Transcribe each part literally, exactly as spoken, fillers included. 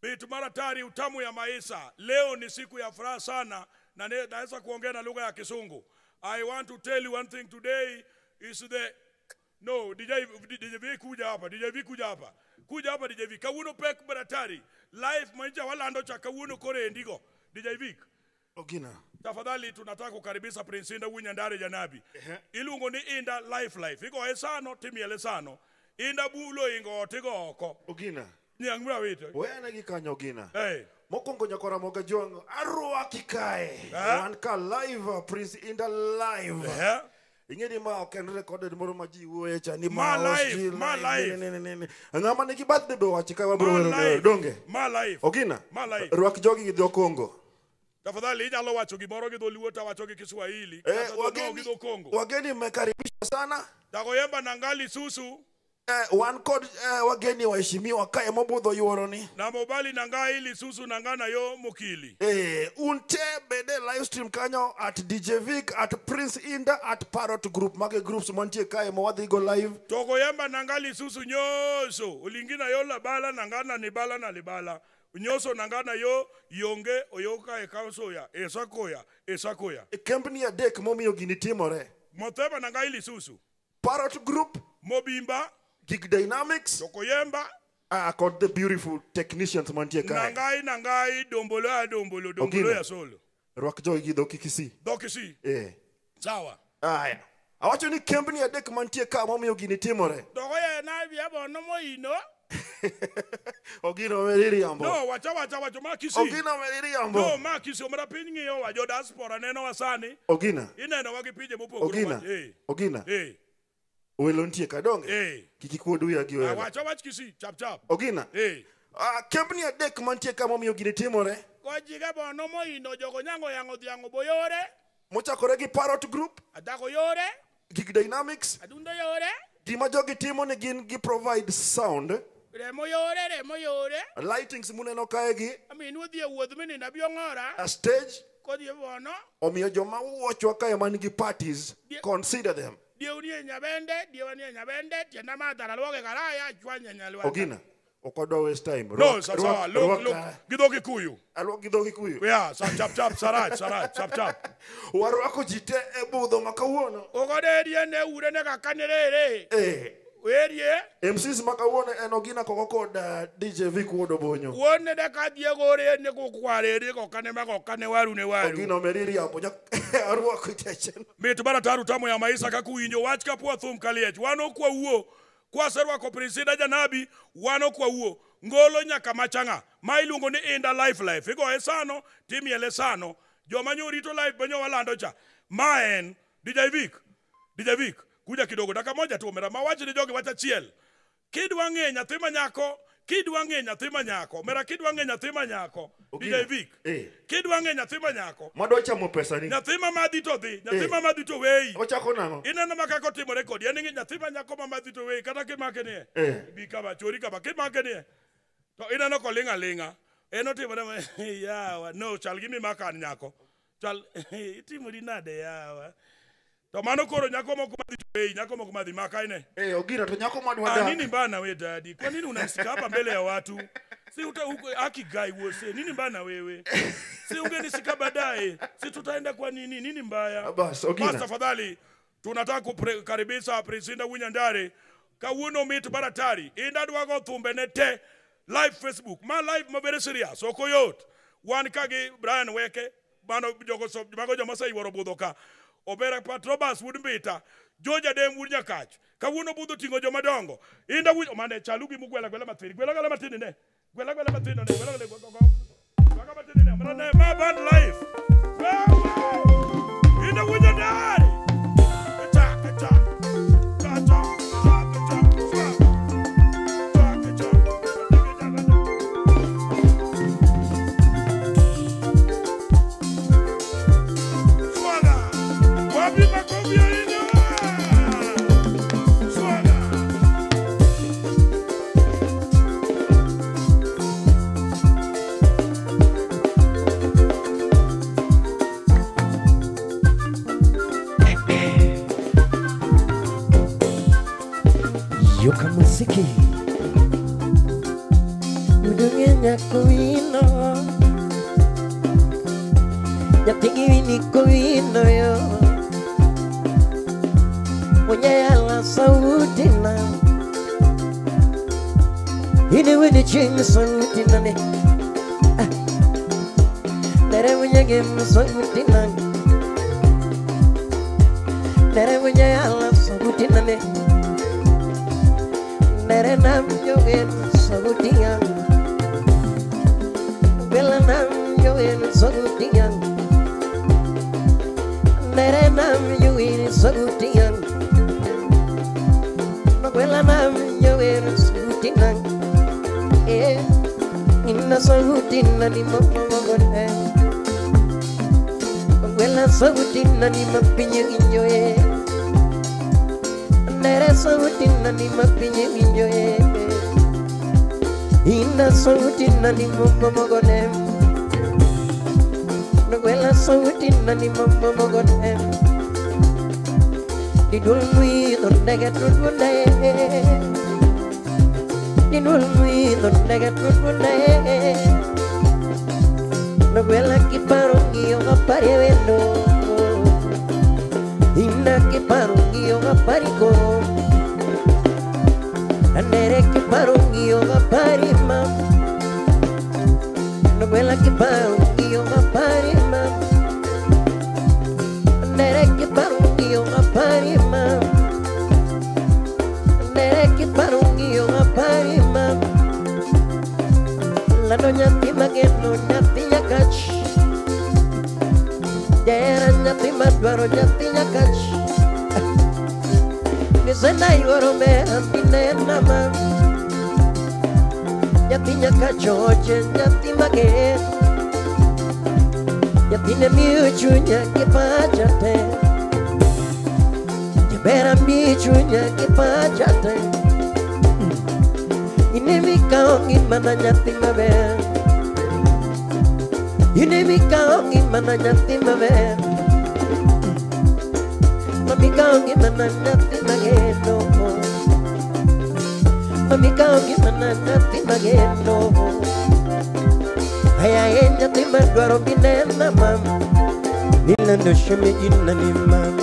Bitu mara tari utamu ya maisha. Leo ni siku ya furaha sana na naweza kuongea na lugha ya Kisungu. I want to tell you one thing today is the no D J D J V kuja hapa D J V kuja hapa kuja hapa D J V kawuno pek baratari life manja wala ando cha kawuno kore ndigo D J V Ogina. Tafadhali tunataka kukaribisha Prince Inda Wunyandare Janabi. Uh-huh. Ilungo ni Inda life life. Iko esano timi elesano. Inda bulo ingo tigo oko. Ogina. Nyangura wito. Wena gikanyo Ogina. Hey. Mokongo nyakora moga juango. Arua kikae. Uh-huh. Wanka live. Prince Inda live. Uh-huh. Ingeni ma oken recorded moro maji uecha ni ma life. Ma life. Ne ne ne. Ngama niki birthday do wachika wa bro donge. Ma life. Ogina. Ma life. Ruak jogi gidho Kongo. Tafadhali inyalo wacho gimoro gi dholuo ta wacho gi Kiswahili. Eh, wageni Kongo. Wageni mmekaribishwa sana. Dagoyemba nangali susu. Eh, one code eh, wageni waheshimiwa kae mobudho yuoroni. Na mobali nangai ili susu nangana yo mukili. Eh, unte bede live stream kanyo at D J Vic at Prince Inda at Parrot Group. Mage groups mantie kae mwadhi go live. Togoyemba nangali susu nyoso. Ulingina yo la bala nangana ni bala na libala. Unyoso nangana yo yonge oyoka e kausoya esakoya esakoya e company ya dek momi ogini timore moteba nanga ili susu Parrot Group mobimba Gig Dynamics tokoyemba ah got the beautiful technicians mantie kai nangai nangai dombolo ya dombolo dombolo ya solo Rock joy gido kikisi dokisi eh sawa aya awacho ni company ya dek mantie ka momi ogini timore dogoye na bia bono moino Ogina meriri ambo. No, wacha wacha wacha makisi. Ogina meriri ambo. No, makisi omara pinyi yo wa jo diaspora neno wasani. Ogina. Ineno wagipije mopo Ogina. Ogina. Eh. Ogina. Eh. Welo ntie kadonge. Eh. Kikikuodu ya giwe. Ah, wacha wacha kisi chap chap. Ogina. Eh. Ah, company ya dek mantie kama mi ogini timore. Ko jiga bono mo ino jogo nyango yango dhiango boyore. Mochakore gi Parrot Group. Adako yore. Gig Dynamics. Adundo yore. Gima jogi timo ne gin gi provide sound. Remo yore, remo yore. Lightings muneno kaegi. Ami nu dhie wuodh mini nabio ngora. A stage. Ko dhie bono. Omiyo joma wuochwa kae man gi parties. Die, consider them. Die unie nyabende, die wanie nyabende, tienda madara lwoge karaya, chwanya nyalwa. Ogina. Okodo waste time. No, sawa, look, look. Gido Kikuyu. Alo gido Kikuyu. Yeah, sa chap chap saraj, saraj, chap chap. Warwako jite e budho makawuono. Ogode die ne ure ne kakanere. Eh. Werie M Cs makawuono en Ogina koko kod uh, D J Vic wuodo bonyo. Wone de ka die gore ne ko kware ri ko kane ma ko kane waru ne waru. Ogina meriri hapo arwako techen. Mitu bara taru tamo ya maisha kakuinyo wach ka po thum kaliech wano kwa uo kwa serwa ko Prince Inda Janabi wano kwa uo ngolo nyaka machanga mailuongo ni Inda life life igo esano timi elesano joma nyorito life banyo walando cha maen D J Vic D J Vic kuja kidogo dakika moja tu mera mawachi ni jogi wacha chiel kidwa ng'e nyathi manyako kidwa ng'e nyathi manyako mera kidwa ng'e nyathi manyako D J Vic eh kidwa ng'e nyathi manyako madwa chamo pesa ni nyathi mamadhi to dhi nyathi mamadhi to wei ochako nango ineno makako timo record yani nyathi manyako mamadhi to wei kata kimake ni eh bi kama chori kama kimake ni to ineno ko linga linga eno timo ne yawa no chal gimi makan nyako chal itimo dinade yawa to mano koro nyako moko madhi to wei nyako moko madhi makaine eh Ogina to nyako madwa da nini mbana we daddy kwa nini unamsika hapa mbele ya watu si uta huko aki guy wose nini mbana wewe si ungenisika baadaye si tutaenda kwa nini nini mbaya bas Ogina bas tafadhali tunataka kukaribisha Prince Inda Wunyandare kawuono mit baratari Inda dwago thumbe ne te live Facebook ma live mabere serious okoyot wan kagi Brian Weke mano jogo so mago joma sai woro budho ka obera Patrobas Woodmbita Georgia dem wunya kach kawuono budho tingo joma dongo Inda wunya mane chalugi mugwela gwela matini gwela gwela matini ne gwela gwela matini ne gwela gwela gwela matini ne mana ne ma band life Inda Wunyandare cha cha cha cha Yoka Muziki Udungnya kuino Nyatigi wini kuino yo Munyala sautina Ini wini ching sautina ne Nere munyage sautina Nere munyala sautina ne Nere nam yogen sautina Bella nam yogen sautina Nere nam yogen sautina Quella nam io ero sutina e inna sutina ni mamma mogone quella sutina ni mapinyo inyo e nere sutina ni mapinyo inyo e inna sutina ni mamma mogone quella sutina ni mamma mogone Di dulmi non nega tutune Di dulmi non nega tutune No quella che parungi io a pari vendo Inna che parungi io a pari con Nere che parungi io a pari ma No quella che parungi io a pari ma Nere che parungi io a pari ma Nere che parungi io a pari ma La doña tima che non nyatinya kach Dera nyatima dwaro nyatinya kach Nisena iwaro me ampine nama Nyatinya kach oche nyatima ke Nyatine miuchunya ke pachate Bera michunya ke pachate Inemi kaongin mana nyati mabe Inemi kaongin mana nyati mabe Mami kaongin mana nyati mageno Mami kaongin mana nyati mageno Haya nyati madwaro binena mam Nilando sheme inani mam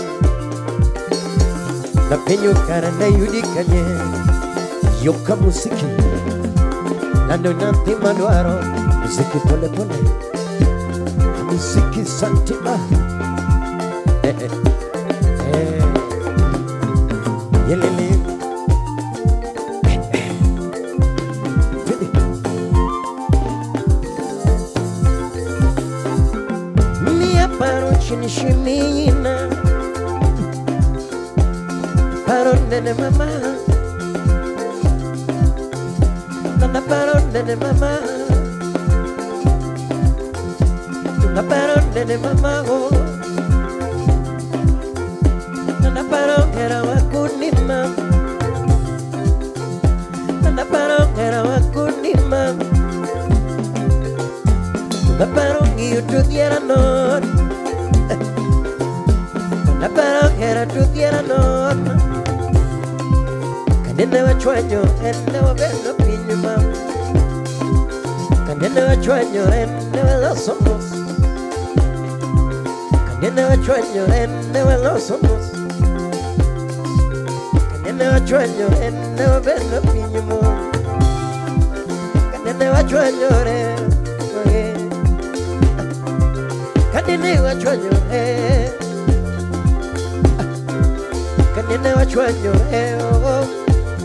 Na penyo karana yudikanye Yoka musiki Nando nanti manuaro Musiki pole pole Musiki santima Eh eh Eh Yelele Eh eh Fidi Mia paro chinishimina Parole de mamá La parole de mamá La parole de mamá La parole era wakunima La parole era wakunima La parole io tu diera non La parole era tu diera non Kanene wa chwanyo ene wa bendo pinyu mam Kanene wa chwanyo ene wa losomos Kanene wa chwanyo ene wa losomos Kanene wa chwanyo ene wa bendo pinyu mam Kanene wa chwanyo ene Kanene wa chwanyo ene Kanene wa chwanyo ene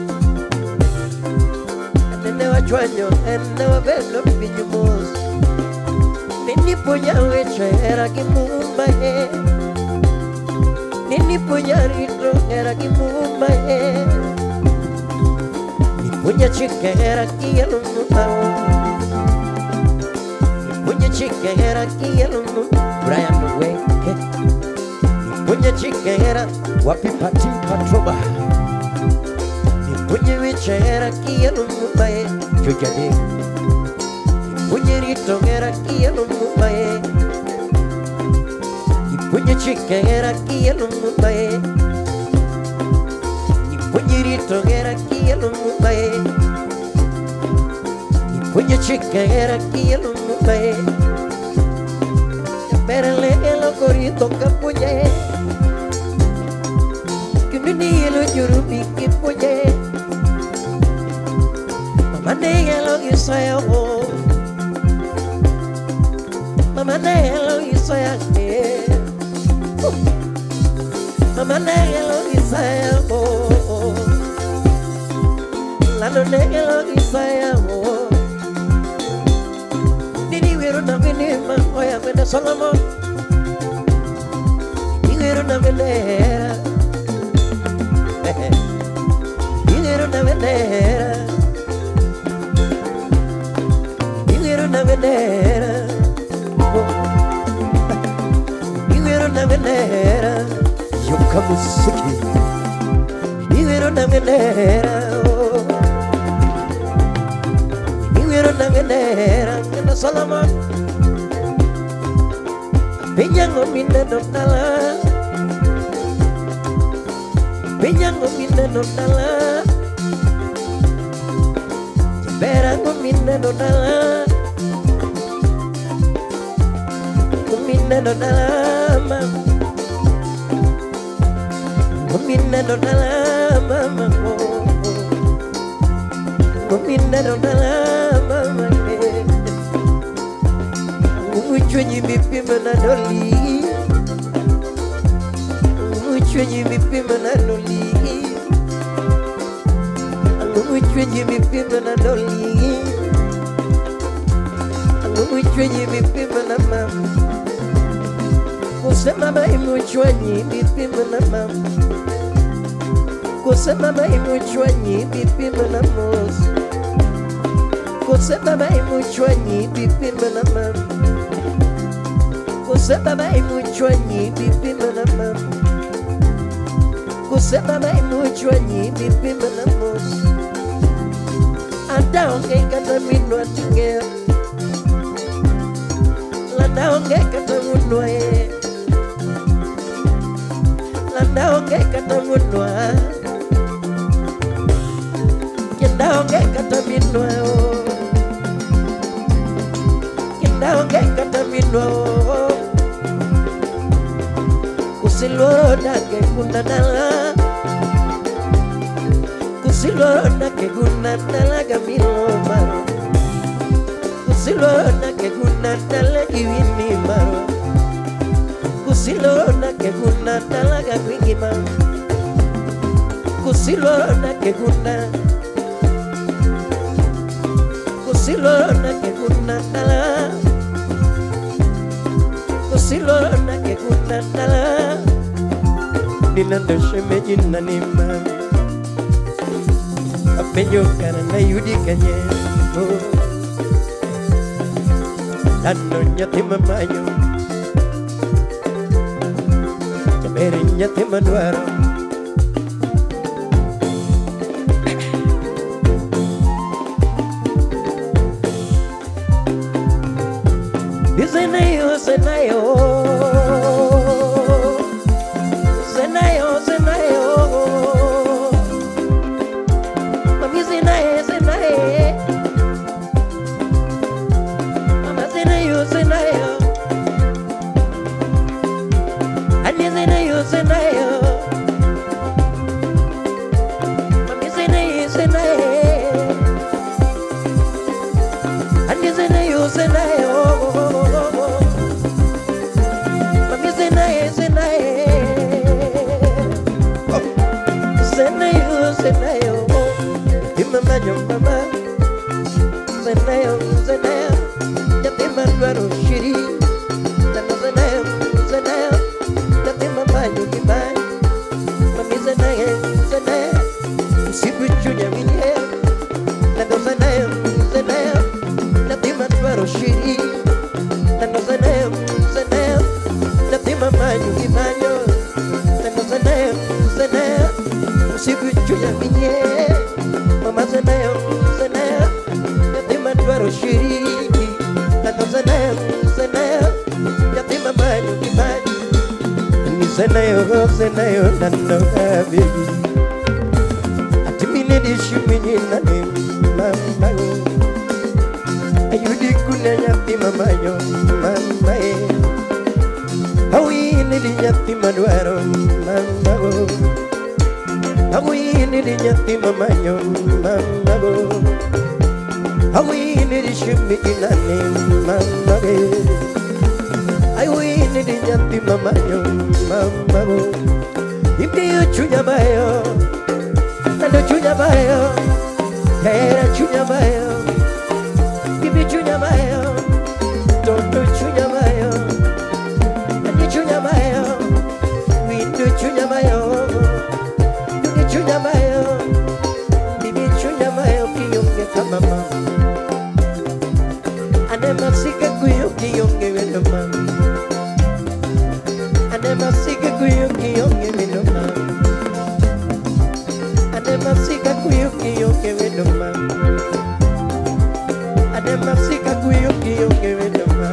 Chwanyo ene wa belo pinyumos Nini punya weche era kimumba he Nini punya ritro era kimumba he Ni punya chike era kiyelumba Ni punya chike era kiyelumba Brian Weke Ni punya chike era wapi pati patroba Ni punya weche era kiyelumba he Jujade Punya rito era kia lumbaye Ni punya chika era kia lumbaye Ni punya rito era kia lumbaye Ni Punya chikera kielo mumbai Perele elo corito capuñe Kuni elo yurubi kipuñe Mama ne elo isaya ho Mama ne elo isaya he Mama ne elo isaya ho Lalo ne elo isaya ho na vini mahoya vene Solomon Ingero na venera Ingero na venera Ingero na venera Ingero na venera Yoka musiki Ingero na venera Ingero na venera Vene Solomon Penyango minne nonala Penyango minne nonala Berango minne nonala Minne nonala mama Minne nonala mama Minne nonala mama Uchwenyi mipima na doli Uchwenyi mipima na doli Uchwenyi mipima na doli Uchwenyi mipima na mama Kusema mai uchwenyi mipima na mama Kusema mai uchwenyi mipima na mosi Kusema mai uchwenyi mipima na mama Kusema mai muchwanyi bipima na mama Kusema mai muchwanyi bipima na mosi Anda onge kata minwa tinge Landa onge kata munwa e Landa onge kata munwa Kenda onge kata minwa o Kenda onge kata minwa o Kusilona ke gunadala Kusilona ke gunadala gamilo maro Kusilona ke gunadala giwini maro Kusilona ke gunadala gawingi maro Kusilona ke gunadala Kusilona ke gunadala Kusilona ke gunadala Ninando shemeji na nima Apenyo kana na yudi kanye Dano nyatima mayo Jameri nyatima nuaro Dizenayo, zenayo Zenayo, zenayo Mami zenaye, zenaye Mama zenayo, zenayo Ani zenayo, zenayo Mami zenaye, zenaye Ani zenayo, zenayo Mami zenaye, zenaye Zenayo, zenayo Imama mama Zenayo, zenayo Yatima nuaro shiri Zeno zenayo, zenayo Yatima mayo kibai Mami zenaye, zenayo Sibu chunya minye Zeno zenayo, zenayo Yatima nuaro shiri Zeno zenayo, zenayo Yatima mayo kibai Zeno zenayo, zenayo Sibu chunya minye Mama zenayo, zenayo Yatima nuaro shiri Zeno zenayo, zenayo Yatima mayo kibai Ni zenayo, zenayo Nano baby Atimini di shumini nani Mama Yudi kuna nyathi mamayo mamae Hawini di nyathi madwaro mamago Hawini di nyathi mamayo mamago Hawini di shumi inane mamage Hawini di nyathi mamayo mamago Ibniyo chunya bayo Nando chunya bayo Tera chunya bayo Ibi chunya bayo Toto chunya bayo Nani chunya bayo Windu chunya bayo Nuni chunya bayo Ibi chunya bayo Kiyonge kamama Ane masika kuyo kiyonge wenoma Ane masika kuyo kiyonge wenoma Ane masika kuyo kiyonge wenoma Ane masika kuyo kiyonge wenoma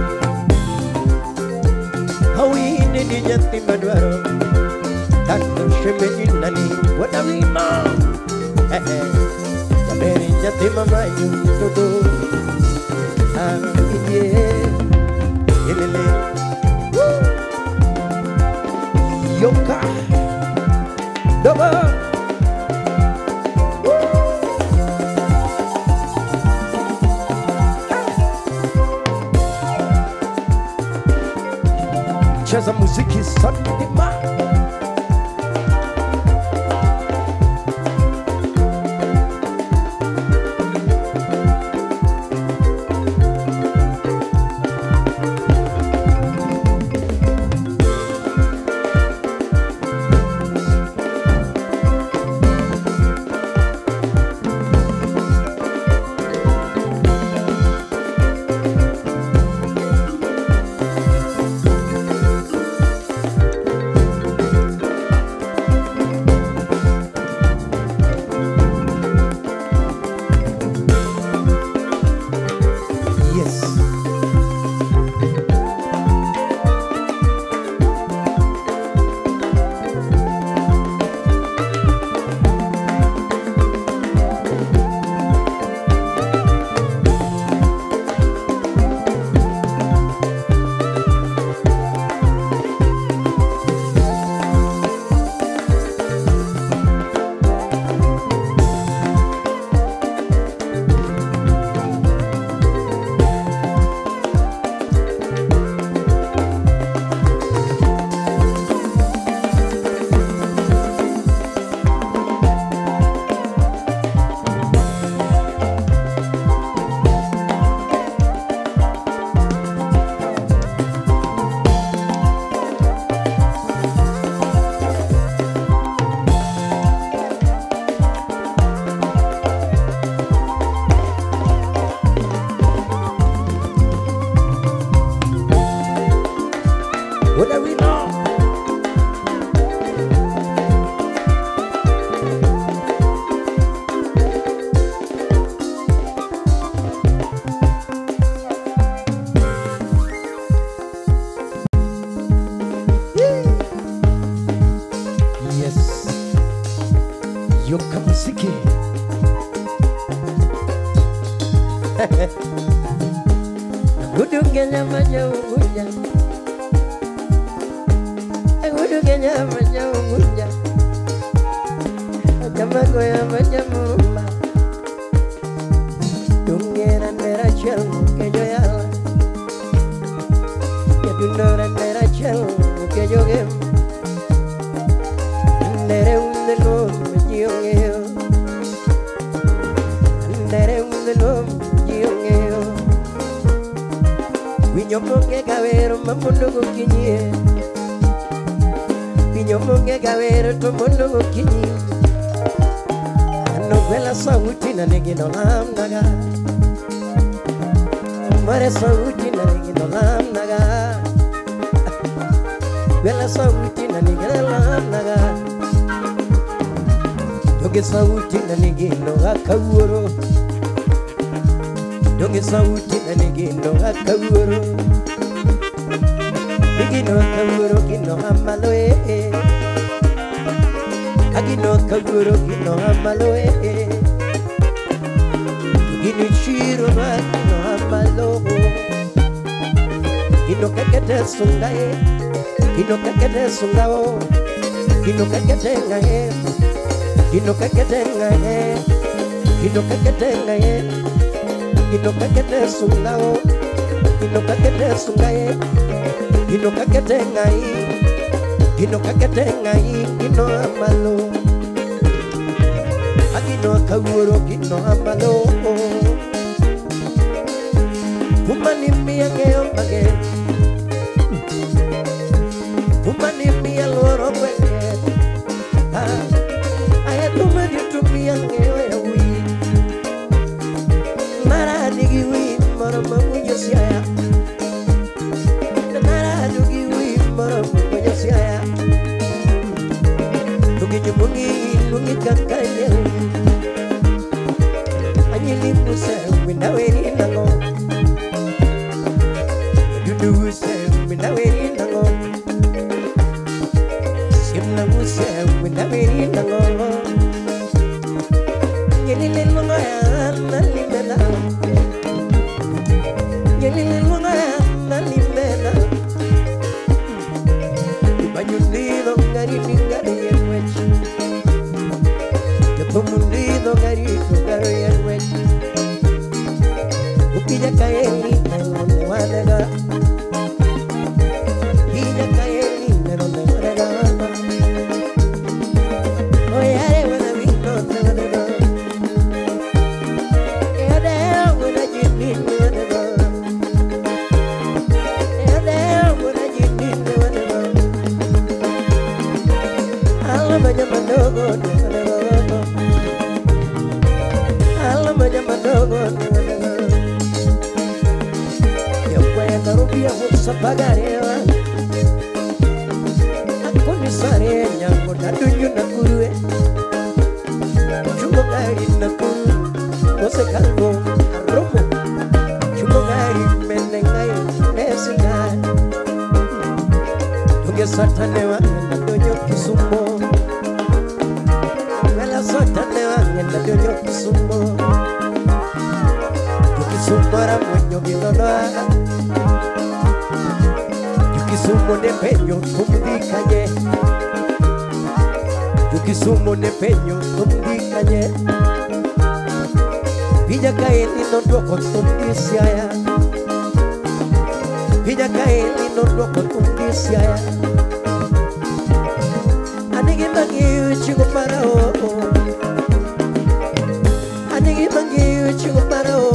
Hawini di nyathi madwaro Tato shemeni nani Wada wima Eh eh Jaberi nyathi mamayo Dodo Ah iye Ilele Yoka Dobo Cheza muziki Sandima What are we now? Yes. Yoka musiki. Gudungenya majaunya. Gudungenya majaunya. Jamago ya majamuma. Dungera nera chel ke joyala. Ya dundora nera chel ke jogem. Nere unde no jiongeo. Nere unde no jiongeo. Winyomonge gavero mamundo gokinye. Winyomonge gavero to mundo gokinye. No quella sauti na negino lamnaga. Mare sauti na negino lamnaga. Quella sauti na negino lamnaga. Doge sauti na negino akawuro. Doge sauti na negino akawuro. Negino akawuro kino amaloe. Agino kaguro kino amaloe. Inichiro na kino amalo Kino kakete sungae Kino kakete sungao Kino kakete ngae Kino kakete ngae Kino kakete ngae Kino kakete sungao Kino kakete sungae Kino kakete ngae Kino kakete ngae Kino amalo Akino kawuro kino amalo Kumani miya ngeo mage Kumani miya loro kweke Aya tumani tumiya ngeo ya wi Mara digi wi mara mamunyo siya Mara digi wi mara mamunyo siya Tugi nyumungi mungi kakanya Anyili muse winaweri nango Dudu muse winaweri nango Simna muse winaweri nango Nyelile lunga ya nalimena Nyelile lunga ya nalimena Ibanyundido ngari ningari yenwechi Kepumundido ngari tukari yenwechi Upija kaeli nalonde wanega Upija kaeli nalonde wanega Oyare wana vino wanega Yade wana jimini wanega Yade wana jimini wanega Alama jama dogo wanega Alama jama dogo wanega Rubia hulsa pagarewa Aku nisare nyango na dunyu na kurue Chumo gari na kuru Mose kalbo aromo Chumo gari menengai nesingai Tunge satanewa na dunyu kisumo Wela satanewa na dunyu kisumo Tukisumbara mwenyo gilonoa Yukisumo ne peño tumdikaye Yukisumo ne peño tumdikaye Villa kaeli no doko tumdisiaya Villa kaeli no doko tumdisiaya Anigi mangi uchigo para o Anigi mangi uchigo para o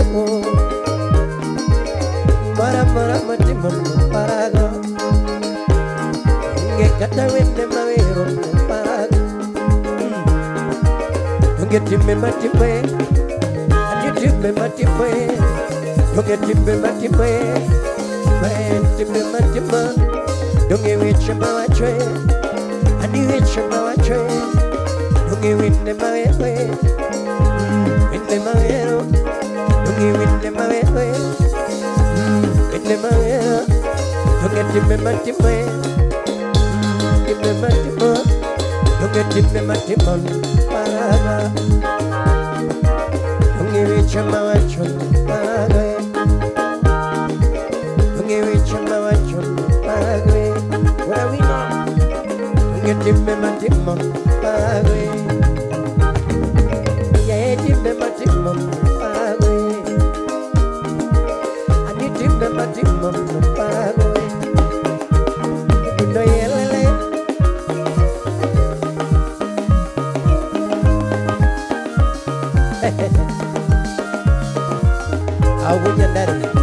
Para para matimono parago Kata wende mawero parago Tunge timbe matime Adi timbe matime Tunge timbe matime Timbe matima Tunge wiche mawachwe Adi wiche mawachwe Tunge winde mawewe Winde mawero Tunge winde mawewe Winde mawero Tunge timbe matime Timbe matimo, tunge timbe matimo paraga, tunge wiche mawacho paraga, tunge wiche mawacho paraga. What are we now? Tunge timbe matimo paraga, yeah timbe matimo paraga, ani timbe matimo paraga. No yelele. How would you let it?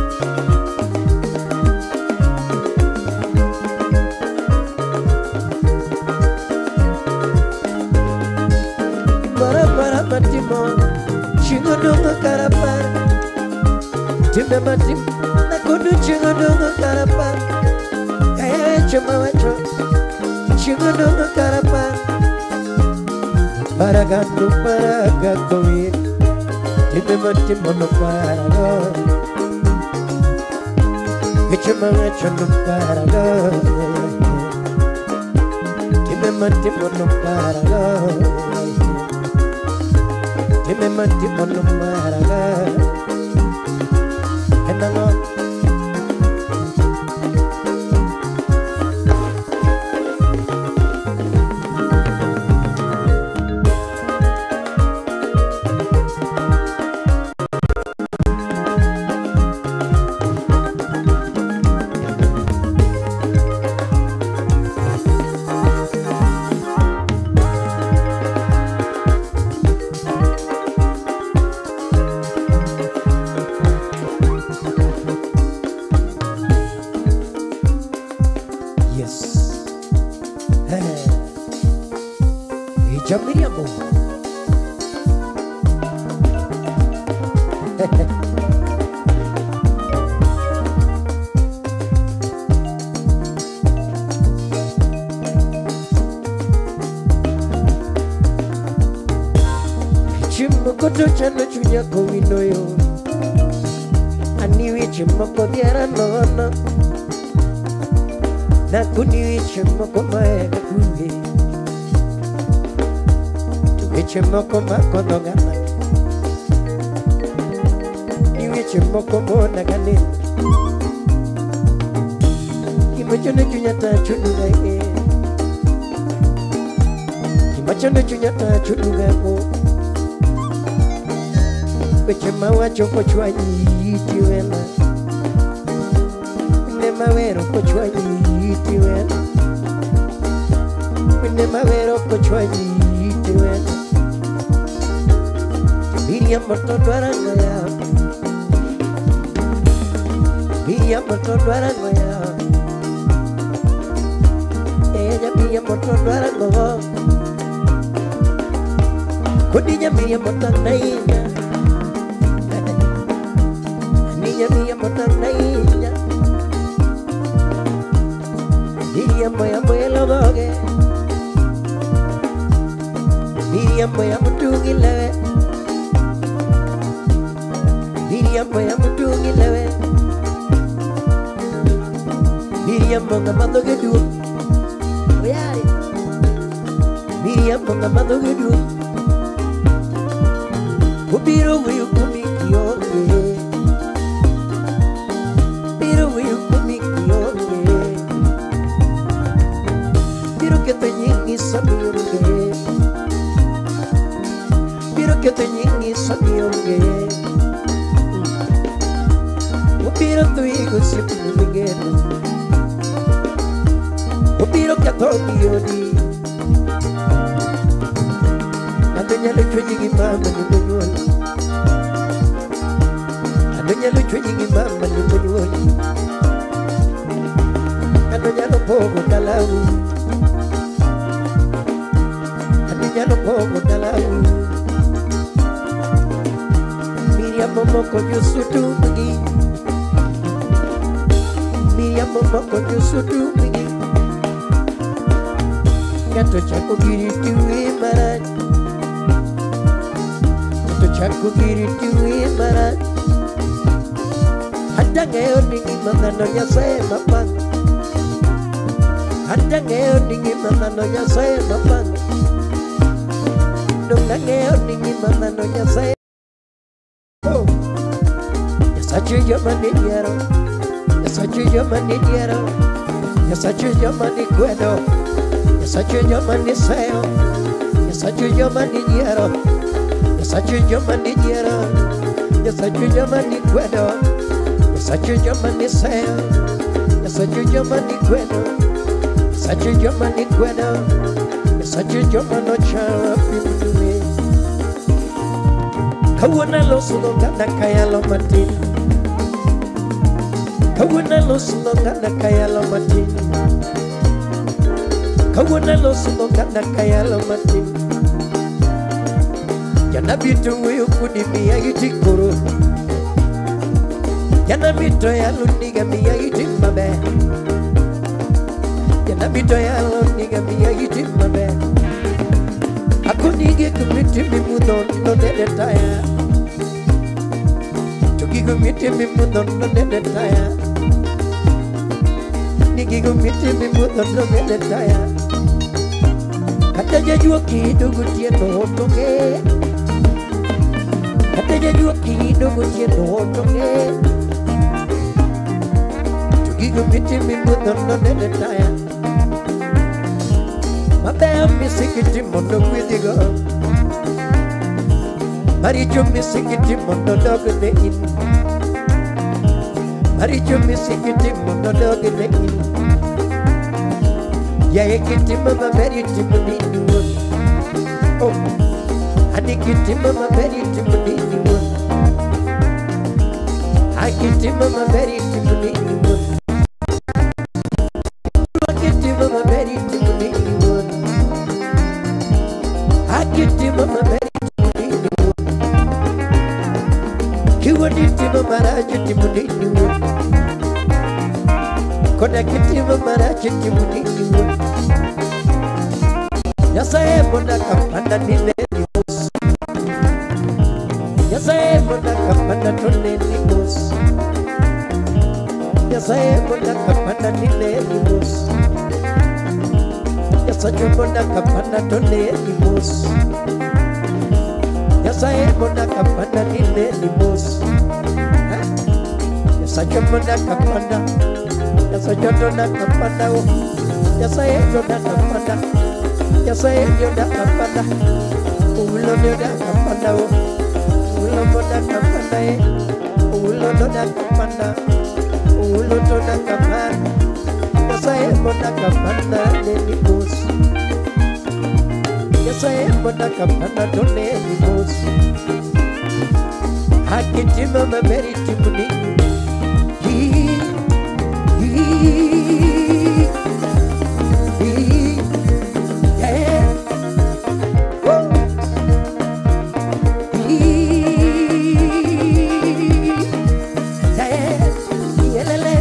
Para para matimo, chingo donga karapar. Timbe matim, na kudu chingo donga karapar. Kaya chuma wacho, chingo donga karapar. Para gandu para gakoin. Timbe matimo no parago Kichuma wacho no parago Timbe matimo no parago Timbe matimo no parago Koto chano chunya ko winoyo Ani wichi moko diara nono Na kuni wichi moko maega kuhe Tu wichi moko mako nogana Ni wichi moko mona ganin Kimochono chunya ta chunuga e Kimochono chunya ta chunuga o Kuchema wacho kochwanyi tiwela Mine mawero kochwanyi tiwela Mine mawero kochwanyi tiwela Miriam moto dwarango ya Miriam moto dwarango ya Ella Miriam moto dwarango Kodinya Miriam moto nainya Niña mía motang niña Miriam moya moya logoge Miriam moya mutungi lewe Miriam moya mutungi lewe Miriam monga madoge du Oyari Miriam monga madoge du Kubiro wiyu kumikioge Que te nyingi sabionge Piro que te nyingi sabionge O piro tu hijo siempre miguel O piro que a todo yodi Adonya lucho nyingi mama ni monyoli Adonya lucho nyingi mama ni monyoli Adonya no pogo kalau Ya no pongo talau Miriam momoko yusutu magi Miriam momoko yusutu magi Gato chako giri tiwi marat Gato chako giri tiwi marat Hada ngeo ningi mamano ya saya mapang Hada ngeo ningi mamano ya saya mapang Dong nangeo ningi mama no nyasai Oh Yasachu yomani diero Yasachu yomani diero Yasachu yomani guedo Yasachu yomani seo Yasachu yomani diero Yasachu yomani diero Yasachu yomani guedo Yasachu yomani seo Yasachu yomani guedo Yasachu yomani guedo Yasachu yomano chawa pimu Kawana lo sulo gana kaya lo matin Kawana lo sulo gana kaya lo matin Kawana lo sulo gana kaya lo matin Yana bitu uyu kudimi ya iti kuru Yana bitu ya luniga mi ya iti mabe Yana bitu ya luniga mi ya iti mabe Aku nige kumiti mimudon no nede taya Tuki kumiti mimudon no nede taya Nige kumiti mimudon no nede taya Kata jajua kidogo tieno hotonge Kata jajua kidogo tieno hotonge Tuki kumiti mimudon no nede taya Mabea misikiti mondo kwidigo Maricho misikiti mondo dogne in Maricho misikiti mondo dogne in Yaya kiti mama beri timuni duon Oh Ani kiti mama beri timuni duon Hai kiti mama beri timuni duon Kiti mama beri timuni duon Kiti mama beri timuni duon maracho timunini Kona kitima maracho timunini Nyasaye mona kapanda nile limos Nyasaye mona kapanda tole limos Nyasaye mona kapanda nile limos Nyasaye mona kapanda tole limos Nyasaye mona kapanda nile limos Nyasaye mona kapanda Nyasaye mona kapanda Nyasaye mona kapanda Nyasaye mona kapanda Ulo mona kapanda Ulo mona kapanda Ulo mona kapanda Ulo mona kapanda Nyasaye mona kapanda limos Nyasaye mona kapanda tole limos Hakitima maberi timuni Hii Hii Hii Yeah Woo Hii Yeah Yelele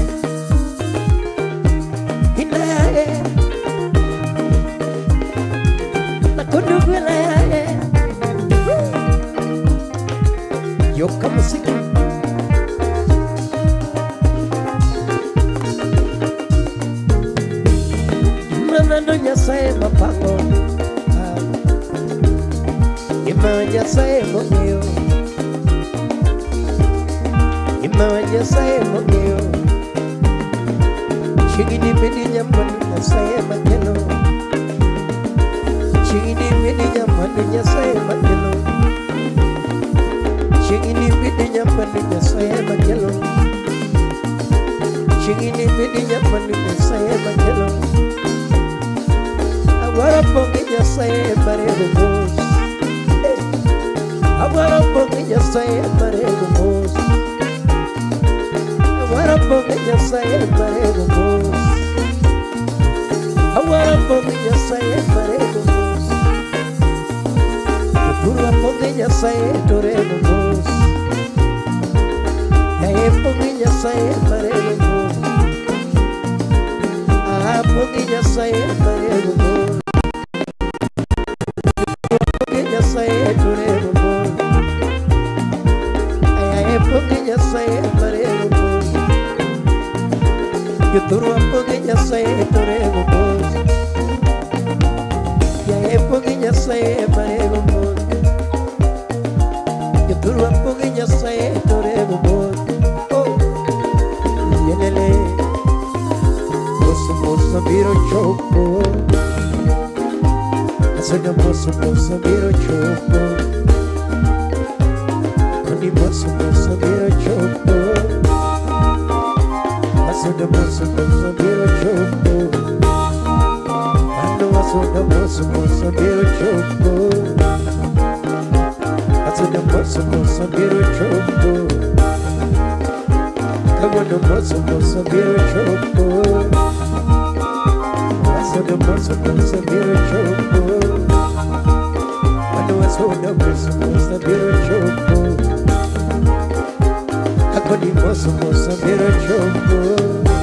Hinae Nakundubila Yeah Yo como si Manando Nyasaye mapango Ima Nyasaye mongeo Ima Nyasaye mongeo Chigini midi nyamani Nyasaye makelo Chigini midi nyamani Nyasaye makelo Chigini midi nyamani Nyasaye makelo Chigini midi nyamani Nyasaye makelo Agora pongue Nyasaye marego mos Agora pongue Nyasaye marego mos Agora pongue Nyasaye marego mos Agora pongue Nyasaye marego mos Agora pongue Nyasaye torego mos Ae pongue Nyasaye marego mos Ah pongue Nyasaye marego mos Nyasaye torego mos Ae pongue Nyasaye marego mos Yo toro pongue Nyasaye torego mos Ae pongue Nyasaye marego mos Yo toro pongue Nyasaye torego mos Oh Yelele Moso moso miro choco Sono moço, moço, miro choco Quando moço, moço, miro choco Sono moço, moço, miro choco Quando sono moço, moço, miro choco Sono moço, moço, miro choco Quando moço, moço, miro choco Sono moço, moço, miro choco So the most most a better choco. I couldn't most most a better choco.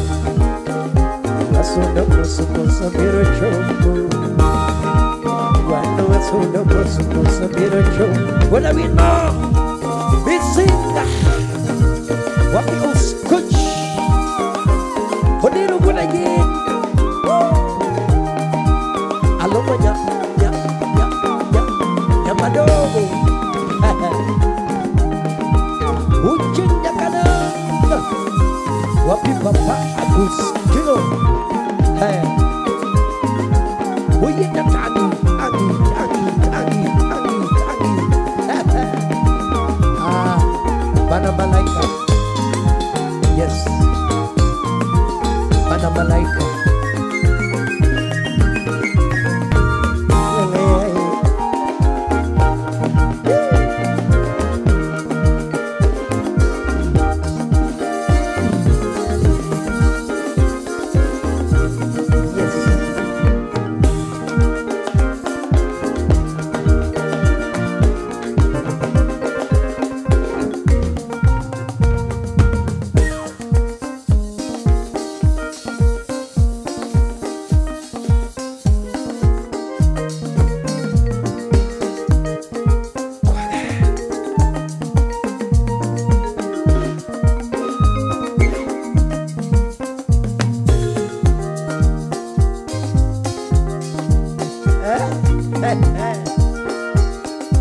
I saw the most most a better choco. I know I saw the most most a better choco. What do we know? We sing what we all scotch. What do you want again? I love my Madogo Uchinja kana Wapi papa Agus Kilo Hey Uyita tagi Agi Agi Agi Agi Agi Ah Bana Malaika Yes Bana Malaika Yes.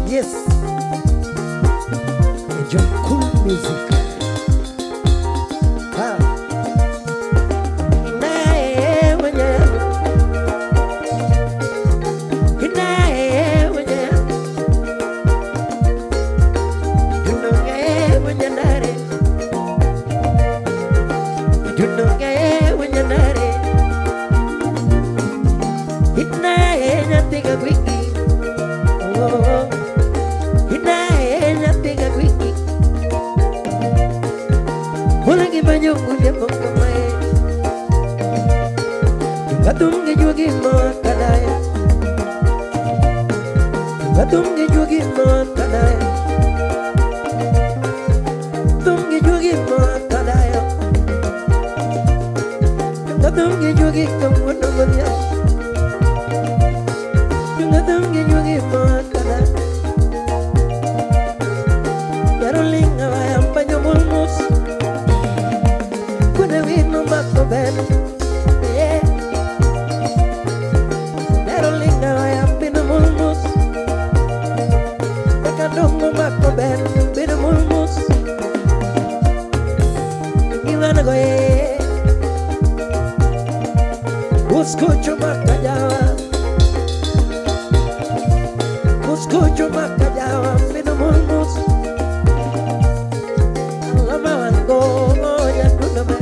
Yes. Enjoy cool music. Ah. Inae wanya. Inae wanya. Dunonge wanya nare. Dunonge wanya nare. Inae nyatika kwiki. Oh. Inae nyatika kwiki. Mulagi banyo kulia mokamae. Katumge jugi makadaya. Katumge jugi makadaya. Katumge jugi makadaya. Katumge jugi kamwana manya. Katumge jugi makadaya. Yarolinga vaya banyo mulmus. Kuna wino makoben. Yeah. Yarolinga vaya bina mulmus. Takadongo makoben bina mulmus. Iwana goye. Uskucho makajawa. Uskucho makajawa bina mulmus. Lama wango ya kuname.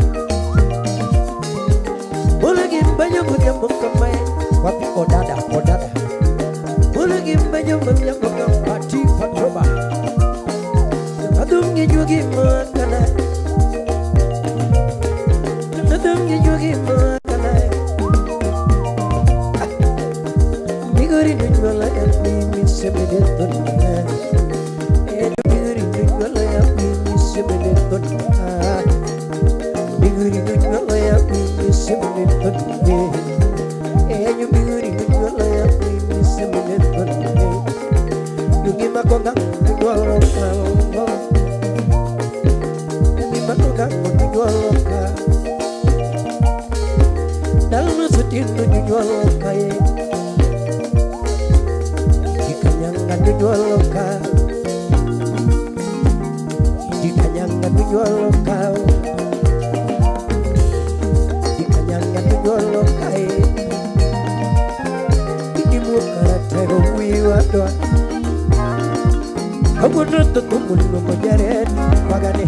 Mulagi banyo kudia mukamae. Wapi odada odada. Mulagi banyo kudia mukamae. Pati patroba. Kadungi jugi makana. Kadungi jugi makana. Migori nunwala ya mimi semede dunia. Migori nunwala ya mimi semede dunia. Migori nunwala ya mimi semede dunia. Enyo migori nunwala ya mimi semede dunia. Yugi makonga nunwala kawo. Yugi makonga nunwala kawo. Dalam setin nunwala kaye. Ikanyangan nunwala kawo. Ikanyangan nunwala kawo. Ikanyangan nunwala kaye. Ikimu karatero wiwadwa. Abunoto kumulu mojaret pagane.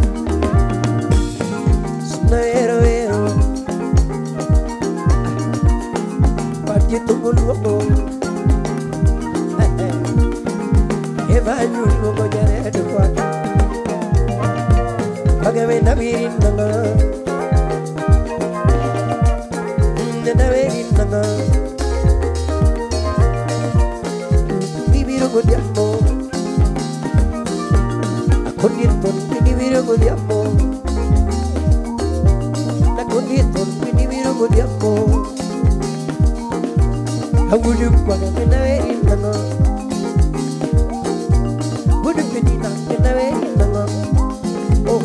Snaero ero. Pagi tumulu mo. Evanyu mojaret pagane. Pagame nabirin nanga. Nabirin nanga. Bibiro godiamo. Kondito ini biru godiamo. La kondito ini biru godiamo. Agudu pada menawerin nanga. Budu penina menawerin nanga. Oh.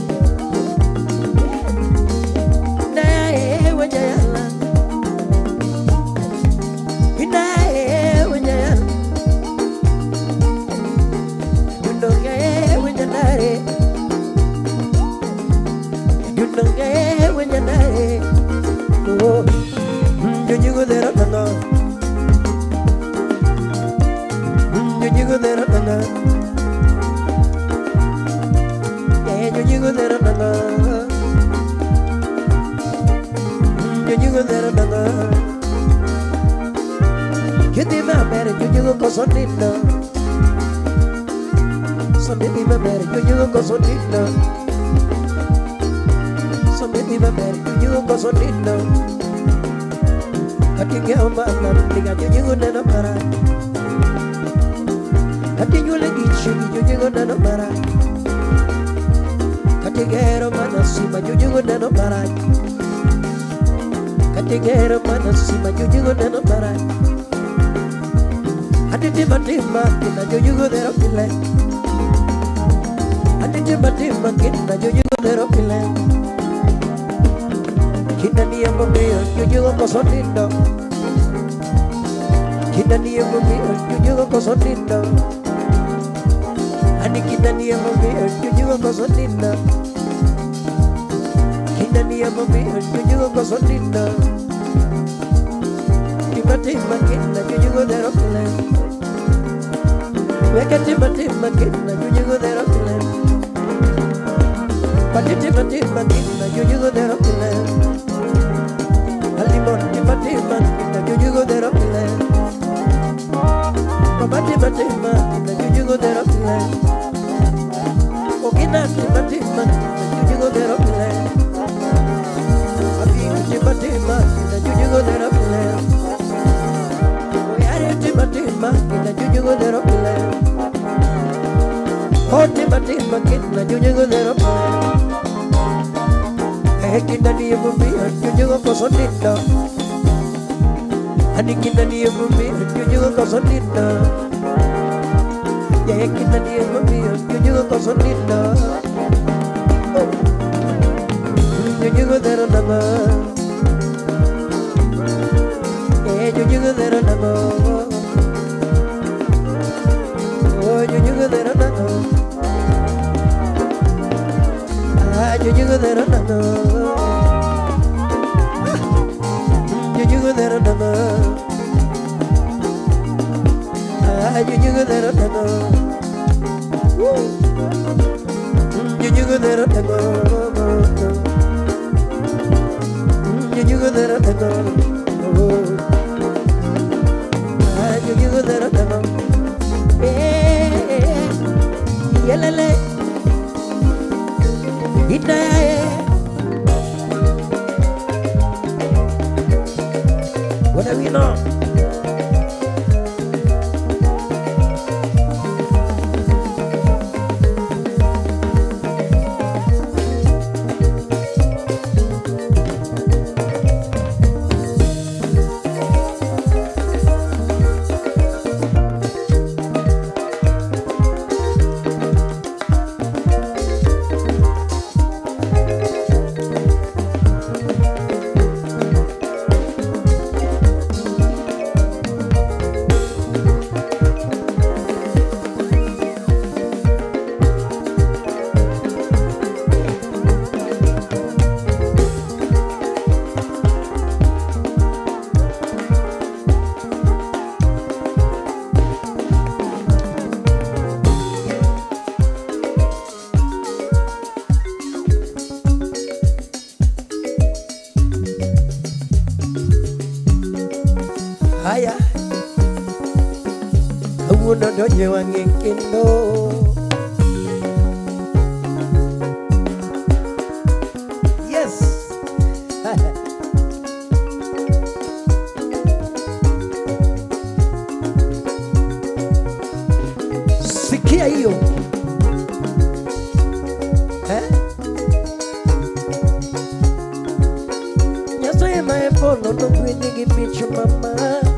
Nae wajayala. Nae wajayala. Yundonga wenyanare. Yundonga wenyanare. Oh. Yunyigo dera nanga. Yunyigo dera nanga. Yunyigo dera nanga. Yunyigo dera nanga. Kiti mamere yunyigo kosonina. Somebody mamere yunyigo kosonina. Somebody mamere yunyigo kosonina. Katinga umana liga yunyigo nana para. Katinga lagi chini yunyigo nana para. Katinga mana sima yunyigo nana para. Katinga mana sima yunyigo nana para. Adi tima tima kina yunyigo dera pile. Adi tima tima kina yunyigo dera pile. Kina ni ambo mio yunyigo kosonina. Kina ni ambo mio yunyigo kosonina. ni ya mami Jujugo kosonina Kinda ni ya mami Jujugo kosonina Tima tima kinda Jujugo de rockle Weka tima tima kinda Jujugo de rockle Pati tima tima kinda Jujugo de rockle Alimon tima tima kinda Jujugo de rockle Pati pati ma kinda Jujugo de rockle Okina tima tima kinda Jujugo de rockle Abi tima tima kinda Jujugo de rockle Oyare tima tima kinda Jujugo de rockle Oh tima tima kinda Jujugo de rockle Eh kinda ni mumbi Jujugo kosonina Ani kinda ni mumbi Jujugo kosonina Ya kinda ni mumbi Jujugo kosonina Jujugo de rockle Eh Jujugo de rockle Oh Jujugo de rockle Ah Jujugo de rockle Jujugo de rockle Ah Jujugo de rockle Jujugo de rockle Jujugo de rockle Ah Jujugo de rockle Eh Yelele Itae What do we know? Haya Uno doje wangekendo Yes Sikia hiyo Eh Nyasoye maepolo no kwinigi bichu mama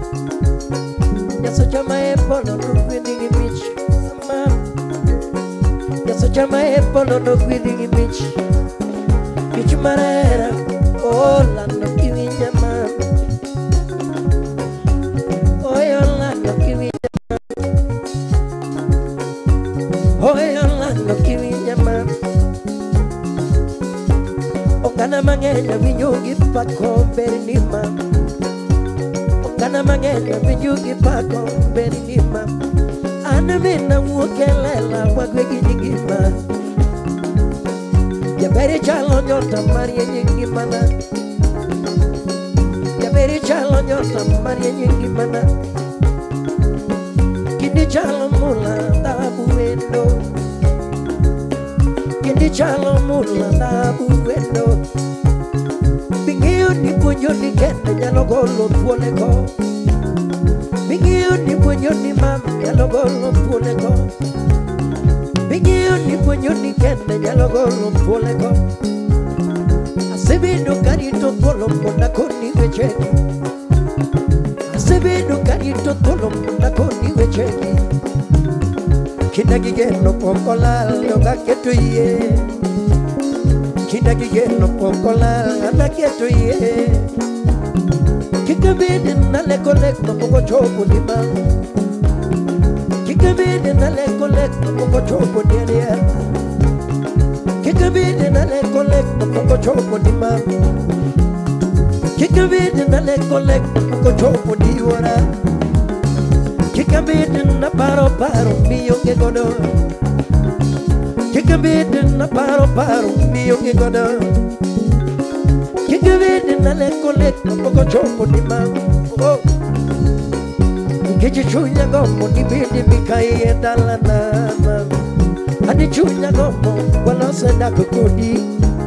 Yaso chama epolo no kwinigi bichu mama Yaso chama epolo no kwinigi bichu Bichu marera Ola no kiwinya mama Oyola no kiwinya Oyola no kiwinya mama Okana mangenya vinyugi pako berinima Okana mangenya vinyugi pako berinima Anamina mukelela wagwegi nyingima Yaberi chalo nyota maria nyingimana Yaberi chalo nyota maria nyingimana Kini chalo mula tabu wendo Kini chalo mula tabu wendo Bingio ni punyo ni kende nyalo golo tuole ko Bingio ni punyo ni mam nyalo golo tuole ko Bingio ni punyo ni kende nyalo golo tuole ko Asebedo karito tolo mona koni wecheki Asebedo karito tolo mona koni wecheki Kinagigeno pokola loga keto ye Kinagigeno pokola loga keto ye Kikabidi nale kolek no poko chopo lima Kikabidi nale kolek no poko chopo niya chopo ni mam Kika bidi na leko leko Poko chopo ni wara Kika bidi na paro paro Miyo nge godo Kika bidi na paro paro Miyo nge godo Kika bidi na leko leko Poko chopo ni mam Oh Kiji chunya gomo ni bidi mikai dala nama Ani chunya gomo wala senda kukudi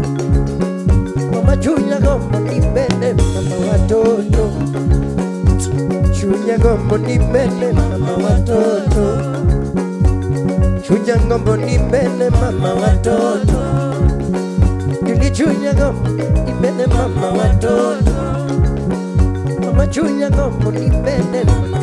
Mama chunya gomo ni bende mama watoto Chunya gomo ni bende mama watoto Chunya gomo ni bende mama watoto Yuli chunya gomo ni bende mama watoto Mama chunya gomo ni bende mama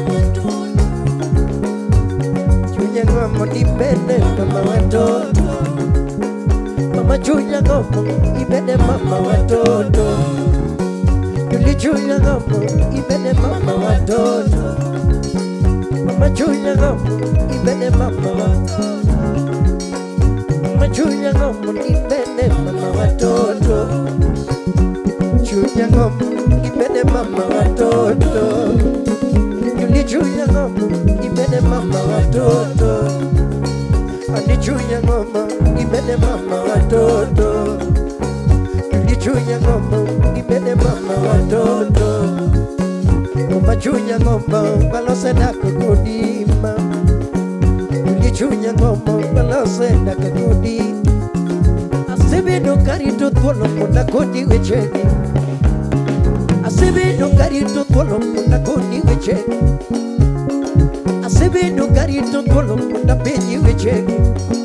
Chunya gomo ni bende mama watoto Mama chunya gomo ni bende mama watoto Yuli chunya gomo ni bende mama watoto Mama chunya gomo ni bende mama watoto Mama chunya gomo ni bende mama watoto Chunya gomo ni bende mama watoto Yuli chunya gomo ni bende mama watoto Ani chunya gomo ni bende mama watoto Yuli chunya gomo ni bende mama watoto Mama chunya gomo wala senda kukudima Yuli chunya gomo wala senda kukudi Asibido karito tuolo kuna kodi wechegi Asibido karito tuolo kuna kodi wechegi Asibido karito tuolo kuna penyi wechegi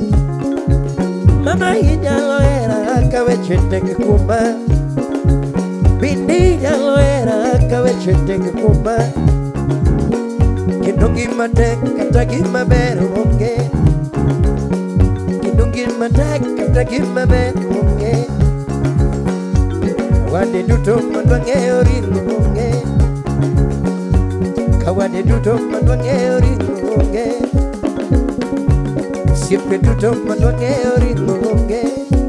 Mama inyalo era akawechete kikuma Bindi inyalo era akawechete kikuma Kinungi matek kata gima beru onge Kinungi matek kata gima beru onge Kawane duto mandwange oringo onge Kawane duto mandwange oringo onge Siempre duto mandwange oringo onge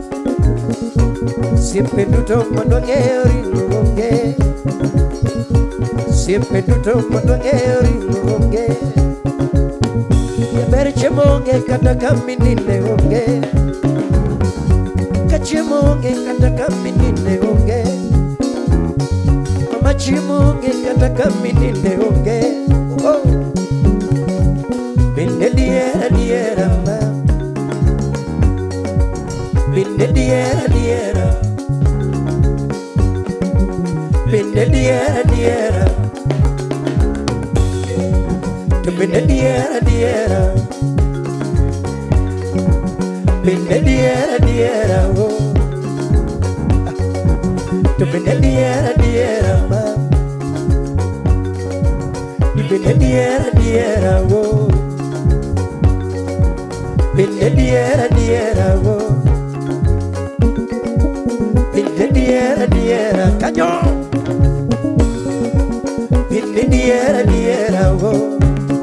Siempre duto mandwange oringo onge Siempre duto mandwange oringo onge Yaber chemonge kata kaminine onge Kachemonge kata kaminine onge Mama chimonge kata kaminine onge Oh Binde diera diera ma Binde diera diera Binde diera diera Tu binde diera diera Binde diera diera oh Tu binde diera diera ma Binde diera diera oh Binde diera diera oh Binde diera diera Caño Binde diera diera oh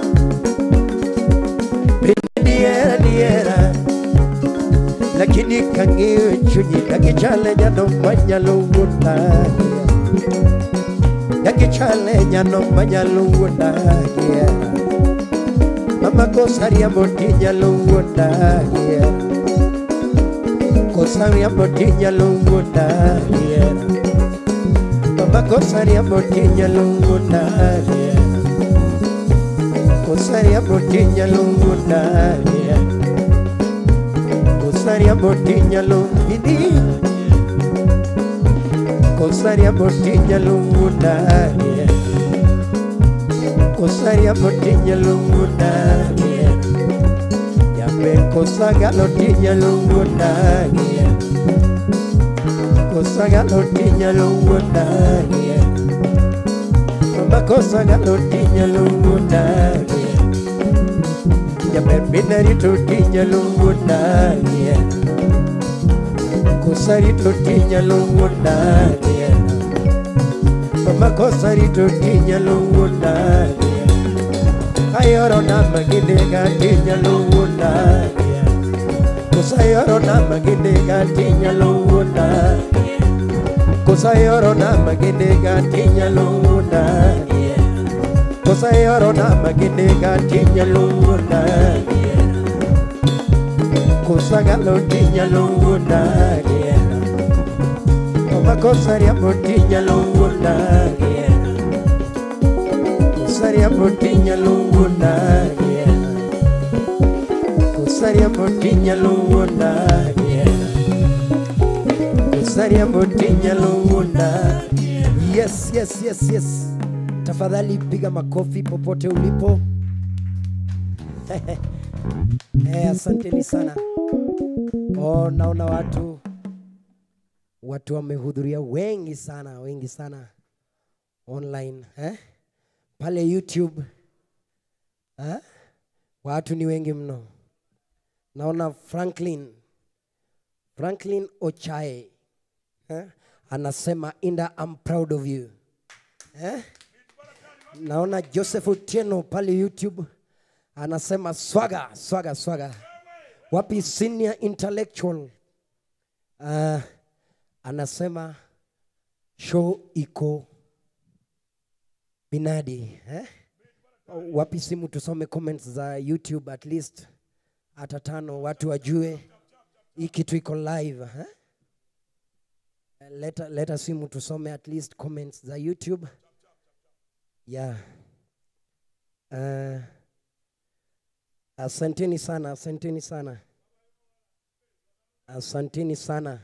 Binde diera diera Lakini kangiyo chunyi Kakichale nyano manyalo wunahia Kakichale nyano manyalo wunahia Mama kosaria motinya luwunda yeah. Kosaria motinya luwunda yeah. Mama kosaria motinya luwunda yeah. Kosaria motinya luwunda yeah. Kosaria motinya luwindi Kosaria motinya luwunda yeah. Kosaria motinya luwunda yeah. Yambe kosaga lotinya luwunda yeah. Kosaga lotinya luwunda yeah. Mama kosaga lotinya luwunda yeah. Yambe binari totinya luwunda yeah. Kosari totinya luwunda yeah. Mama kosari totinya luwunda yeah. Ayoro nama ginde gatinya luwunda yeah. Kusayoro nama ginde gatinya luwunda yeah. Kosa yoro na magende gatinya lunda Kosa yoro na magende gatinya lunda Kosa galo tinya lunda Oma kosa ria botinya lunda Kosa ria botinya lunda Kosa ria botinya lunda Saria botinya lunda. Yes, yes, yes, yes. Tafadhali piga makofi popote ulipo. Eh, asanteni sana. Oh, naona watu watu wamehudhuria wengi sana, wengi sana online, eh? Pale YouTube. Eh? Watu ni wengi mno. Naona Franklin Franklin Ochae. Eh? Anasema Inda, I'm proud of you. Eh? Naona Joseph Otieno pale YouTube anasema swaga swaga swaga. Wapi senior intellectual uh, anasema show iko binadi. Eh? Wapi simu tusome comments za YouTube at least hata tano watu wajue hii kitu iko live. Eh? Leta, leta simu tusome at least comments za YouTube. Yeah. Uh, asanteni sana, asanteni sana. Asanteni sana.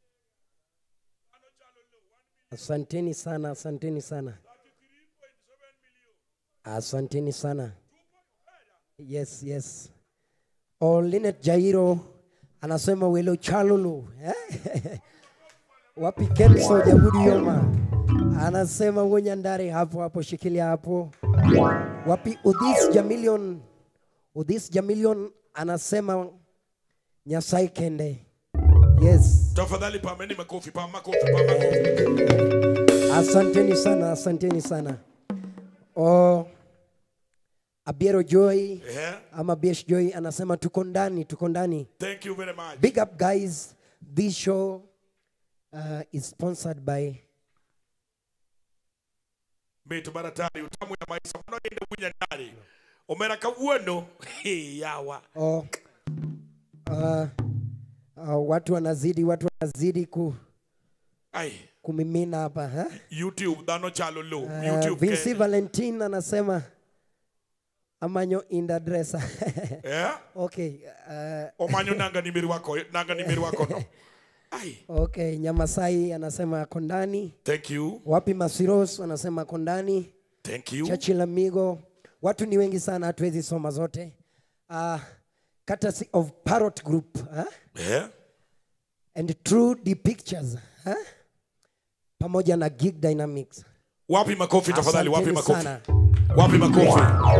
Asanteni sana, asanteni sana. Asanteni sana. Yes, yes. Oh, Linet Jairo anasema welo chalulu. Eh? Wapi Kenso Jabudu Yoma anasema Wunyandari hapo hapo, shikilia hapo. Wapi Udhis Jamilion Udhis Jamilion anasema Nyasai Kende. Yes. Tafadhali pameni makofi, pa makofi, pa makofi. Asanteni sana, asanteni sana. Oh, Abiero Joy, Yeah. ama Biesh Joy anasema tuko ndani, tuko ndani. Thank you very much. Big up guys. This show uh, is sponsored by Metu baratari utamu ya maisha mano yende Wunyandari. Omera kawuono hey yawa. Oh, uh, uh, watu wanazidi, watu wanazidi ku Ai. kumimina hapa, ha? YouTube dano chalo lo. Uh, YouTube Vinci ke. Valentine anasema amanyo inda dressa. Yeah. Okay. Uh, Omanyo nanga ni miru wako, nanga ni miru wako no. Ai. Okay, Nyamasai anasema kondani. Thank you. Wapi Masiros anasema kondani. Thank you. Chachila Migo. Watu ni wengi sana, hatuwezi soma zote. Uh, courtesy of Parrot Group, huh? Yeah. And True D Pictures, huh? Pamoja na Gig Dynamics. Wapi makofi tafadhali, wapi Asanteni makofi. sana. Wapi makofi.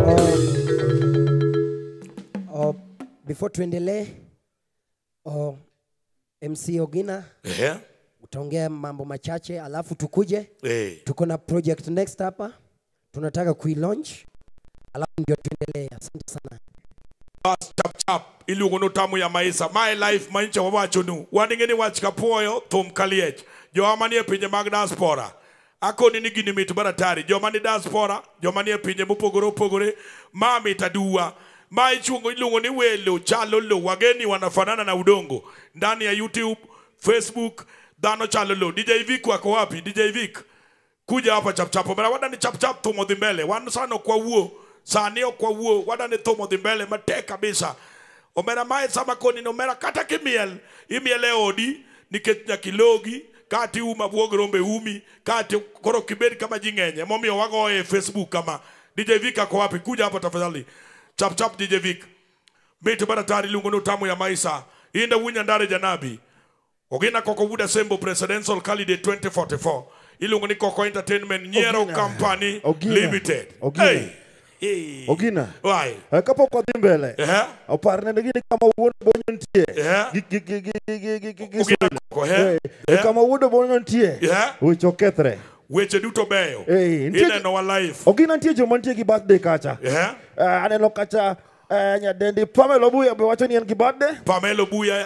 Oh, oh, before tuendelee, oh, M C Ogina, Yeah. utaongea mambo machache alafu tukuje. Hey. Tuko na project next hapa. Tunataka kui-launch. Alafu ndio tuendelee. Asante sana. Bas chap chap ilugono tamu ya maisa my life mancha wawacho nu waningeni wachka poyo tom kaliech jo amani e pinje mag diaspora akoni ni gini mitu baratari jo mani diaspora jo mani e pinje mopogore opogore mami tadua ma ichungo ilungo ni welo chalo lo wageni wanafanana na udongo ndani ya YouTube, Facebook, dano chalo lo. D J Vic wako wapi? D J Vic kuja hapa chap chap mera wada ni chap chap tumo dhimbele wan sano kwa uo Sanio kwa uo wada ni tomo dhimbele mate kabisa. Omera mae sama koni no mera kata kimiel imiele odi nikech nyakilogi kati uma buog rombe umi kati koro kibedi kama jingenye momi wago e Facebook kama D J Vic ako wapi? Kuja hapa tafadhali chap chap D J Vic Metu baratari lungo no tamu ya maisa Inda Wunyandari janabi Ogina koko wuda sembo presidential candidate twenty forty-four ilungo ni koko entertainment Nyero Ogina. Company Ogina. Limited. Ogina. Hey. Hey. Ogina. Why? Kapo kwa dhimbele. Yeah. Oparne nagini kama wuodo bonyo ntie. Yeah. Gi gi gi gi gi gi gi gi. Ogina koko he. Eh, kama wuodo bonyo ntie. Yeah. Wicho kethre. Weche duto beyo. Eh, ntie- Ine no wa life. Ogina ntie joma ntie gi birthday kacha. Yeah. Eh, aneno kacha eh, nyadendi Pamela Obuya be wacho ni en gi birthday. Pamela Obuya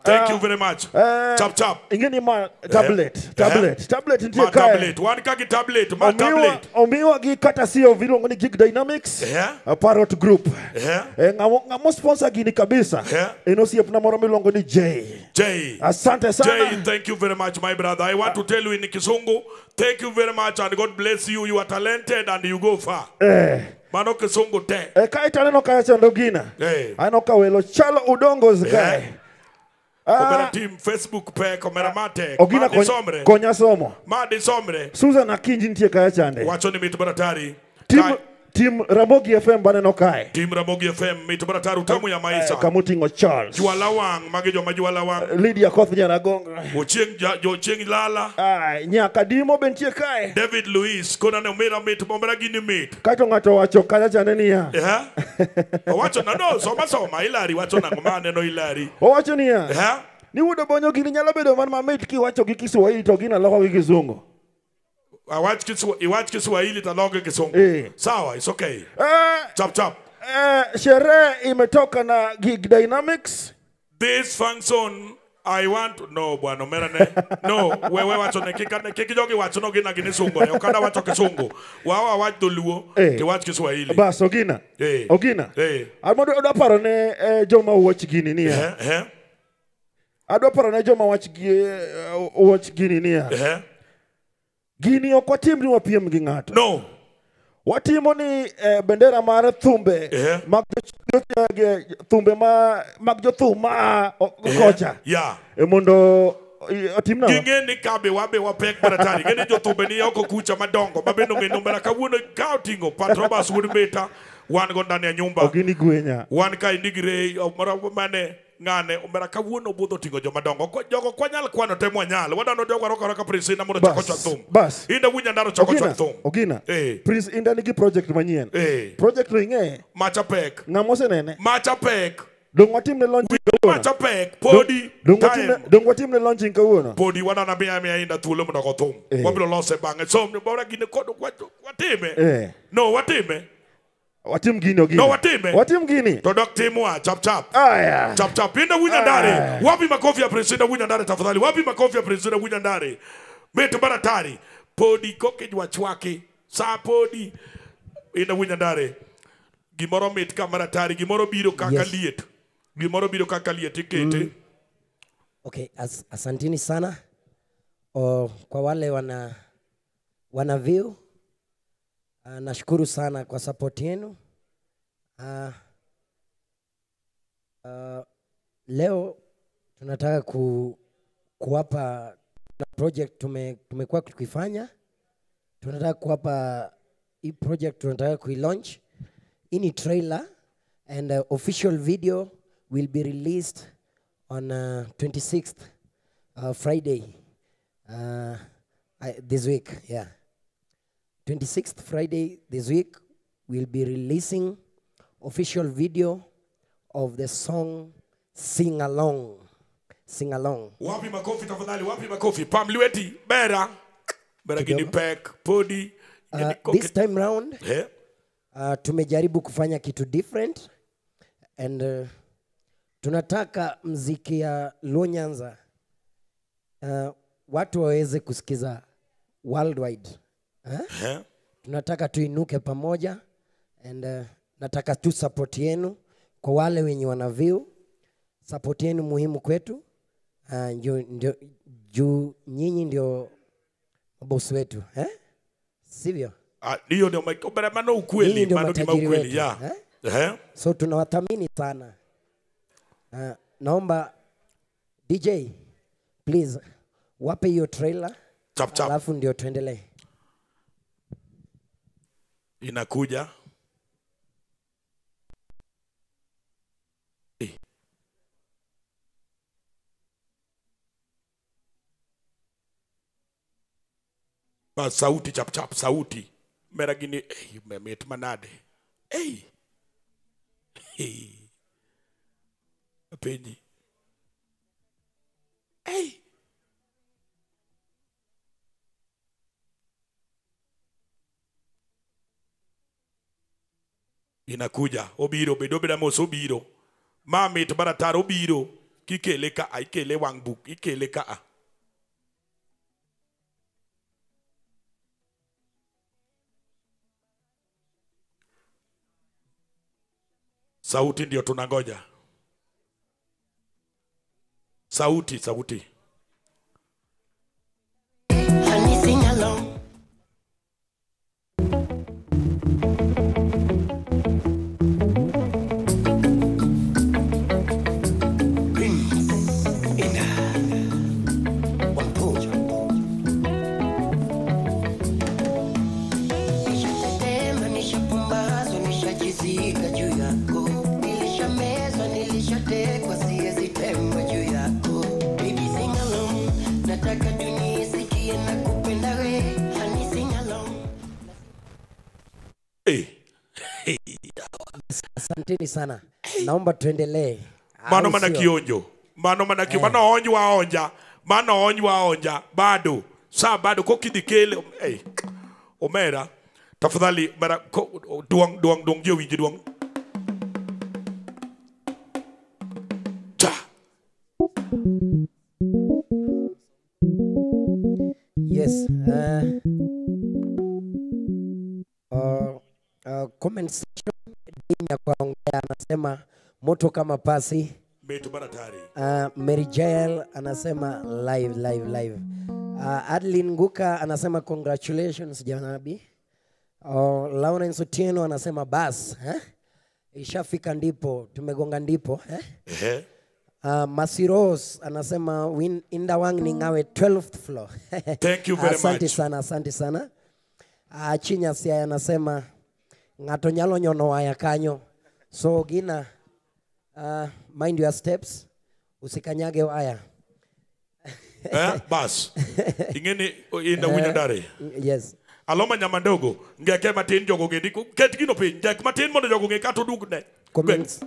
Thank Uh, you very much. uh, chap chap. Ingeni ma tablet. Eh? Tablet. Eh? Tablet Ma ndiye kaya. tablet. Wan kagi tablet. Ma Omiwa, tablet. omiwa gi kata sio vilongo ni Gig Dynamics. Eh? A Parrot Group. Eh? Eh, ngamo, ngamo sponsor gini kabisa. Eh? Ino siep na moro milongo ni Jay. Jay. Asante sana. Jay, thank you very much, my brother. I want to tell you in Kisungu, thank you very much and God bless you. You are talented and you go far. Eh. Mano Kisungu te. Eh, kai taneno kaya chando gina. Eh. Ano kawelo chalo udongo zkai. Komera team Facebook pe komera mate. Ogina Ma disomre. konya somo. Ma disomre. Susan Akinji ntie kaya chande. Wacho ni mitu baratari. Team Team Ramogi F M bane no kai. Team Ramogi F M mitu baratari utamu ya maisha. Eh, Kamutingo Charles. Juala wang, mage jo majua wang. Lydia Koth Nyaragonga. Ochieng ja jo chieng lala. Ah, nyaka dimo bentie kai. David Luis kona ne umira mitu bomera gini mit. Kaito ngato wacho kaya chande niya. Eh? Wacho na no soma soma ilari wacho na ngomane no ilari. Owacho niya. Eh? Ni wudo bonyo gini nyalo bedo man mamit ki wacho gi Kiswahili to gina loko gi Kizungu. Awach Kiswahili, iwach Kiswahili taloge Kisungu. Eh. Sawa, it's okay. Eh, Chop chop. eh, sherehe imetoka na Gig Dynamics. This function I want to no bwana merane. No, wewe wacho ne kika ne kiki jogi wacho no gina gini sungo. Ne okada wacho Kisungu. Wao awach doluo, Eh. ti wach Kiswahili. Bas Ogina. Eh. Ogina. Eh. Almodo oda paro ne eh, joma watch gini niya. Eh, eh. Adwa paro ne joma watch gi uh, watch gini niya. Eh. Gini ok watim ni wapiem gi ng'ato. No. Watimo ni eh, bendera mar thumbe Eh. mag jo- jo- thumbe ma mag jothum ma o- kocha. Yeah. E mondo i- otim na. Ginge ni kabe wabe wapek baratari. Gene jo tumbe ni yoko kucha madongo. Mabeno ngeno mbera kawuno kao tingo. Patrobas wudbeta. Wan go ndani ya nyumba. Ogini gwenya. Wan ka indigire mara mane ngane umbera kawuno budho tingo jo madongo. Ko jogo kwanyal kwano temo nyal. Wadano jogo roka roka Prince Inda mondo chako chak thum. Bas. Inda wunya ndaro chako Ogina. chak thum. Ogina. Eh. Prince Inda nigi project manyien. Eh. Project ringe. Macha pek. Ng'amose nene. Macha pek. Dong watim ne launching kawuono. Macha pek. Podi. Dong watim ne Time. dong watim ne launching kawuono. Podi wadana miya miya inda thuolo mondo go thum. Eh. Wabiro lose bange. So mbora gine kodo watime. Eh. No watime. Watim gini Ogina. No, watime. Watim gini. To dok timwa chap chap. Aya. Chap chap. Inda wunya ndare. Wapi makofi ya Prince Inda wunya ndare tafadhali. Wapi makofi ya Prince Inda wunya ndare. Metu baratari. Podi koke jwa chwake. Sa podi. Inda wunya ndare. Gimoro mit ka maratari. Gimoro biro kaka Yes. liet. Gimoro biro kaka liet ikete. Mm. Okay, as, asantini sana o, kwa wale wana wana view. Uh, nashukuru sana kwa support yenu. Uh, uh, leo tunataka ku, kuwapa na project tume, tumekuwa tukifanya. Tunataka kuwapa hii project tunataka kuilaunch. Hii ni trailer and uh, official video will be released on uh, twenty-sixth uh, Friday uh, I, this week. Yeah, twenty-sixth Friday this week we'll be releasing official video of the song Sing Along. Sing Along. Wapi makofi tafadhali. Wapi makofi. Pamliweti. Bera. Bera gini pek. Podi. Uh, this time round Eh? uh, tumejaribu kufanya kitu different and uh, tunataka mziki ya Luo Nyanza uh, watu waweze kusikiza worldwide. Eh? Eh? Tunataka tuinuke pamoja and uh, nataka tu support yenu kwa wale wenye wana view. Support yenu muhimu kwetu. Uh, ndio, ndio, juu nyinyi ndio boss wetu. Eh? Sivyo? Ah, hiyo ndio maiko bera mano Nyinyi ukweli. ndio Mano kima matajiri ukweli. wetu. Ya. Eh? Eh? So tunawathamini sana. Uh, naomba D J please wape hiyo trailer. Chap chap. Alafu ndio tuendelee. Inakuja. Eh. Ba sauti chap chap sauti. Meragini eh memet manade. Eh. Eh. Penyi. Eh. Inakuja obiro bedo beda mos obiro mamit baratar obiro kikele ka a ikele wang book ikele ka a. Sauti ndio tunangoja. Sauti, sauti. Honey, sing along. Asanteni sana. Naomba tuendelee. Mano mana kionjo. Mano mana kionjo. Mano onyo wa onja. Mano onyo wa onja. Bado. Sa bado kokidikele. Hey. Omera. Tafadhali. Mara. Duang, duang, duang. Jio wiji duang. Cha. Yes. Uh, uh, uh, comment section. Ya kuongea anasema moto kama pasi. Metu baratari. Uh, Mary Jael anasema live live live. Uh, Adeline Nguka anasema congratulations Janabi. Uh, Lawrence Otieno anasema bas, eh? Ishafika ndipo, tumegonga ndipo, eh? Eh. Uh, Masiros anasema win Indawang ni ngawe twelfth floor. Thank you very asante much. Asante sana, asante sana. Uh, Chinya Sia anasema ngato nyalo nyono waya kanyo. So gina uh, mind your steps. Usikanyage waya. Eh, bas. Ingeni inda winyandare. Yes. Aloma nyama ndogo. Ngeke matin jogo ngedi. Ket gino pin. Ngeke matin mono jogo ngeka to dugne. Comments.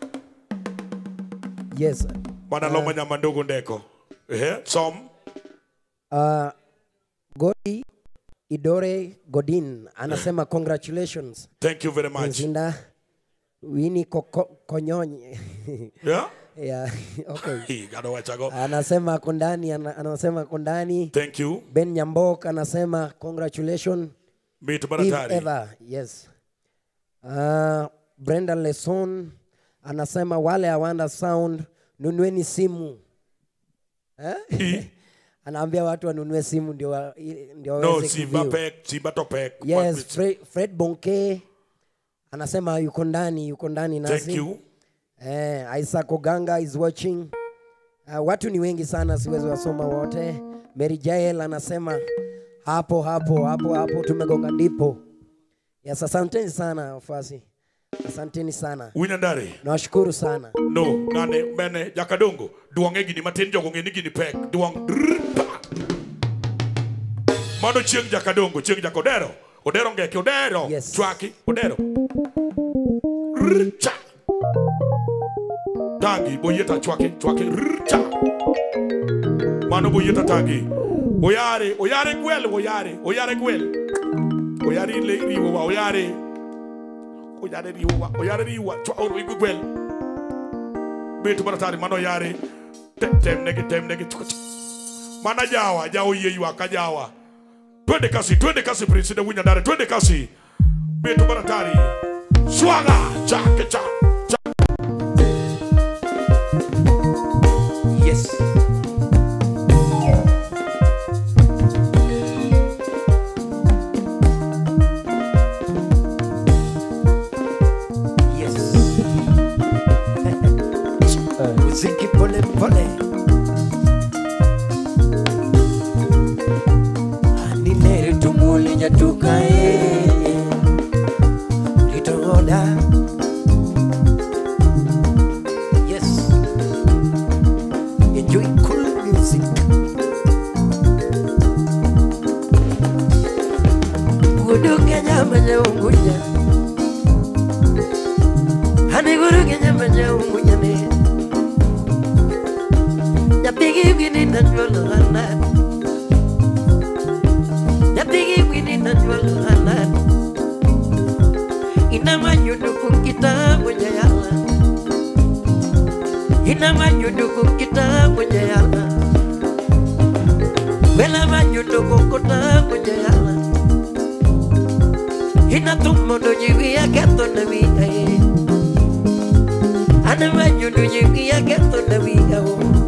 Yes. Mana loma uh, nyama ndogo ndeko. Eh, som. Uh, Godi Idore Godin anasema congratulations. Thank you very much. Nzinda Wini Konyonyi. Yeah? Yeah, okay. Gado wachago. Anasema kondani, anasema kondani. Thank you. Ben Nyambok anasema congratulations. Meet Baratari. If ever, yes. Uh, Brenda Leson anasema wale awanda sound nunueni simu. Eh? Anaambia watu wanunue simu ndio ndio no, Simba Pek, Simba Topek. Yes, Fred, Fred Bonke anasema yuko ndani, yuko ndani nasi. Thank you. Eh, Isaac Oganga is watching. Uh, watu ni wengi sana siwezi wasoma wote. Mary Jael anasema hapo hapo hapo hapo tumegonga ndipo. Yes, asanteni sana wafasi. Asanteni sana. Winyandare. Nawashukuru sana. No, nane mene jakadongo. Duang egi ni matin jogo ngeni gini pek. Duang drpa. Mano chieng jakadongo, chieng jakodero. Odero ngeke odero. Yes. Chwaki odero. Rcha. Tangi boyeta chwaki chwaki rcha. Mano boyeta tangi. Oyare, oyare gwel, oyare, oyare gwel. Oyare le riwo wa oyare. Oyare riwo wa, oyare riwo wa. Chwa oro igu gwel. Betu Baratari mano yare. Tem tem nege tem nege chwa. Mana jawa, jawo ye yuwa kajawa. Twende kasi, twende kasi Prince Winyandare, twende kasi. Betu Baratari. Swaga, chake cha. Yes. Muziki pole pole Aninere tumuli nyatuka e Litoda Yes. Enjoy cool music. Guru Kenya manya ungunya Hani guru Kenya manya ungunya ne Ya pigi wini na jwalana Ya pigi wini na jwalana Ina manyudu kukita mwenye yala ina manyuduku kita mujayala wela manyuduku kita mujayala ina tumodo jiwiya keto nawiya ana manyudu jiwiya keto nawiya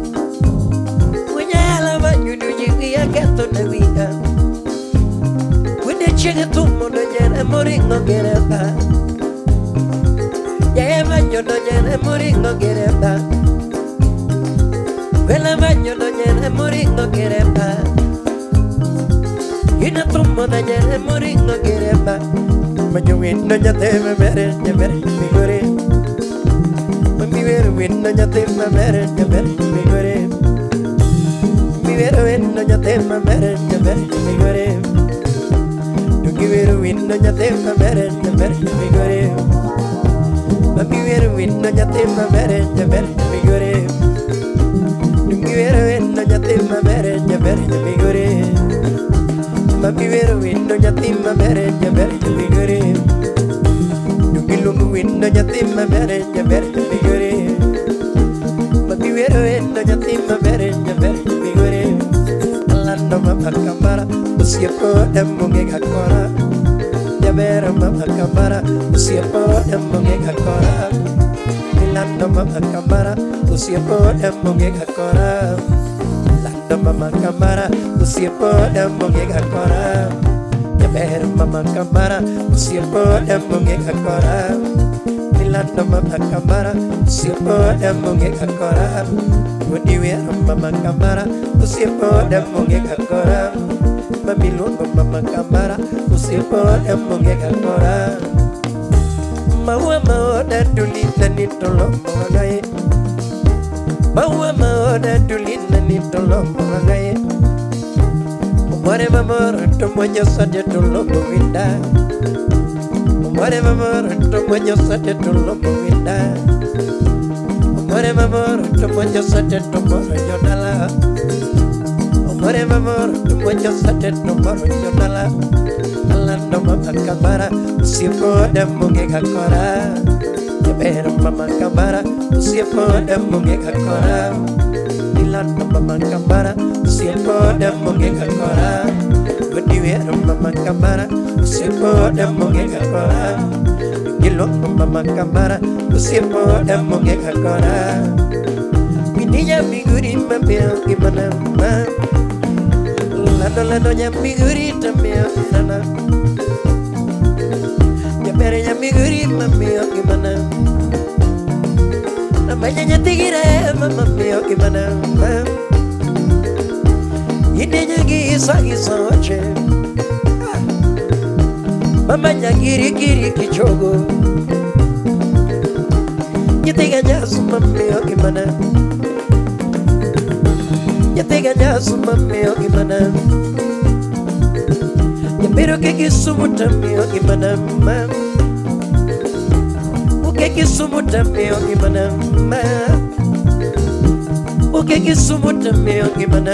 mujayala manyudu jiwiya keto nawiya wede chege tumodo jere moringo gereba ya manyudu jere moringo gereba Vela baño doña moringo querepa y no tomo doña moringo querepa Maño win doña te me mere ya mere mi gore Mi vero win doña te me mere ya mere mi gore Mi vero win doña te me mere ya mere mi gore Mi vero win doña te me mere ya mere mi gore Mi vero win doña te me mere ya mere mi gore Vero winno nyatima mere nyabere nyamigore Mami vero winno nyatima mere nyabere nyamigore Nungilungu winno nyatima mere nyabere nyamigore Mami vero winno nyatima mere nyabere nyamigore Alando mama kamara usiapo emunge kakora Nyabere mama kamara usiapo emunge kakora Lando mama kamara usiapo emunge kakora Lando mama kamara usiapo emunge kakora Yaber mama kamara usiapo emunge kakora Lando mama kamara usiapo emunge kakora Wadiwe mama kamara usiapo emunge kakora Mamilun mama kamara usiapo emunge kakora Mawa mawa da dulina ni tolombo ngai Mawa mawa da dulina ni tolombo ngai Umare mamor tomonya sade tolombo winda Umare mamor tomonya sade tolombo winda Umare mamor tomonya sade tomoro yodala Umare mamor tomonya sade tomoro yodala Alando mama kamara usiapo emunge kakora Yaber mama kamara usiapo emunge kakora Ilando mama kamara usiapo emunge kakora Wadiwe mama kamara usiapo emunge kakora Ilando mama kamara usiapo emunge kakora Mininya miguri mambia gimana ma Lando lando nya miguri tamia nana Mere nyamiguri mami gimana Namanya nyatigire mama mio gimana Ide nyagi sagi soche Mama nyagiri giri kichogo Nyatiga nyasu mami gimana Nyatiga nyasu mami gimana Nyamiro keki sumuta mio gimana mama Ukeki sumuta meo gimana ma Ukeki sumuta meo gimana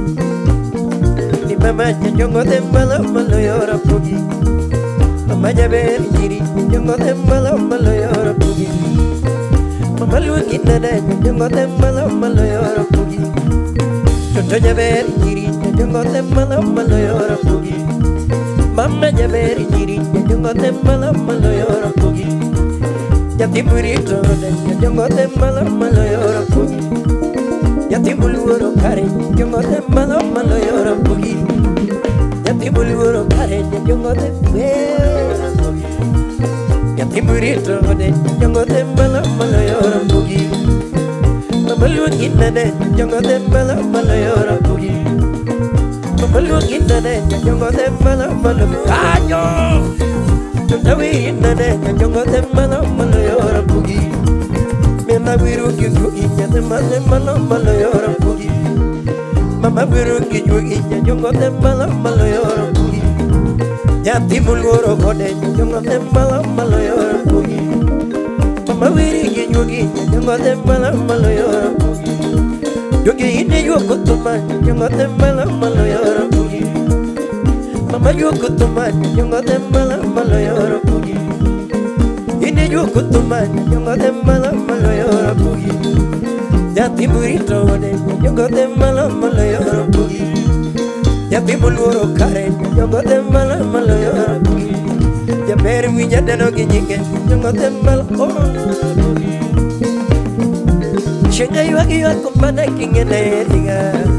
Ni mama nyongo de malo malo yora pugi Mama jaberi jiri nyongo de malo malo yora pugi Mama luki nana nyongo de malo malo yora pugi Toto jaberi jiri nyongo de malo malo yora pugi Mama jaberi jiri nyongo de malo malo yora pugi Yati burito de jongo de malo malo yora pugi Yati bulworo kare jongo de malo malo yora pugi Yati bulworo kare jongo de yora pugi Yati burito de jongo de malo malo yora pugi Mamalu kinna de jongo de malo malo yora pugi Mamalu kinna de jongo de malo malo kayo Tawi nane jongo de malo malo yora pugi Mena biru kigu inya de malo malo malo yora pugi Mama biru kigu inya jongo de malo malo yora pugi Yati mulgoro kode jongo de malo malo yora pugi Mama biru kigu inya jongo de malo malo yora pugi Yogi ine yoko tuma jongo de malo malo yora pugi Mama yoko tuma jongo de malo malo yora pugi Ine yoko tuma jongo de malo malo yora pugi Nyathi burito de jogo de malo malo yoro bugi. Nyathi moluoro kare jogo de malo malo yoro bugi. Jaber winja deno gi nyinge jogo de malo bugi. Chinga yuagi yuag kumana kingene diga.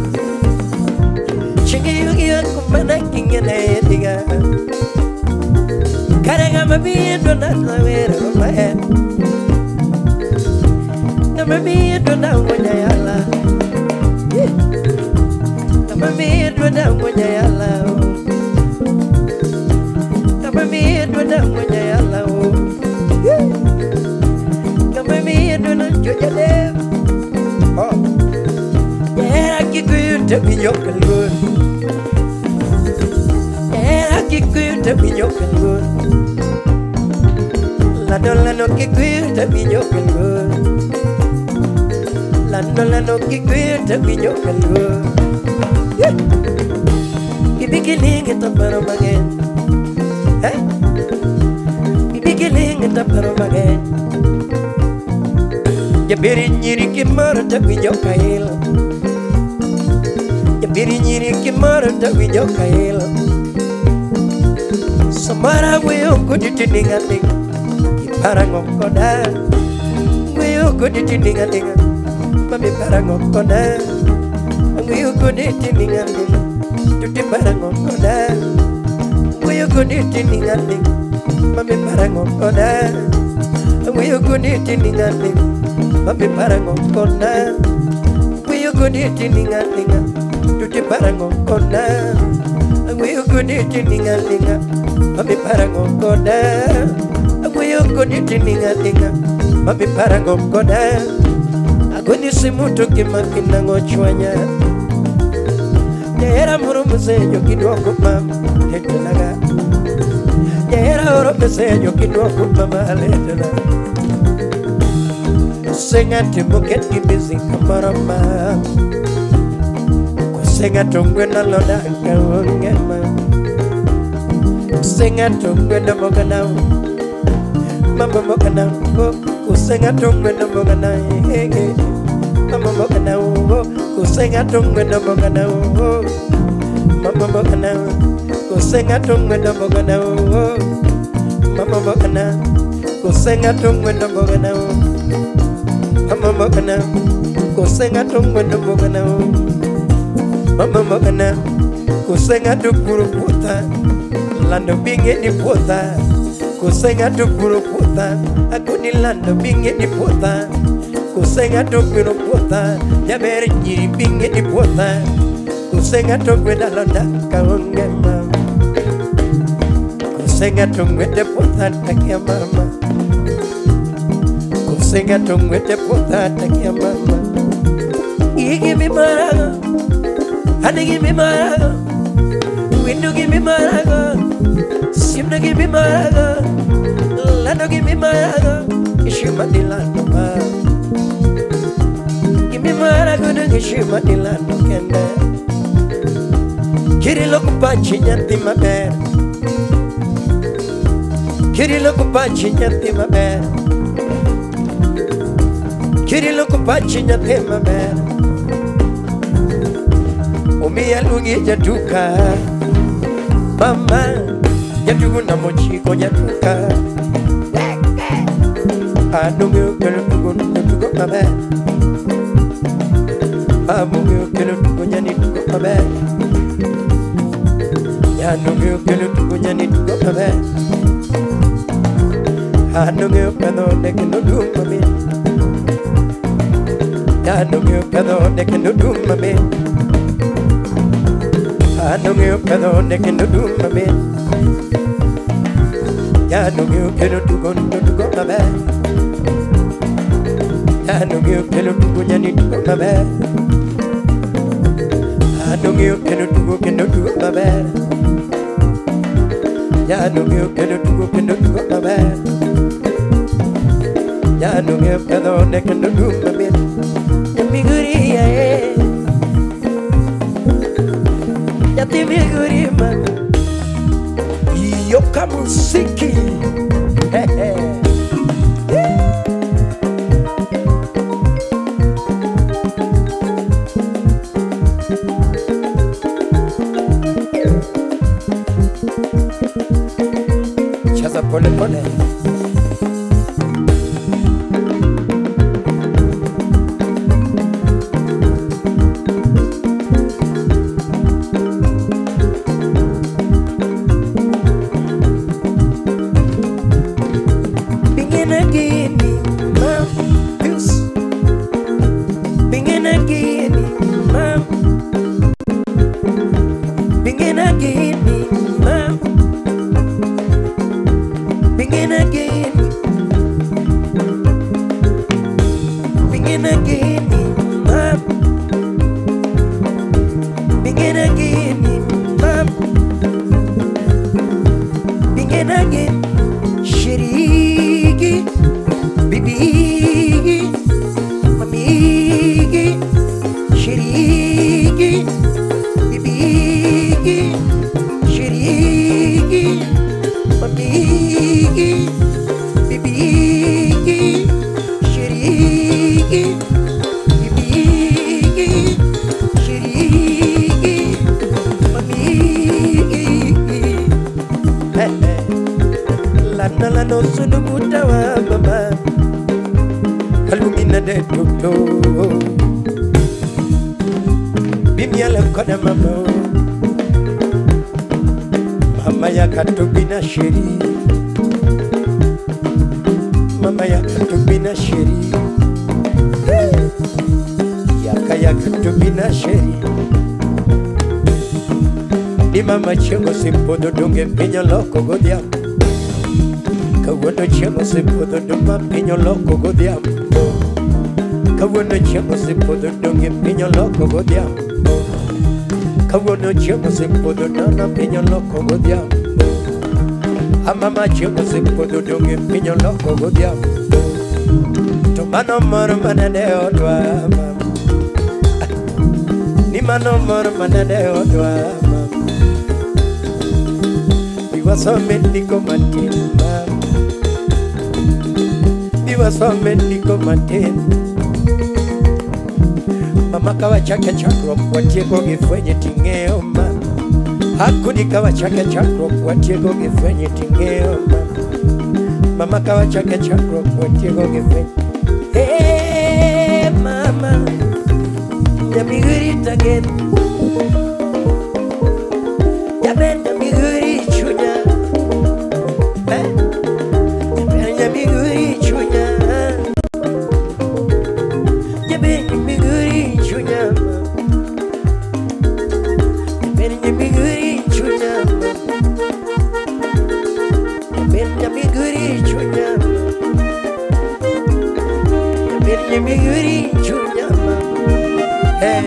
Chinga yuagi yuag kumana kingene diga. Karanga mabiendo na lawera mamae. Mabiendo na ngonya yala. Mabiendo na ngonya yala. Mabiendo na ngonya yala. Mabiendo na joja dem. Oh, era kikuyu te minyokalun. Era kikuyu te minyokalun. Lano lano kikuyu te minyokalun. Lano lano kikuyu te minyokalun. Ibigiling ito pero magen. Eh? Ibigiling ito pero magen. Jabiri nyiri kimara tawi jokail. Jabiri nyiri kimara tawi jokail. Samara weyo kuditininganing iparangokoda. Weyo kuditininganing mami parangokoda. Weyo kuditininganing tuti parangokoda. Weyo kuditininganing mami parangokoda. Weyo kuditininganing Mami parangokona, we you good eating a linga, to the parangokona, and we you good eating a linga, Mami parangokona, and we you good eating a linga, Mami parangokona, a good isimuto kimakinango chwanya. Yera murumuse yokidwoko mam, hetelaga. Yera oromuse yokidwoko mama hetelaga. Kusenga timuket gibizi kamarama. Kusenga tungwe na loda kaungema. Kusenga tungwe na mogana. Mama mogana. Kusenga tungwe na mogana. Mama mogana. Kusenga tungwe na mogana. Mama mogana. Kusenga tungwe na mogana. Mama mogana. Kusenga tungwe na mogana. Mama mogana, kusenga tungwendo mogana. Mama mogana, kusenga tukuru puta. Lando binge ni puta. Kusenga tukuru puta. Aku ni lando binge ni puta. Kusenga tukuru puta. Jaberi nyiri binge ni puta. Kusenga tungwenda londa kaungema. Kusenga tungwenda puta takia mama. Kusenga tungwete puta takia mama. Igi mi maraga, hadi gi mi maraga, windu gi mi maraga, simna gi mi maraga, lando gi mi maraga, ishima di lando pa. Gi mi maraga nung ishima di lando kende. Kiri lo kupachi nyanti maber. Kiri lo kupachi nyanti maber. Kiri lo kupachi nyanti maber. Umia lungi jaduka. Mama jaduku na mochiko jaduka. Anungi ukelo tuku tuku maber. Amungi ukelo tuku nyani tuku maber. Anungi ukelo tuku nyani tuku maber. Anungi ukelo nekino tuku maber. Anungi ukelo nekino tuku maber. Anungi ukelo nekino tuku maber. Anungi ukelo tuku tuku maber. Anungi ukelo tuku nyani tuku maber. Anungi ukelo tuku kendo tuku maber. Anungi ukelo tuku kendo tuku maber. Anungi ukelo nekino tuku maber. Miguri ya eh. Yati miguri mama. Yoka musiki. Hey hey. pole pole. Begin again, mom. Yes. Begin again, mom. Begin again, mom. Begin again. Begin again, mom. Begin again, mom. Begin again. Shiriki, bibigi, mamigi. Shiriki, bibigi, shiriki, mamigi, bibigi, shiriki, bibigi, shiriki, mamigi. Hey, hey. Lana lano sunu mutawa mama, kalumina de tuto. Bimyala kona mama, mama ya katubina sheri, mama ya katubina sheri, yaka ya katubina sheri. Ni mama chengo simpodo donge pinya loko godia, kawono chengo simpodo donga pinya loko godia, kawono chengo simpodo donge pinya loko godia. Kawono chemo se podo nana pinya loko godia. Amama chemo se podo donge pinya loko godia. To mano moro manane odwa mama. Ni mano moro manane odwa mama. Biwa so mendiko matin mama. Biwa so mendiko matin. Mama kawa chake chakro watieko gifwenye tingeo mama. Hakuni kawa chake chakro watieko gifwenye tingeo mama. Mama kawa chake chakro watieko gifwenye. Hey mama, nyamiguri tagen. Yaben nyamiguri chunya. Hey, yaben nyamiguri chunya. Yaben nyamiguri chunya. Yaben nyamiguri chunya. Yaben nyamiguri chunya. Yaben nyamiguri chunya. Hey.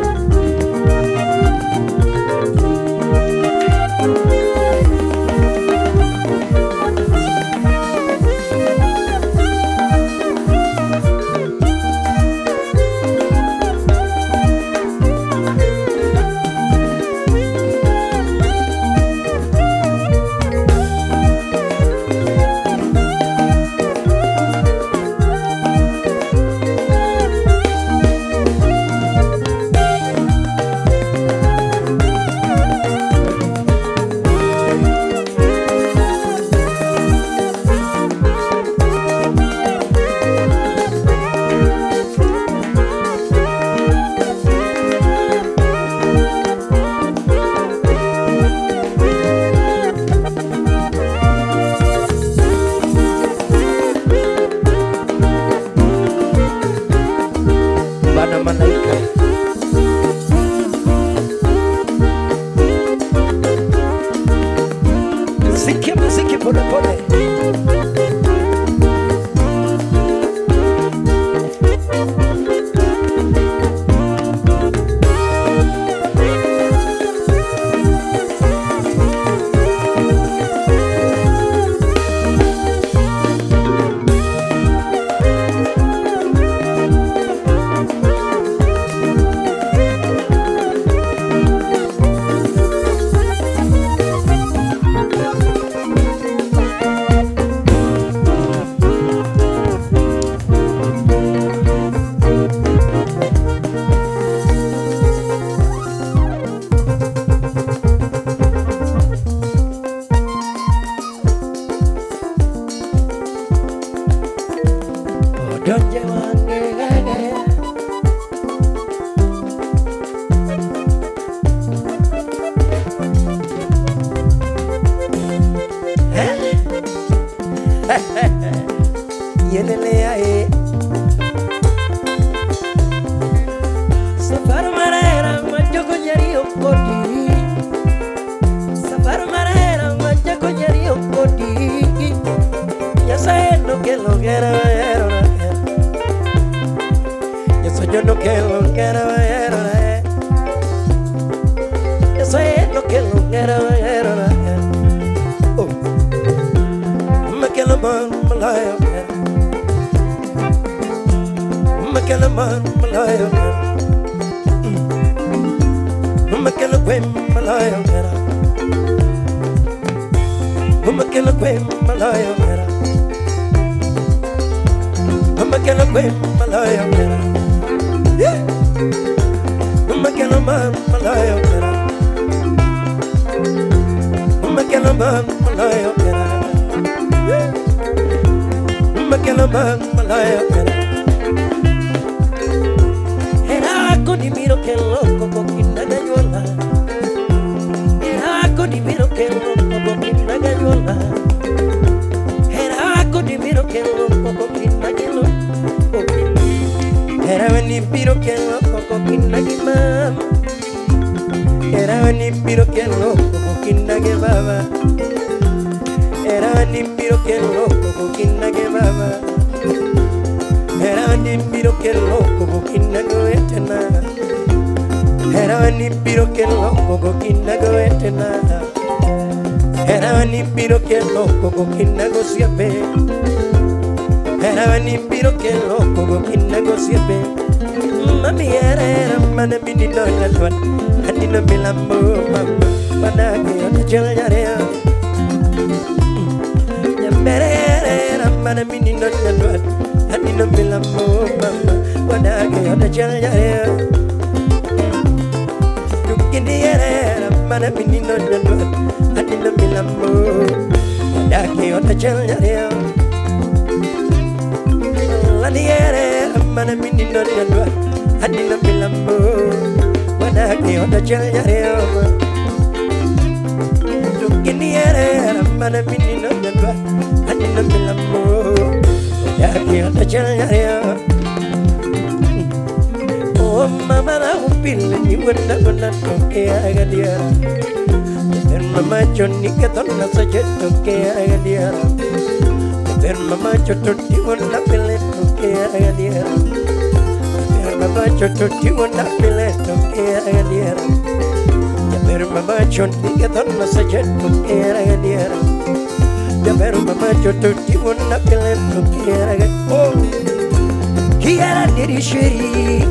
Bana malaika sikia muziki pole pole. Mama kela kwe malayo mera. Mama kela kwe malayo mera. Mama kela kwe malayo mera. Yeah. Mama kela man malayo mera. Mama kela man malayo mera. Yeah. Mama kela man malayo mera. Era con di miro que loco coquina gallola. Era con di miro que loco coquina gallola. Era con di miro que loco coquina gallola. Era veni piro que loco coquina gimam. Era veni piro que loco coquina gebaba. Era veni piro que loco coquina gebaba. Era veni piro que loco coquina goetena. Era veni piro que loco coquina goetena. Era veni piro que loco coquina gosiabe. Era veni piro que loco coquina gosiabe. Mami era era mana bini dona tuan. Andi no milambo mama. Pada ke ota jalarea. Yambere era mana bini dona tuan. Andi no milambo mama. Pada ke ota jalarea. Dukini era mana bini dona tuan. Andi no milambo. Pada ke ota jalarea. Lani era mana bini dona tuan. Andi no milambo. Pada ke ota jalarea. Dukini era mana bini dona tuan. Andi no milambo. Pada ke ota jalarea. Oh mama na upil ni wanda wanda toke aga dia. Dan mama Johnny ke tonna saja toke aga dia. Dan mama chotot di wanda pele toke aga dia. Dan mama chotot di wanda pele toke aga dia. Dan mama Johnny ke tonna saja toke aga dia. Dan mama chotot di wanda pele toke aga. Oh he era diri shiri.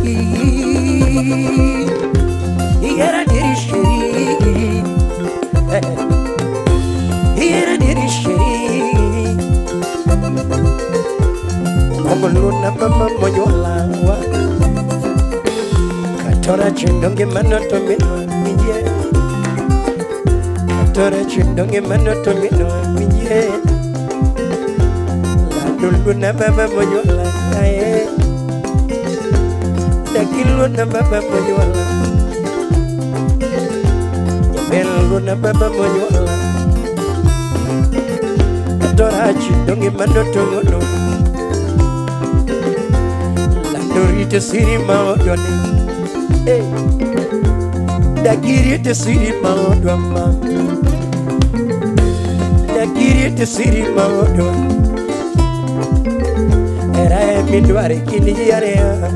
He era diri shiri. He era diri shiri. Mongoluna mama moyola wa. Katora chindonge manoto minwa minye. Katora chindonge manoto minwa minye. La duluna mama moyola aye. Dakilo na baba moyola. Bello na baba moyola. Adorachi donge manoto ngono. La dorite siri maodone. Hey. Dakiri te siri maodoma. Dakiri te siri maodoma. Era e mi duare kini yarea.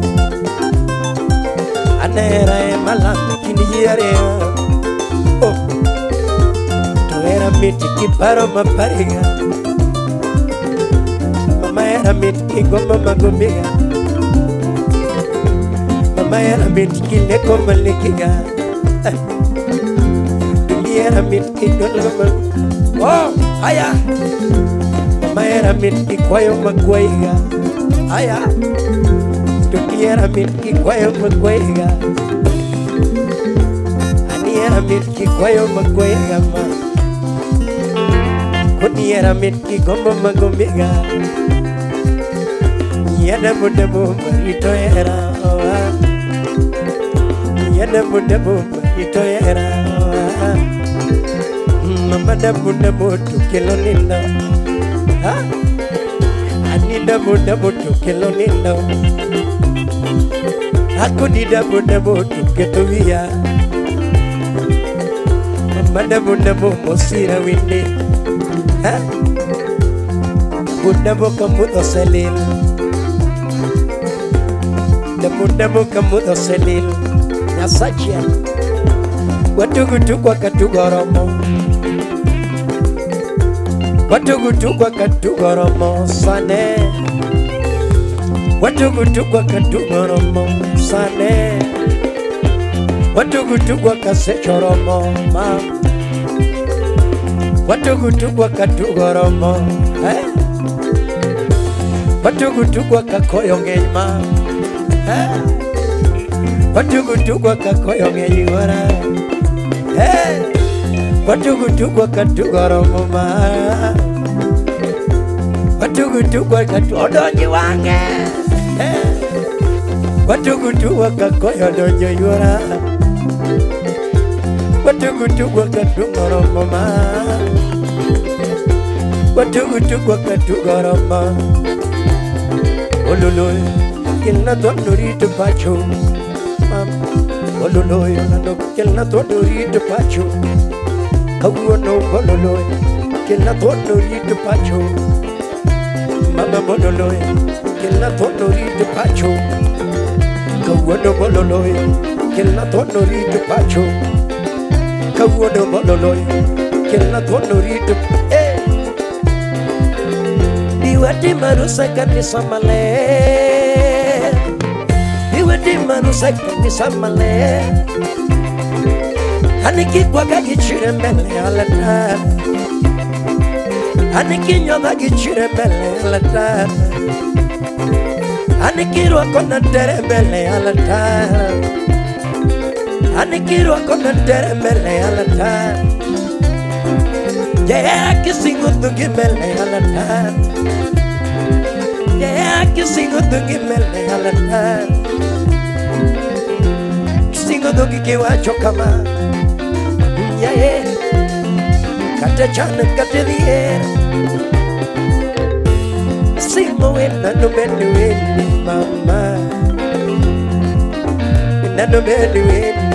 Anera e malam kini yarea. Oh, tu era miti ki paro ma pariga. Mama era miti ki goma ma gomiga. Mama era miti ki leko ma lekiga. Duli era miti ki dolga ma. Oh, aya. Mama era miti ki kwayo ma kwaiga. Aya. Duli era miti ki kwayo ma kwaiga. Era mitki kwayo makwega ma. Kuni era mitki gombo magomega. Yada muda bumba ito era oa. Yada muda bumba ito era oa. Mama da muda mutu kilo nindo. Ha? Anida muda mutu kilo nindo. Aku dida muda mutu ketuia. Mada bunda bo mosira winde. Ha? Bunda bo kamu to selil. Da bunda bo kamu to selil. Nasachia. Watugutu kwa katugoromo. Watugutu kwa katugoromo sane. Watugutugwa katugoromo sane Watugutugwa kasechoromo ma Watugutugwa katugoromo eh Watugutugwa kakoyonge ma eh Watugutugwa kakoyonge yora eh Watugutugwa katugoromo ma Watugutugwa katodonyi wange eh Watugutugwa kakoyo donyo yora Watugutugwa katugoromo ma Watugutugwa katugoromo Ololoy kilna tonuri to pacho mam Ololoy nando kilna tonuri to pacho Kawuno ololoy kilna tonuri to pacho Mama bololoy kilna tonuri to pacho Kawuno bololoy kilna tonuri to pacho Kawuno bololoy kilna tonuri to eh Diwati manusa kanisa male Diwati manusa kanisa male Aniki kwa kagichire mbele alata Aniki nyoda gichire mbele alata Aniki rwa kona tere mbele alata Aniki rwa kona tere mbele alata Yeah, kisingo tungi mbele alata Yeah, kisingo tungi mbele alata Kisingo tungi kiwacho kama Yeah, yeah Kate chana kate diera Singo wena no menu weni mama Wena no menu weni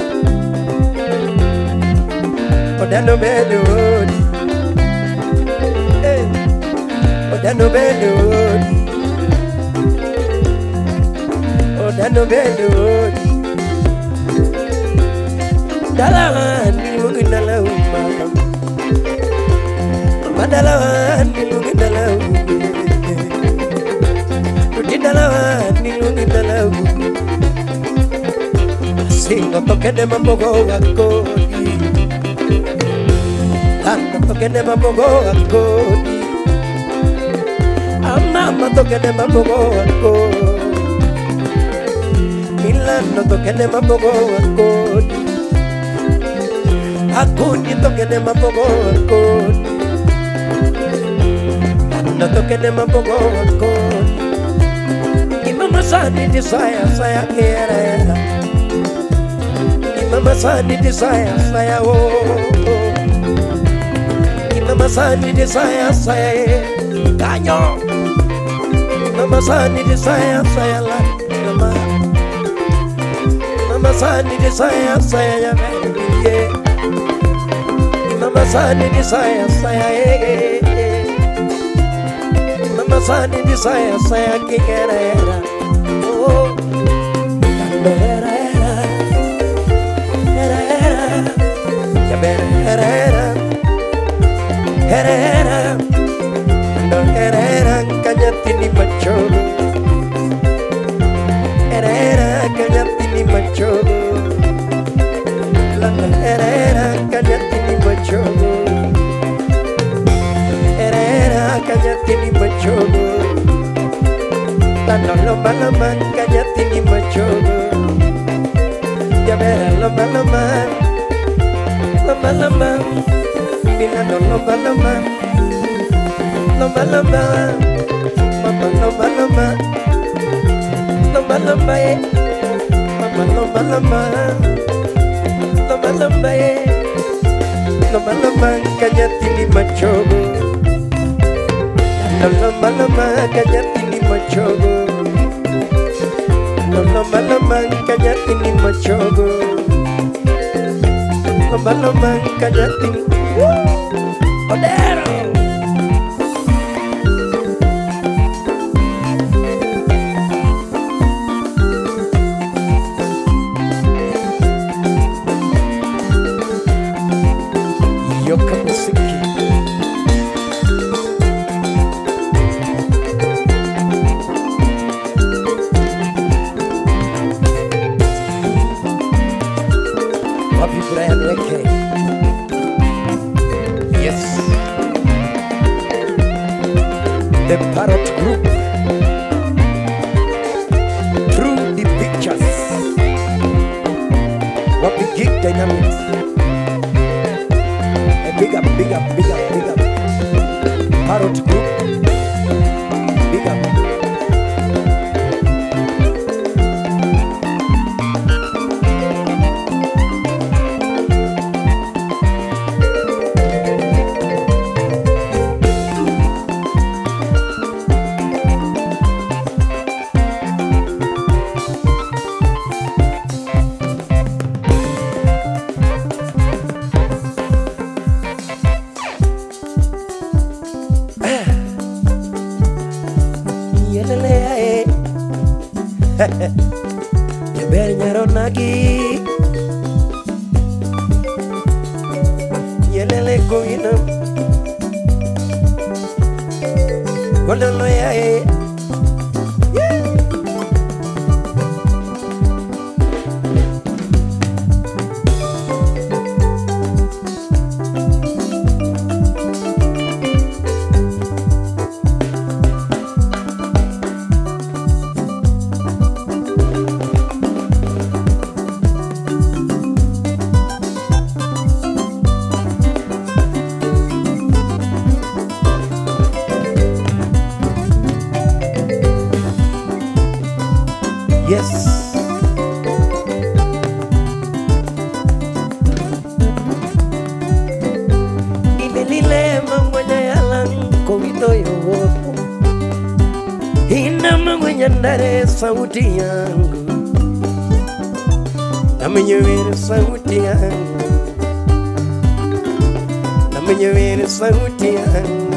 Oda no menu weni Oda no menu weni Oda no menu weni Dalawani mungi dalawuma Madalawani mungi dalawuma Tuti dalawani mungi dalawuma Singo toke de mambogo wakodi Tango toke de mambogo wakodi Amama toke de mambogo wakodi Milano toke de mambogo wakodi Akuni toke de mambogo wakodi Tanda toke de mambogo wakodi Imama sani desire saya kera Imama sani desire saya wo Imama sani desire saya kanyo Imama sani desire saya la Imama Imama sani desire saya ya yeah Mama sani desire saya eh Mama sani desire saya kera era oh era era era era ya era era era era no era era kanyatini macho era era kanyatini macho la era era kanyatini machogo Erera kanyatini machogo Tano lomba lomba kanyatini machogo Yamera lomba lomba Lomba lomba Milano lomba lomba Lomba lomba Mama lomba lomba Lomba lomba eh Mama lomba lomba Lomba lomba eh Lomba lomba kanyatini machogo Lomba lomba kanyatini machogo Lomba lomba kanyatini machogo Lomba lomba kanyatini Odero Brian Weke. Yes. The Parrot Group. Through the pictures. What the gig dynamics. A big up, big up, big up, big up. Parrot Group. Big up. Nyeber nyaronagi Nyelele koina Gololo yae Yes. Ilelile mangwenya yalang kowito yowopo Ina mangwenya ndare sauti yangu Na mwenyewe sauti yangu Na mwenyewe sauti yangu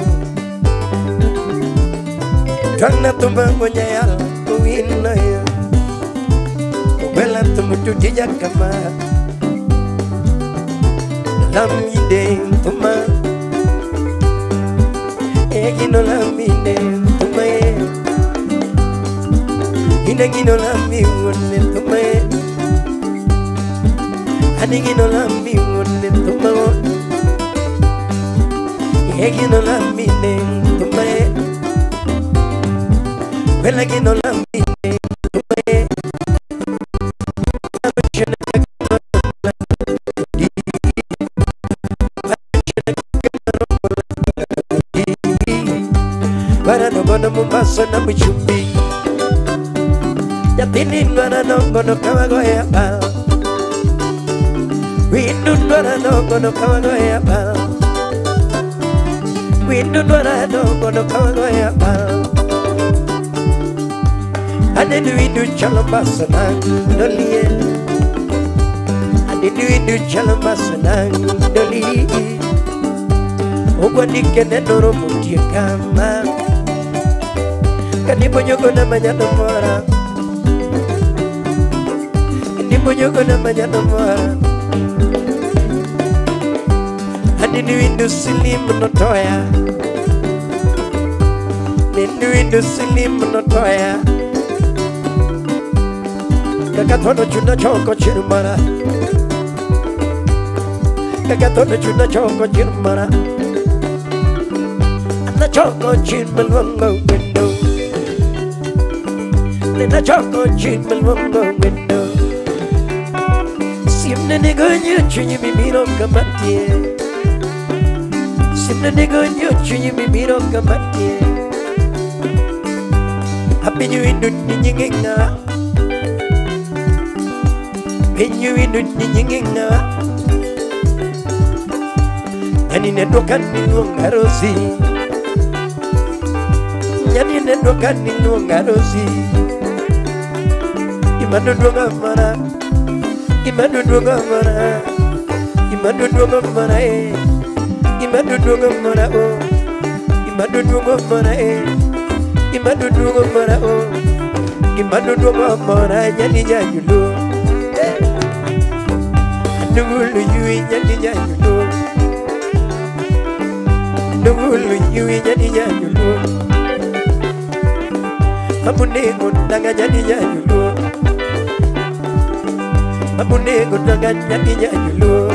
Twana tumba mwenye yalang kowina ya Bella tumutu tija kama Lamide tuma Egino lamide tuma Inagino lami wone tuma Adigino lami wone tuma Egino lamide tuma Bella gino lamide Gono Mombasa na Mchumbi Yatini ndwana nongono kawa goya ba Windu ndwana nongono kawa goya ba Windu ndwana nongono kawa goya ba Adenu windu chalambasa na dolie Adenu windu chalambasa na dolie Ogwadike nenoro mutie kama Kani bonyoko na manyano mora Kani bonyoko na manyano mora Adini windu silimu notoya Nini windu silimu notoya Kakatono chuna choko chirumara Kakatono chuna choko chirumara Ana choko chirmalwango window Nina choko chirmalwango window Simne negonyo chunyi mimiro kamatie Simne negonyo chunyi mimiro kamatie Happy New Year nyinginga Penyu windu nyinginga Yani nedoka ninunga rosi Yani nedoka ninunga rosi Imanu dunga mara Imanu dunga mara Imanu dunga mara eh Imanu dunga mara oh Imanu dunga mara eh Imanu dunga mara oh Imanu dunga mara yani jayulu Nungulu yui jadi jayulu Nungulu yui jadi jayulu Amune undanga jadi jayulu Mamunego daga nyaki nyanyulo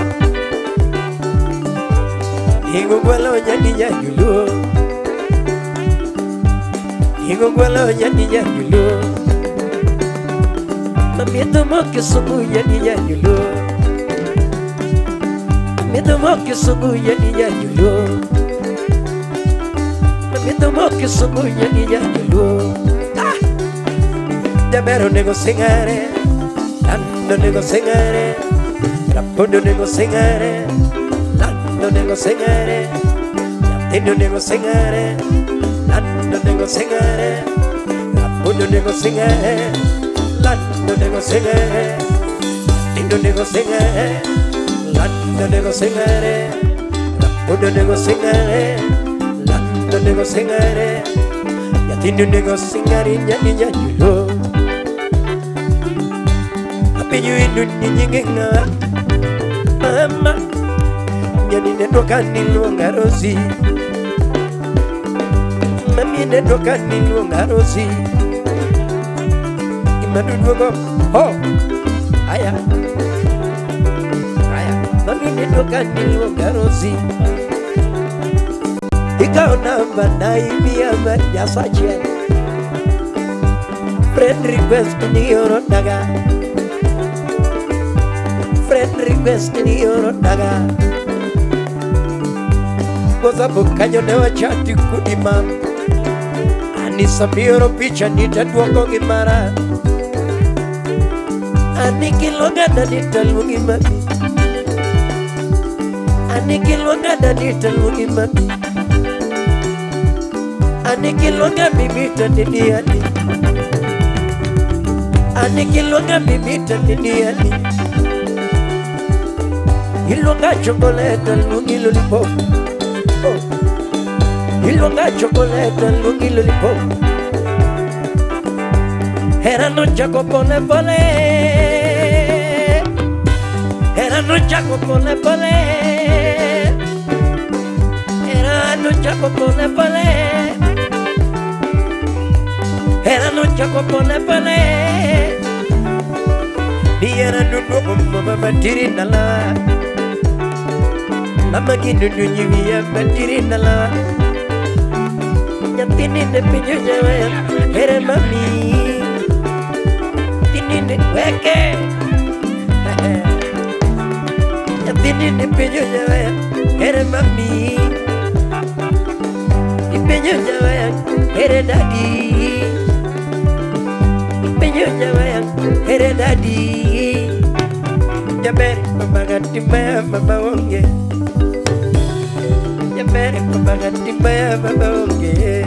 Nigo gwalo nyaki nyanyulo Nigo gwalo nyaki nyanyulo Mamieto moke sugu nyaki nyanyulo Mamieto moke sugu nyaki nyanyulo Mamieto moke sugu nyaki nyanyulo Jamero nego singare Lando nego singare Rapodo nego singare Lando nego singare Yatindo nego singare Lando nego singare Rapodo nego singare Lando nego singare Yatindo nego singare Lando nego singare Rapodo nego singare Lando nego singare Yatindo nego singare Nyani nyanyulo Pinyu indu nyinginga Mama Nyani netoka niluonga Rosi Mami netoka niluonga Rosi Imadu dwogo Oh Aya Aya Mami netoka niluonga Rosi Ikao namba na ibia ya sache Friend request ni oronaga Friend request ni oronaga Koza bukanyo newa chati kudima Anisa mioro picha nitaduoko gimara Anikilonga na nitalungi mami Anikilonga na nitalungi mami Anikilonga mimita niniani Anikilonga mimita niniani Ilonga chocolate lungi lollipop oh. Ilonga chocolate lungi lollipop Era no chaco pole pole Era no chaco pole pole Era no chaco pole pole Era no chaco pole pole Ni era nuno mama matiri nala Lama gini dunia matiri nala Nyatini ne pinyo jawa Here mami Tini ne weke Nyatini ne pinyo jawa Here mami Pinyo jawa Here daddy Pinyo jawa Here daddy Jamere pamagati maya mama wonge Jamere pamagati maya mama wonge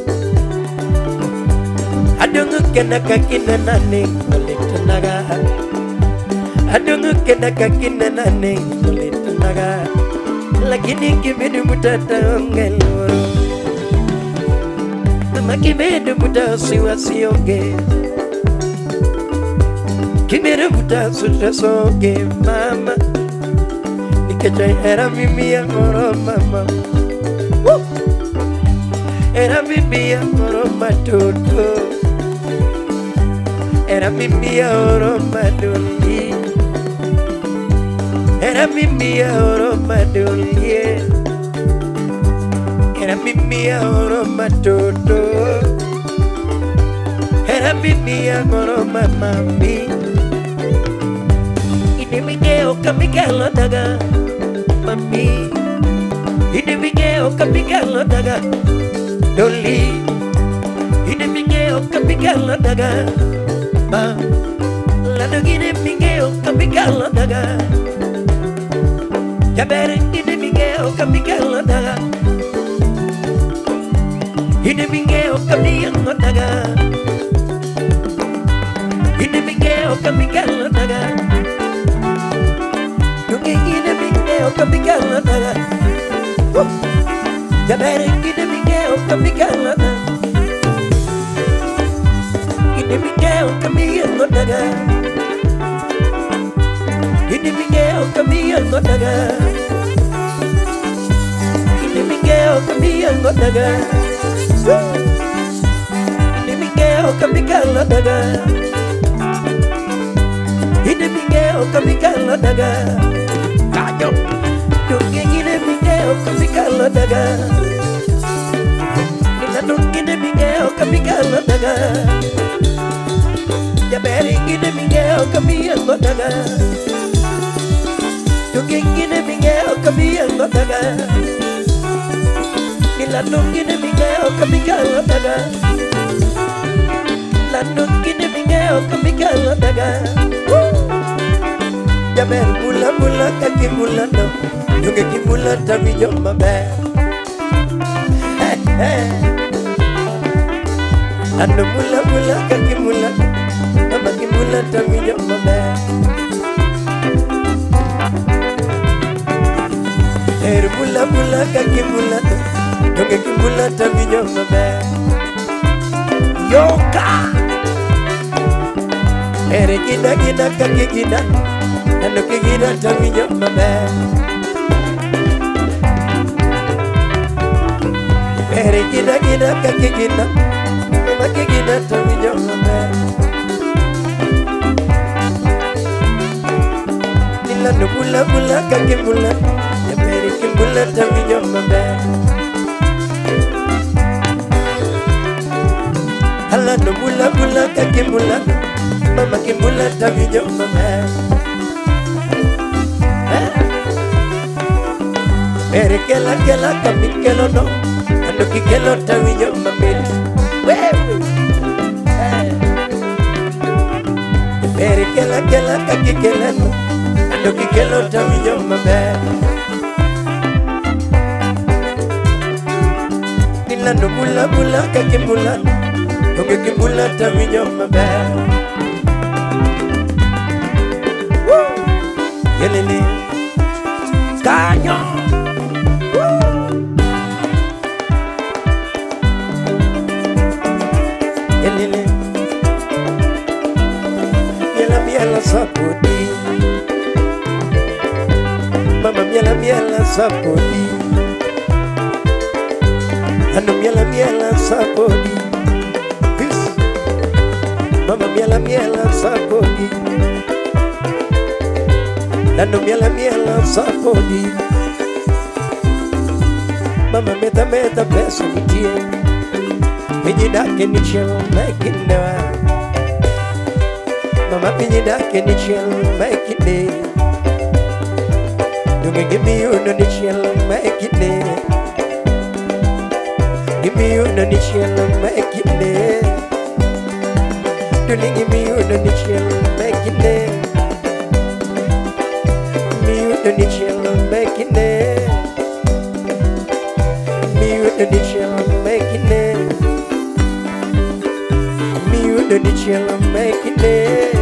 Adungu kena kakina nane Kolitanaga Adungu kena kakina nane Kolitanaga Lakini kibidu mutata ongeloro Mama kibidu mutata siwasi onge Kibidu mutata siwasi onge mama Nikajai era mimi ya moro mama Woo! Era mimi ya moro matoto Era mimi ya oro madoli Era mimi ya oro madoli Era mimi ya oro matoto Era mimi ya oro mamami Inimigeo kamigalo daga Mami Inimigeo kamigalo daga Doli Inimigeo kamigalo daga Ma Lado gine mingeo kamigalo daga Jabere gine mingeo kamigalo daga Gine mingeo kamigalo daga Gine mingeo kamigalo daga Nungi gine mingeo kamigalo daga Jabere gine mingeo kamigalo daga Ini mingeo kamigalo daga Ini mingeo kamigalo daga Ini mingeo kamigalo daga Ini mingeo kamigalo daga Gine mingeo kamikalo daga Kanyo Dungi gine mingeo kamikalo daga Nila dungine mingeo kamikalo daga Jaberi gine mingeo kamikalo daga Dungi gine mingeo kamikalo daga Nila dungine mingeo kamikalo daga Landung gine mingeo kamikalo daga Jaber mula mula kaki mula no Dungi ki mula tabi jomma be Ando mula mula kaki mula Mama ki mula tabi jomma be Er mula mula kaki mula Dungi ki mula tabi jomma be Yoka Ere gina gina kaki gina Ando ki gina tabi jomma be Ere gina gina kaki gina Mama ki gina tabi jomma be Nila no mula mula kaki mula Ere ki mula tabi jomma be Hala no mula mula kaki mula Mama ki mula tabi jomma be Ere kela kela kami kelo no Ando ki kelo tabi jomma be Ere kela kela kaki kela no Ando ki kelo tabi jomma be Nila no mula mula kaki mula Dungi ki mula tabi jomma be Yelele Kanyo Yelele Miela miela sapodi Mama miela miela sapodi Ando miela miela sapodi Peace Mama miela miela sapodi Ando miela miela sapodi Mama meta meta peso nitie Pinyi dake ni chel mekinewa Mama pinyi dake ni chel mekine Dungi gimi uno ni chel mekine Gimi uno ni chel mekine Dungi gimi uno ni chel mekine Mi uno ni chel mekine Mi uno ni chel mekine Mi uno ni chel mekine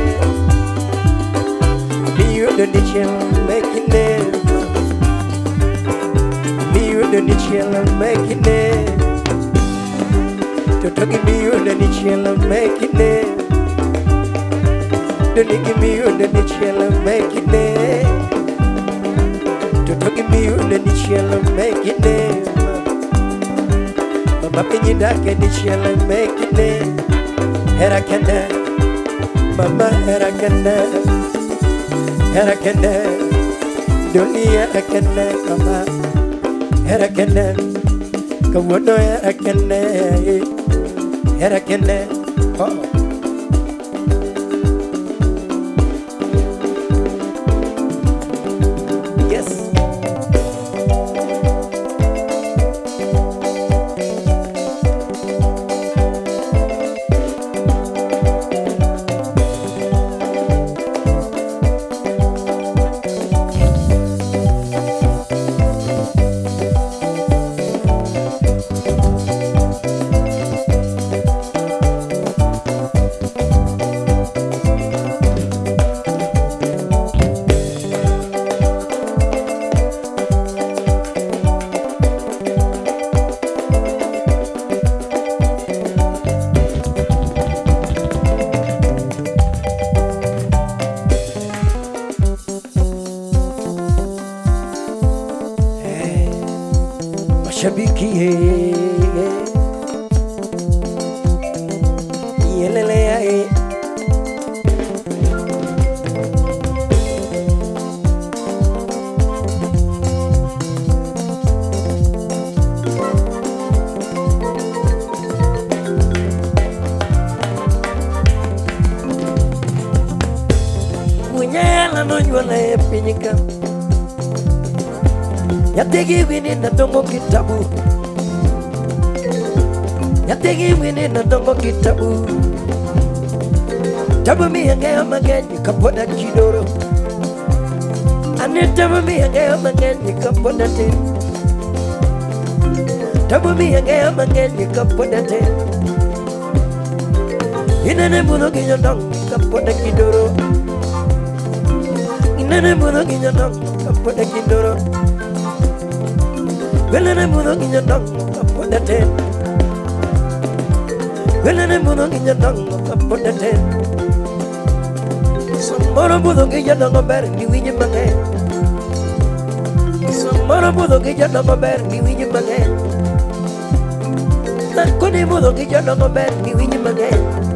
Mi uno ni chel mekine Mi uno ni chel mekine Totogi mi uno ni chel mekine Dunigi mi uno ni chel mekine Totogi mi uno ni chel mekine Mama pinyi dake ni chel mekine Era kene Mama era kene Era kene Dunia era kene Mama era kene Kawono era kene Era kene Oh Yes Shabiki yelele Yala no nyole pinyika Yategi wini na dongo kitabu Yategi wini na dongo kitabu Tabu mi yange amagenyi kapona kidoro Ane tabu mi yange amagenyi kapona te Tabu mi yange amagenyi kapona te Inene muno kinyo dong kapona kidoro Inene muno kinyo dong kapona kidoro Inene muno kinyo dong kapona te Inene muno kinyo dong kapona te Samara budo que ya no ver ni winje mange Samara budo que ya no ver ni winje mange Takoni budo que ya no ver ni winje mange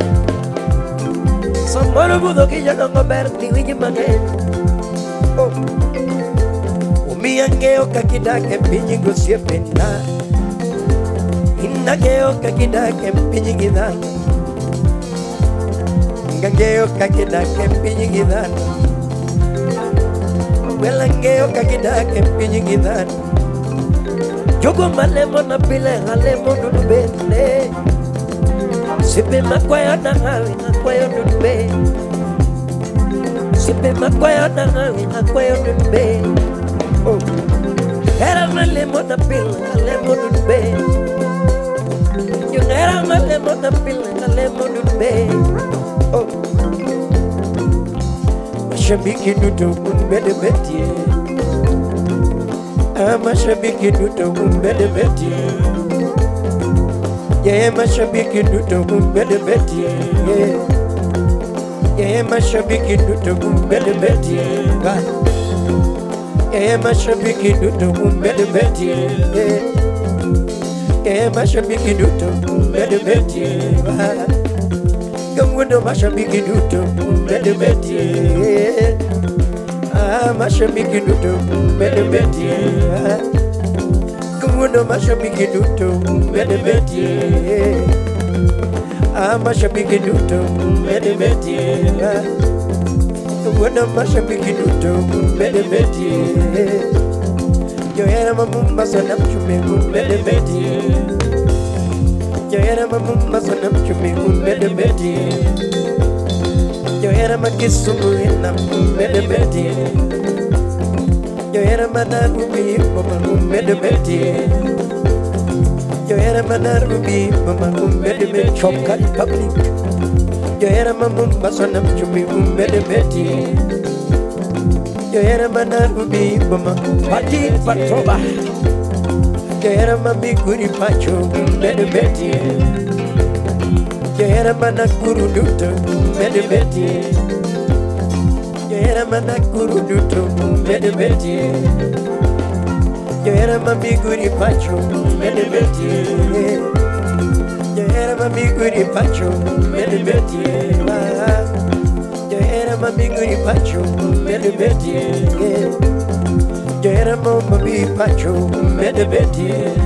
Samara budo que ya no ver ni winje mange Oh Umiangeo kakida ke pinyi gusie pena Inageo kakida ke pinyi gida Gangeo kakida kempinyi gidan Welangeo kakida kempinyi gidan Jogo malemo na pile halemo nunubele Sipe makwaya na hawi nakwayo nunube Sipe makwaya na hawi nakwayo nunube Era malemo na pile halemo nunube Yung era malemo na pile halemo nunube Oh, mashabiki nuto umbede betie Ah, mashabiki nuto umbede betie Yeah, mashabiki nuto umbede betie Yeah, yeah, mashabiki nuto umbede betie Yeah, mashabiki nuto umbede betie Yeah, yeah, mashabiki nuto umbede betie Kamundo mashabiki duto mbede beti Ah mashabiki duto mbede beti Kamundo mashabiki duto mbede beti Ah mashabiki duto mbede beti Kamundo mashabiki duto mbede beti Yo era mamumba sana mchume mbede beti Yo era mamumba sana mchume mbede beti Yo era makisumu ina mbede beti Yo era manarubi mama mbede beti Yo era manarubi mama mbede beti Chokali public Yo era mamumba sana mchume mbede beti Yo era manarubi mama Pati patroba Yo era mamiguri pacho mbede beti Yo era mana guru duto mbede beti Yo era mana guru duto mbede beti Yo era mamiguri pacho mbede beti Yo era mamiguri pacho mbede beti Yo era mamiguri pacho mbede beti Yo era mamiguri pacho mbede beti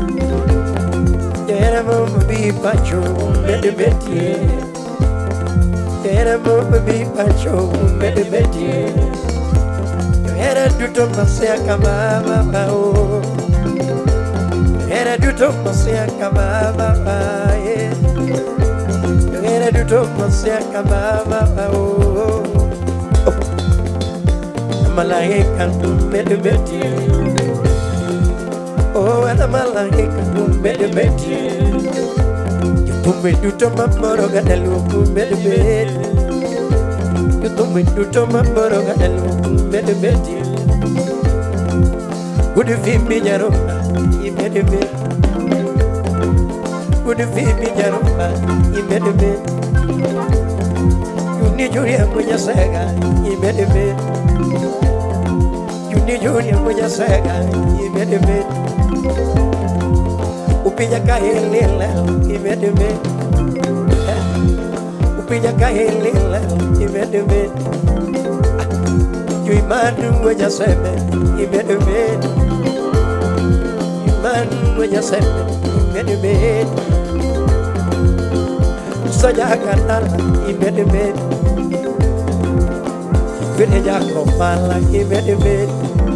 Era mama bi pacho mbede beti Era mama bi pacho mbede beti Era duto masea kama baba o Era duto masea kama baba Era duto masea kama baba o Malaika mbede beti Oh, ana malaika mbede beti Yutumbe duto mamoro gadalu mbede beti Yutumbe duto mamoro gadalu mbede beti Gudu fimbi jarumba mbede beti Gudu fimbi jarumba mbede beti Yuni juria kunya sega mbede beti Yuni juria kunya sega mbede beti Upija kahelela imedeme Upija kahelela imedeme Yuimanu mwenye seme imedeme Yuimanu mwenye seme imedeme Saja kanala imedeme Vini jako mala imede bed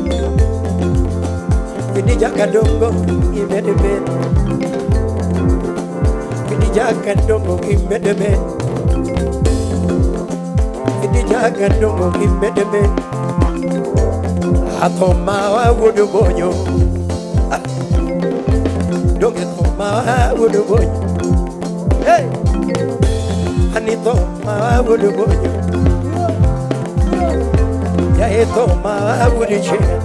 Vini jaka dongo imede bed Vini jaka dongo imede bed Vini jaka dongo imede bed Ato mawa wudu bonyo Donge to mawa wudu bonyo Hey Anito mawa wudu bonyo Ya eto mawa wudu chega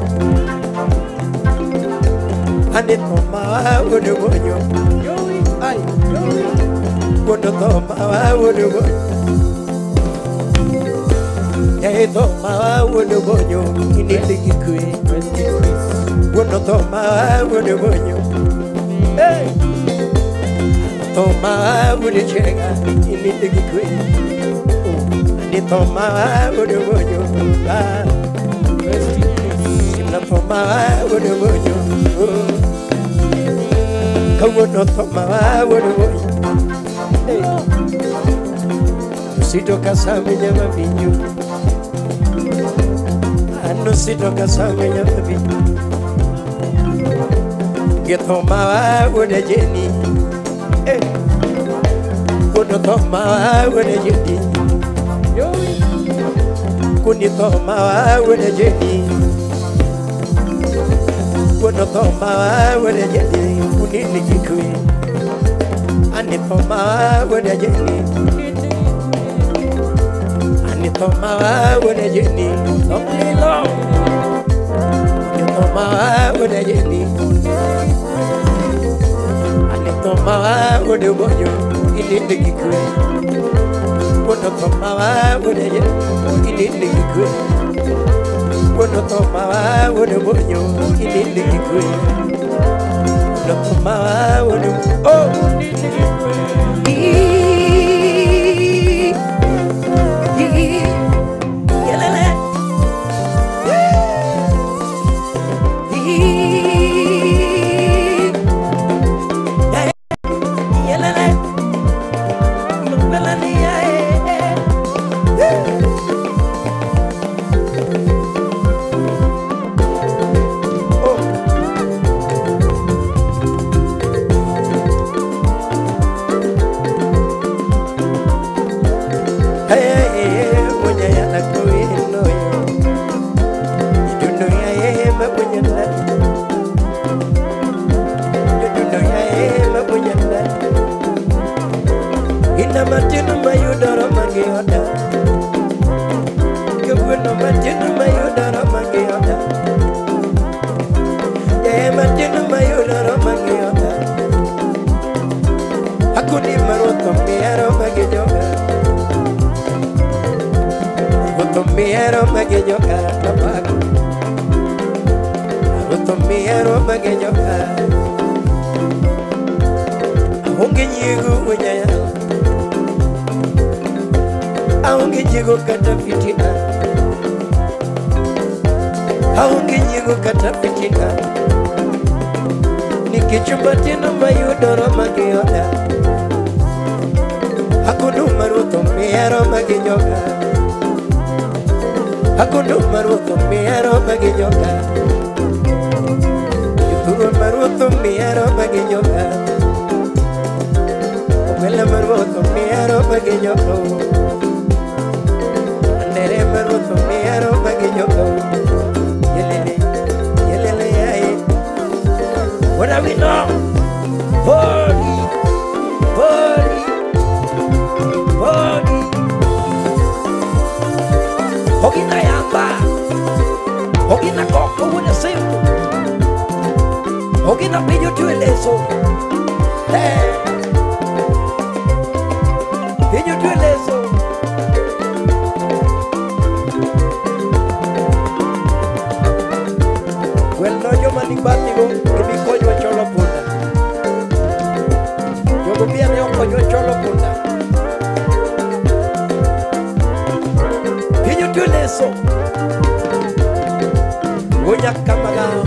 Anito mawa wudu bonyo Ay Wudu to mawa wudu bonyo Ya eto mawa wudu bonyo Ini ligi kwe Wudu to mawa wudu bonyo Hey To mawa wudu chega Ini ligi kwe Ni to mawa wudu bonyo Ah Sina to mawa wudu bonyo Kawo no to mawa wudu bonyo Hey Sito kasame nyama binyo Ano sito kasame nyama binyo Geto mawa wudu jeni Hey Wudu to mawa wudu jeni Kuni to mawa wudu jeni Kuni to mawa wudu jeni Kuni ligi kwe Ani to mawa wudu jeni Ani to mawa wudu jeni Only love Ani to mawa wudu jeni Ani to mawa wudu bonyo Ini ligi kwe Kuni to mawa wudu jeni Ini ligi kwe Kuni to mawa wudu bonyo Ini ligi kwe Kuni to mawa wudu Oh Ini ligi kwe Yelele Yelele Melanie Matinu mayudara mangiyoda Kubuno matinu mayudara mangiyoda Eh matinu mayudara mangiyoda Akuni maroto miero magiyoga Maroto miero magiyoga Tapago Maroto miero magiyoga Ahungi nyigu wanyaya Aungi jigo kata fitina Aungi jigo kata fitina Nikichumba tino mayudoro magiyoda Hakunu maruto miero magiyoga Hakunu maruto miero magiyoga Yuturu maruto miero magiyoga Umela maruto miero magiyoga Nere maruto miero magiyoga Yelele, yelele yae What are we now? Body, body, body Hogina yamba Hogina koko wuna simu Hogina piyo tuelezo Hey Piyo tuelezo Well, no, yo mani batigo, que mi coño es cholo punda. Yo gobierno yo coño es cholo punda. Y yo tuve eso. Voy a camagar.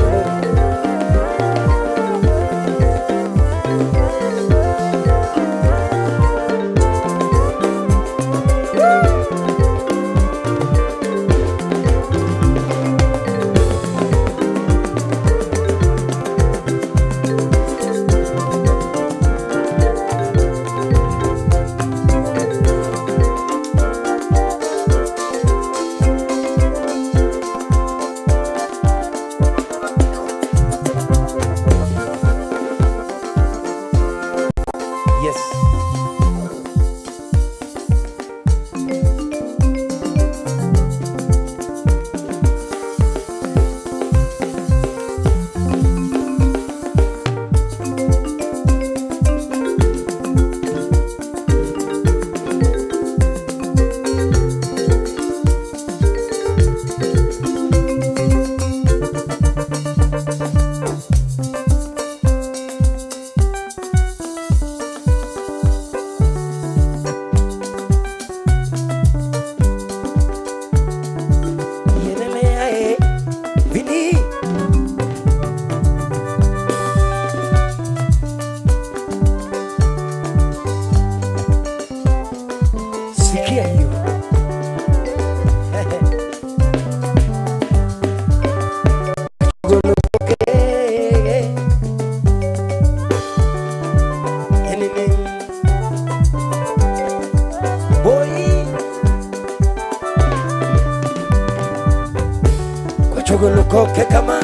chogolo koke kama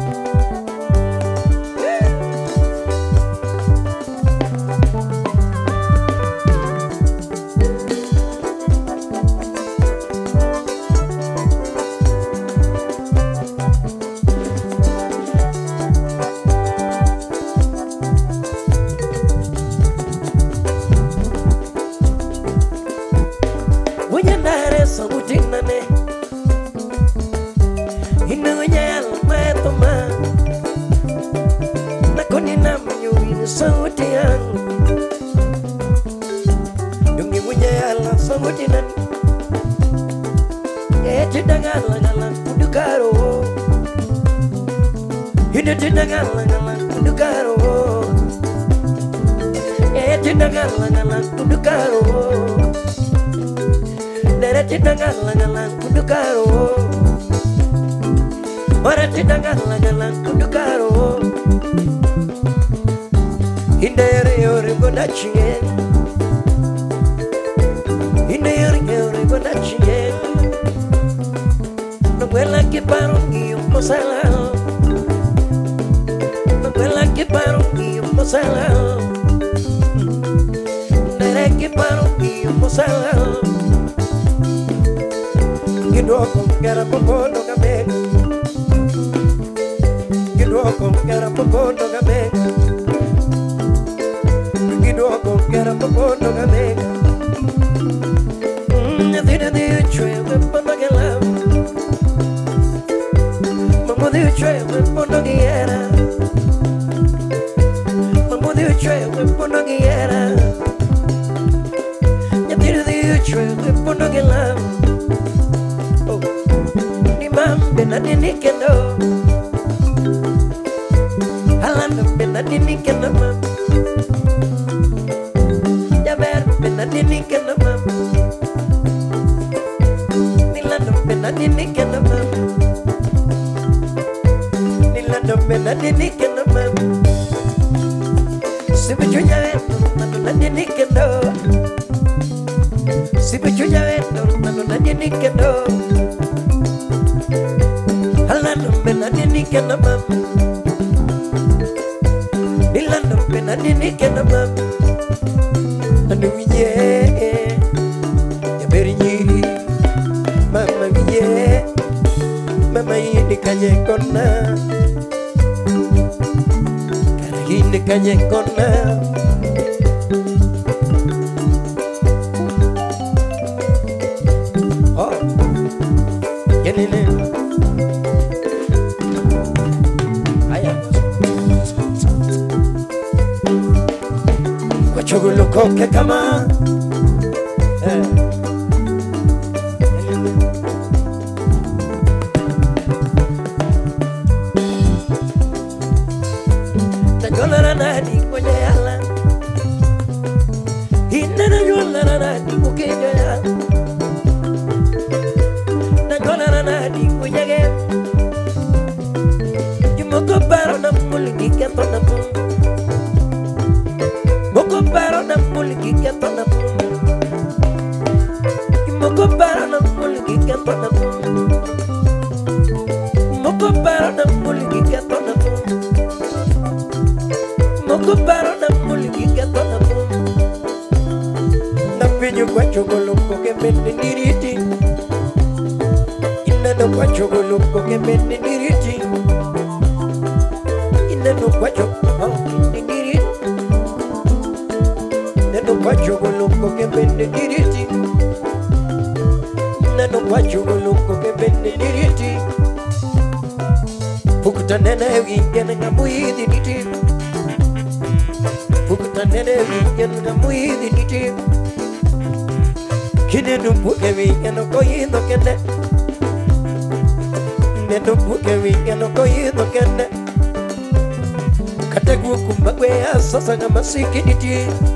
sasanga masikiditi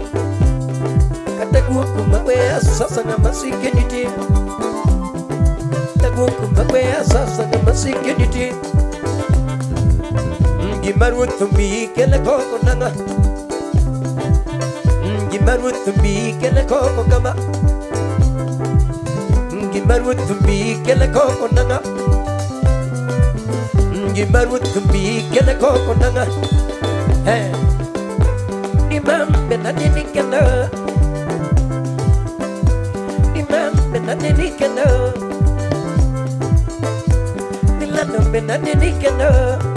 kataguo kumagwea sasanga masikiditi taguo kumagwea sasanga masikiditi Gimarutumi kele koko nanga Gimarutumi kele koko kama Gimarutumi kele koko nanga Ingi marut kumbi kena koko nanga Hey Imam benadini kena Imam benadini kena Milano benadini kena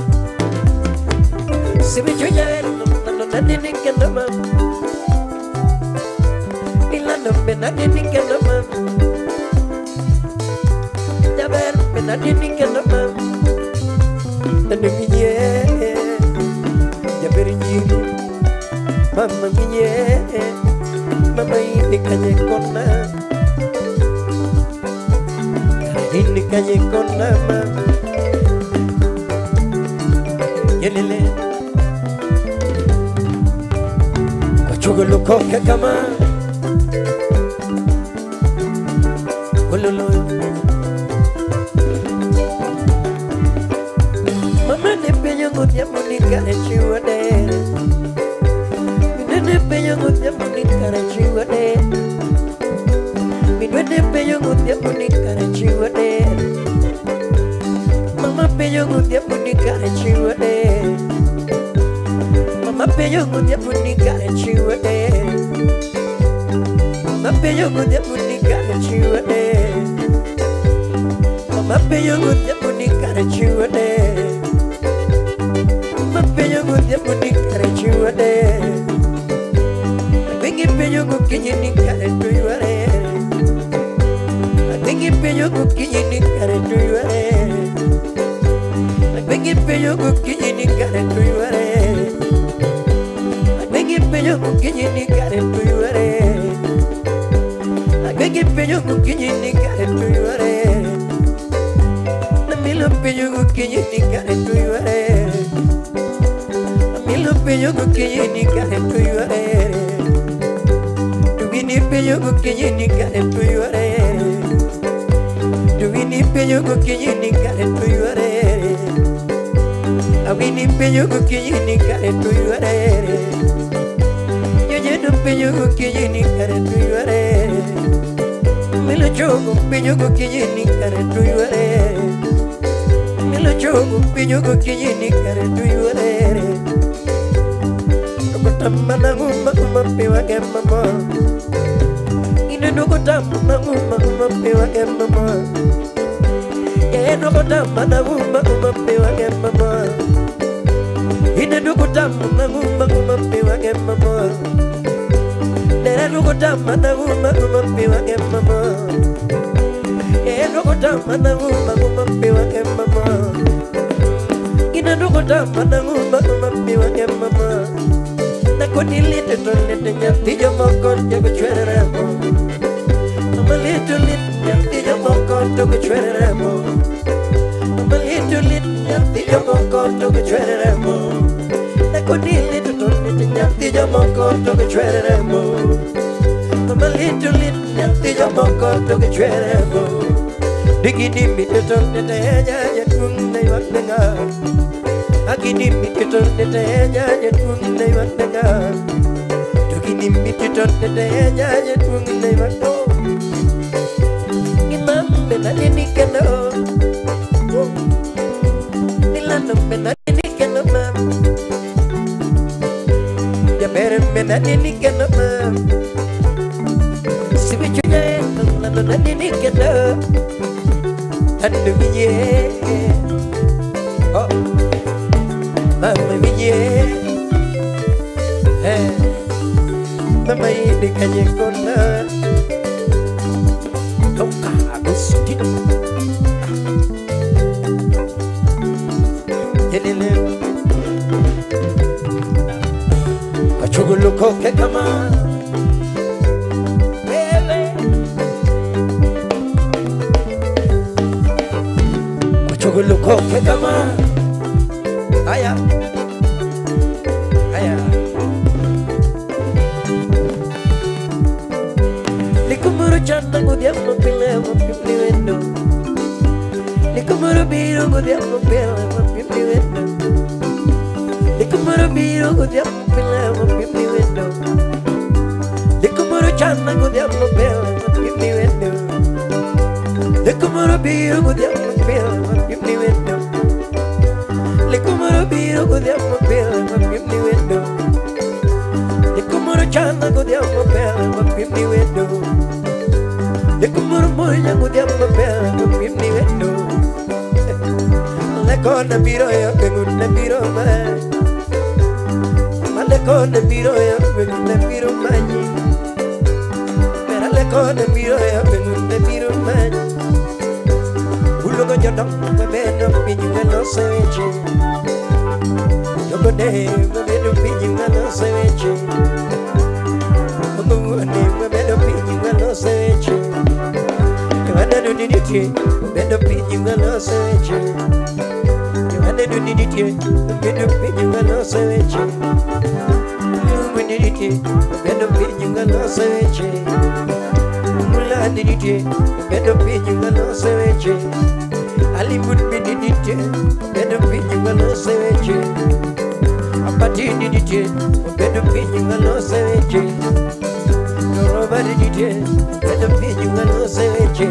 Sibi juya benadini kena mam Milano benadini kena mam Jaber benadini kena mam Nanu minye Jaber nyiri Mama minye Mama ini kanye kona Ini kanye kona mama Yelele Kuchugulu koke kama Ululu Mama ne penyo ngutia monika e chiwa de Mine ne penyo ngutia monika e chiwa de Mine ne penyo ngutia monika e chiwa de Mama penyo ngutia monika e chiwa de Mama penyo ngutia monika e chiwa de Mama penyo ngutia monika e chiwa de Mama penyo ngutia monika e chiwa de Penyo ngutia monika e chiwa de Bengi penyo ngukinyi nikare tuyuare Bengi penyo ngukinyi nikare tuyuare Bengi penyo ngukinyi nikare tuyuare Bengi penyo ngukinyi nikare tuyuare Bengi penyo ngukinyi nikare tuyuare Namilo penyo ngukinyi nikare tuyuare Milo penyo ngukinyi nikare tuyuare Duwini penyo ngukinyi nikare tuyuare Duwini penyo ngukinyi nikare tuyuare Awini penyo ngukinyi nikare tuyuare Yoyeno penyo ngukinyi nikare tuyuare Milo chogo penyo ngukinyi nikare tuyuare Milo chogo penyo ngukinyi nikare tuyuare Mana nguma nguma pewa ke mama Ine nuko tamu na nguma nguma pewa ke mama Ye nuko tamu na nguma nguma pewa ke mama Ine nuko tamu na nguma nguma pewa ke mama Nere nuko tamu na nguma nguma pewa ke mama Ye nuko tamu na nguma nguma pewa ke mama Ine nuko tamu na nguma nguma pewa ke mama Nakoni little little nyati jamokon jago chwereremo I'm a little little nyati jamokon jago chwereremo I'm a little little nyati jamokon jago chwereremo Nakoni little little nyati jamokon jago chwereremo I'm a little little nyati jamokon jago chwereremo Digini mi little little ya ya tung nei waknga Agini mititon nete nyaje tung nei watnga Tugini mititon nete nyaje tung nei watno Imam benadini keno Milano benadini keno mam Jaber benadini keno mam Sibichunya nano nadini keno Anu biye Oh Mama miye Eh Mama ini kanye kona Kau kabus gitu Jadi lem Kacugulu koke kama Bebe Kacugulu koke kama Aya, aya. Likumuru chanda ngudia mapile mapile wendo. Likumuru biru ngudia mapile mapile wendo. Likumuru biru ngudia mapile mapile wendo. Likumuru chanda ngudia mapile mapile wendo. Likumuru biru ngudia mapile mapile wendo. godhiambo pile mapimni wendo. Nikumuru chana godhiambo pile mapimni wendo. Nikumuru moya godhiambo pile mapimni wendo. Lekona biro ya pengunna biro mai. Malekona biro ya pengunna biro mai. Mera lekona biro ya pengunna biro mai. Ulogo jodong mabeno pinyu ngalo seweche. Logo de mabeno pinyu ngalo seweche. Logo de mabeno pinyu ngalo seweche. Yohana nudiniti mabeno pinyu ngalo seweche. Yohana nudiniti mabeno pinyu ngalo seweche. Yohana nudiniti mabeno pinyu ngalo seweche. Mula nudiniti mabeno pinyu ngalo seweche. Hollywood bidinite, bedo pinyu ngalo seweche. Apati didite, bedo pinyu ngalo seweche. Noroba didite, bedo pinyu ngalo seweche.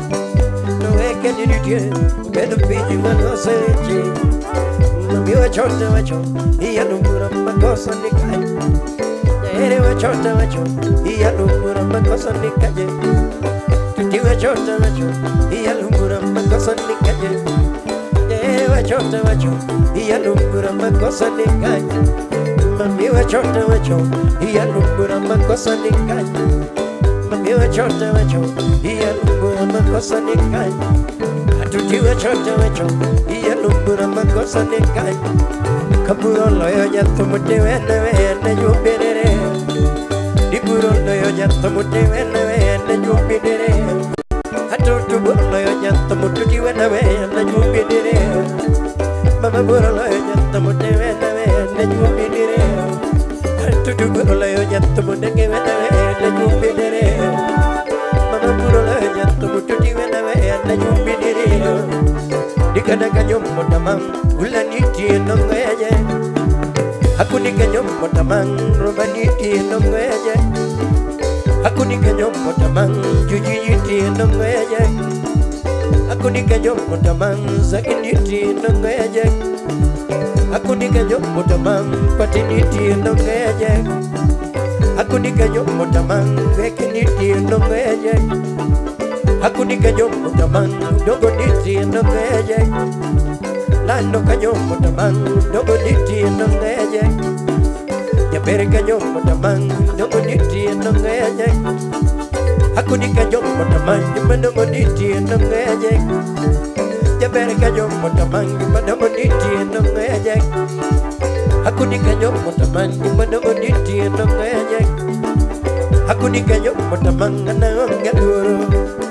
Noeke didite, bedo pinyu ngalo seweche. Mamiwa chota wacho, iya lumura makosa nikaje. Ere wa chota wacho, iya lumura makosa nikaje. Tutiwa chota wacho, iya lumura makosa nikaje. Ewa chota wacho, iya lumura makosa nikaje. Mamiwa chota wacho, iya lumura makosa nikaje. Mamiwa chota wacho, iya lumura makosa nikaje. Tutiwa chota wacho, iya lumura makosa nikaje. Kaburo loyo nyato mute wene wene jubirere. Diburo loyo nyato mute wene wene jubirere. Atutu buro loyo nyato mute wene wene jubirere. Mama buro loyo nyato mute wene wene jubirere. Atutu buro loyo nyato mute wene wene jubirere. Mama buro loyo nyato mute wene wene jubirere. Dikana kanyomo tamang ulaniti nongeje. Aku ni kanyomo tamang robaniti nongeje. Aku ni kanyomo tamang jujiti nongeje. Aku ni kanyomo tamang zakiniti nongeje. Aku ni kanyomo tamang patiniti nongeje. Aku ni kanyomo tamang vekiniti nongeje. Aku ni kanyomo tamang dogo niti nongeje. Lando kanyomo tamang dogo niti nongeje. Yapere kanyomo tamang dogo niti nongeje. Aku ni kanyomo tamang dogo niti nongeje. Yapere kanyomo tamang dogo niti nongeje. Aku ni kanyomo tamang dogo niti nongeje. Aku ni kanyomo tamang nanggaluru.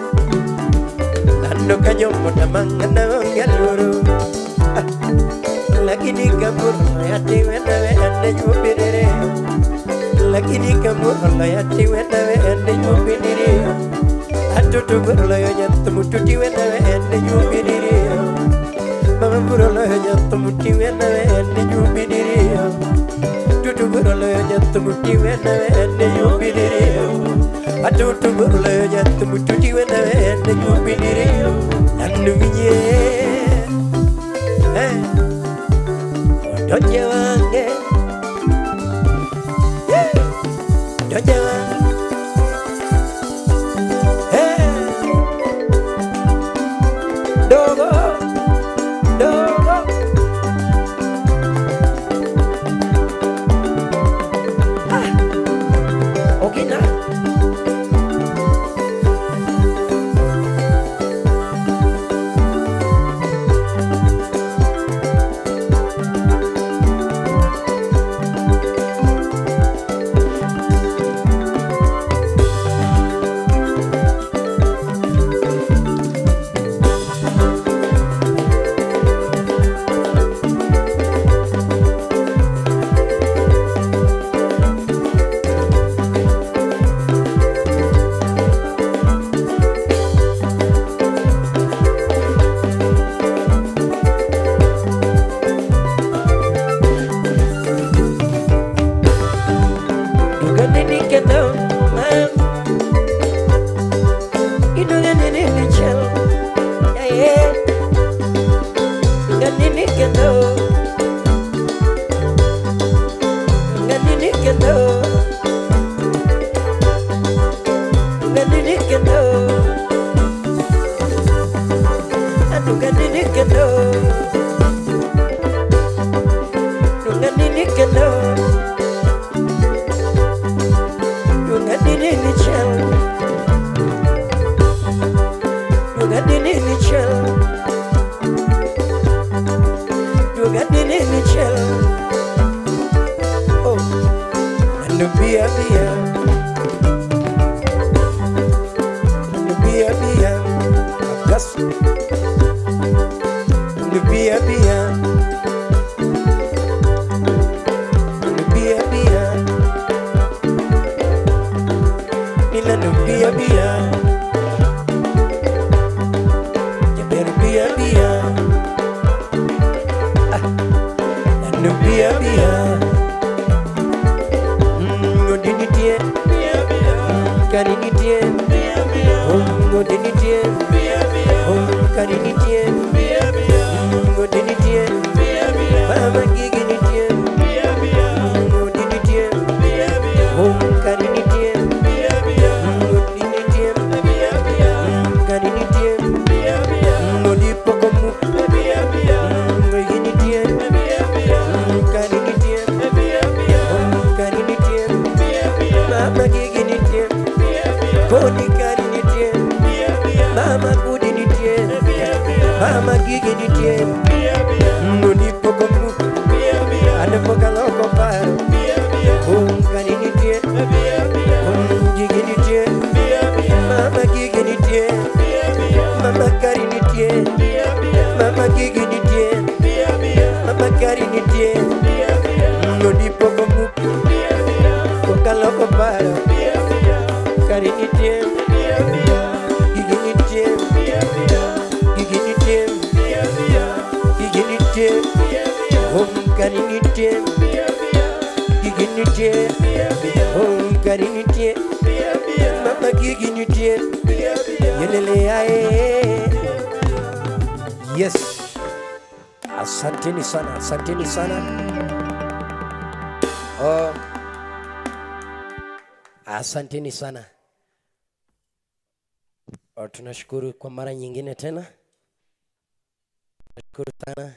Lando kanyomo tamang nanggaluru. Lakini kabur yati wena wena jubirere. Lakini kabur yati wena wena jubirere. Atutu buro yati mututi wena wena jubirere. Mama buro yati mututi wena wena jubirere. Tutu buro yati mututi wena wena jubirere. Atutu buro yati mututi wena wena jubirere. Landu vinye. Doja wange, doja wange, hey, dogo, dogo, ah, okay na. bia. Bia bia. Gas. Bia bia. Bia bia. Nila no bia bia. You better bia bia. Ah. No bia bia. No dinitiye. Karinitiye. No dinitiye. Karinitiye. No dinitiye. Mama giginitiye. No dinitiye. Karinitiye. No dinitiye. Karinitiye. No lipokomu. No ginitiye. Karinitiye. Karinitiye. Mama giginitiye. Koni karinitiye. Mama kudinitiye. Mama giginitiye. No lipokomu. Anapokaloko paro. Karinitiye. Giginitiye. Mama giginitiye. Mama karinitiye. Mama giginitiye. Mama karinitiye. No lipokomu. Kokaloko paro. Karinitiye. Giginitiye. Giginitiye. Giginitiye. Om karinitiye. Giginitiye. Om karinitiye. Mama giginitiye. Yelele ae. Yes. Asanteni sana, asanteni sana. Oh. Asanteni sana. Oh, tunashukuru kwa mara nyingine tena. Tunashukuru sana.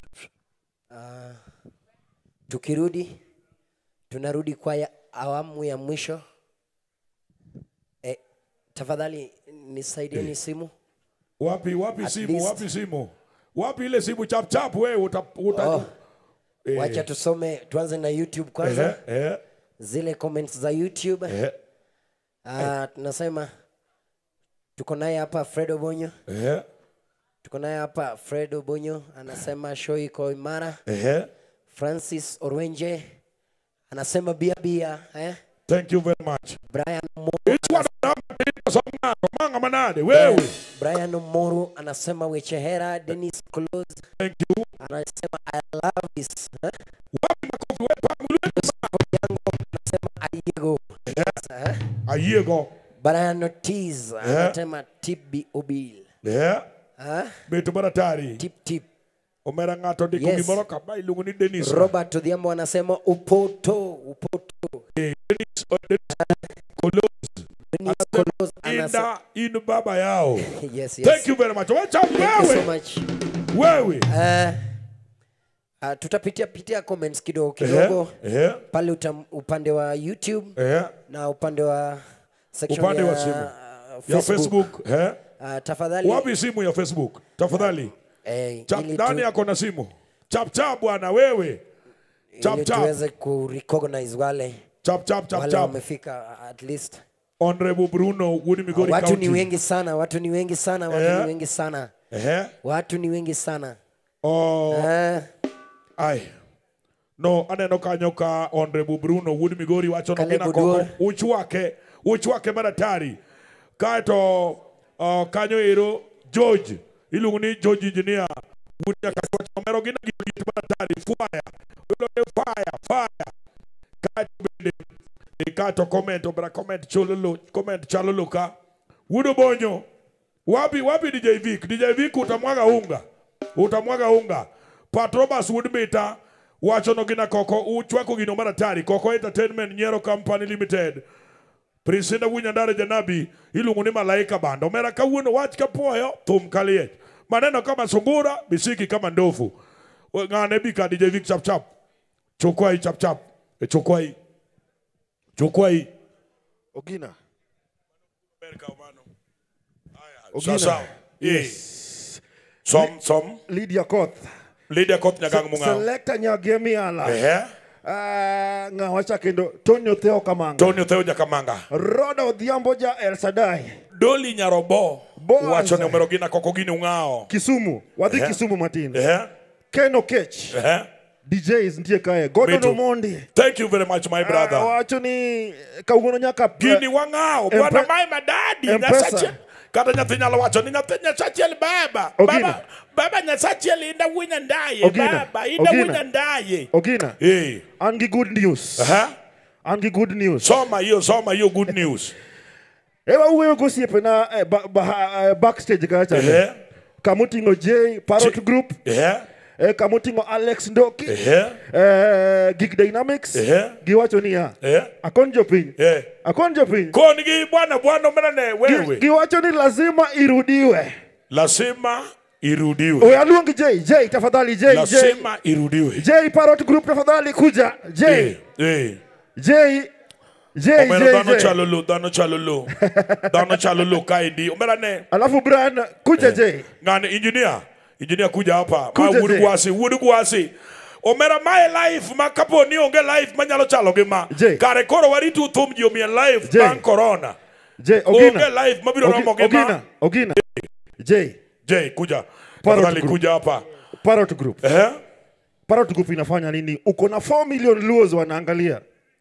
Uh, tukirudi tunarudi kwa ya awamu ya mwisho. Eh, tafadhali nisaidieni simu. Wapi wapi At simu least. wapi simu? Wapi ile simu chap chap wewe uta, uta Oh. eh, Wacha tusome, tuanze na YouTube kwanza. eh, eh, Zile comments za YouTube. eh, Ah, tunasema tuko naye hapa Fredo Bonyo. eh, Tuko naye hapa Fredo Bonyo anasema show iko imara. eh. Francis Orwenje anasema bia bia, eh? Thank you very much. Brian Moru, It's what I'm manga manade wewe. Brian Moru anasema wechehera. Dennis Close Thank you. anasema I love this, eh? Wapi makofi wewe pangu Yango anasema ayego. Eh? ayego. Brian Ortiz anasema tip bi obil. Eh. Eh? Betu baratari. Tip tip. Omera ngato ndiko Yes. gimoro kaba iluongo ni Dennis. Robert Odhiambo anasema upoto upoto. Eh, Dennis oh, Dennis Kolos. Dennis Close anasema Inda in baba yao. yes yes. Thank you very much. Wacha Thank you so wewe. much. Wewe. Uh, uh, tutapitia pitia comments kidogo kidogo Eh. Eh. pale utam, upande wa YouTube Eh. na upande wa section Upande ya, wa simu. uh, Ya Facebook. Facebook, eh? Uh, tafadhali Wapi simu ya Facebook? Tafadhali. eh, Chap ili, nani tu, yako na simu? Chap chap bwana wewe. Chap ili chap. tuweze ku recognize wale Chap chap chap wale chap. wamefika uh, at least. Honorable Bruno Woody Migori Watu County. ni wengi sana, watu ni wengi sana, watu Eh. ni wengi sana. Eh? Watu ni wengi sana. Oh, Eh, ai. No, aneno kanyo ka Honorable Bruno Woody Migori wacho no Kale kina Goduor. koko uchwake, uchwake maratari. Kaito uh, kanyo ero George, iluongo ni George Engineer. Woody akachwacho mero gina gito maratari fire. Ulo fire, fire. Kaito bende ikato comment obra comment chololo comment chalolo ka Wudo Bonyo wapi wapi D J Vic D J Vic utamwaga unga utamwaga unga Patrobas Woodbita wacho no gina koko uchwako gino maratari Koko Entertainment Nyero Company Limited Priscilla Wunyandare Janabi iluongo ni Malaika Bando mera kawuono wach kapuoyo thum kaliet maneno kama sungura bisiki kama ndofu ngane bika D J Vic chap chap chokwai chap chap e chokwai chokwai Ogina. Ogina. Sasa, Yes. som som Lydia Koth. Lydia Koth nyagang munga. Selector Nyagemi Ala. Eh. Ah, nga wacha kendo Tonyo Theo Kamanga. Tonyo Theo Jakamanga. Roda Odhiambo ja El Sadai. Doli Nyarobo. Boaz. Wacho ni umero gina koko gini ungao. Kisumu. Wadhi Eh. Kisumu Martin. Eh? Ken Okech. Eh? D Js ndiye kae. Gordon Mitu. Omondi. Thank you very much, my brother. Ah, wacho ni kaugono nyaka Gini wangao. Empe- Bwana mai madadi. Empesa. Nyasache. Kata nyathi nyalo wacho ni nyathi nyasachiel baba. Ogina. Baba. Baba nyasachiel inda winya ndaye. Ogina. Baba. Inda Ogina. winya ndaye. Ogina. Eh. Angi good news. Aha. Angi good news. Soma hiyo, soma hiyo good news. Ewa uwe gosiepe na eh, ba, ba, eh, backstage kacha. Eh? Kamutingo J, Parrot J- Group. Eh? Eh, kamutingo Alex Ndoki. Eh? Eh, Geek Dynamics. Eh? Giwacho niya. Eh? Akonjo piny. Eh? Akonjo piny. Kongi bwana bwana mnane Gi- wewe. Giwacho ni lazima irudiwe. Lazima irudiwe. Oya luongi J, J tafadhali J, J. Lazima irudiwe. J Parrot Group tafadhali kuja. J. Eh, eh. J. J, Omero J, dano J. chalolo, dano chalolo. Dano chalolo kaidi. Omera ne. Alafu Brian kuja J. Ngane engineer. Engineer kuja hapa. Ma Kuja, wudu Jay. gwasi, wudu gwasi. Omera my life ma kapo ni onge life manyalo chalo gi ma. Jay. Kare koro waritu thum ji omien life Jay. bang corona. J Onge Ogina. life mabiro Ogi- romo gi Ogina, ma. Ogina. J Jay kuja. Parrot Tafadhali Group. kuja hapa. Parrot Group. Eh? Parrot Group inafanya nini? Uko na four million Luos wanaangalia.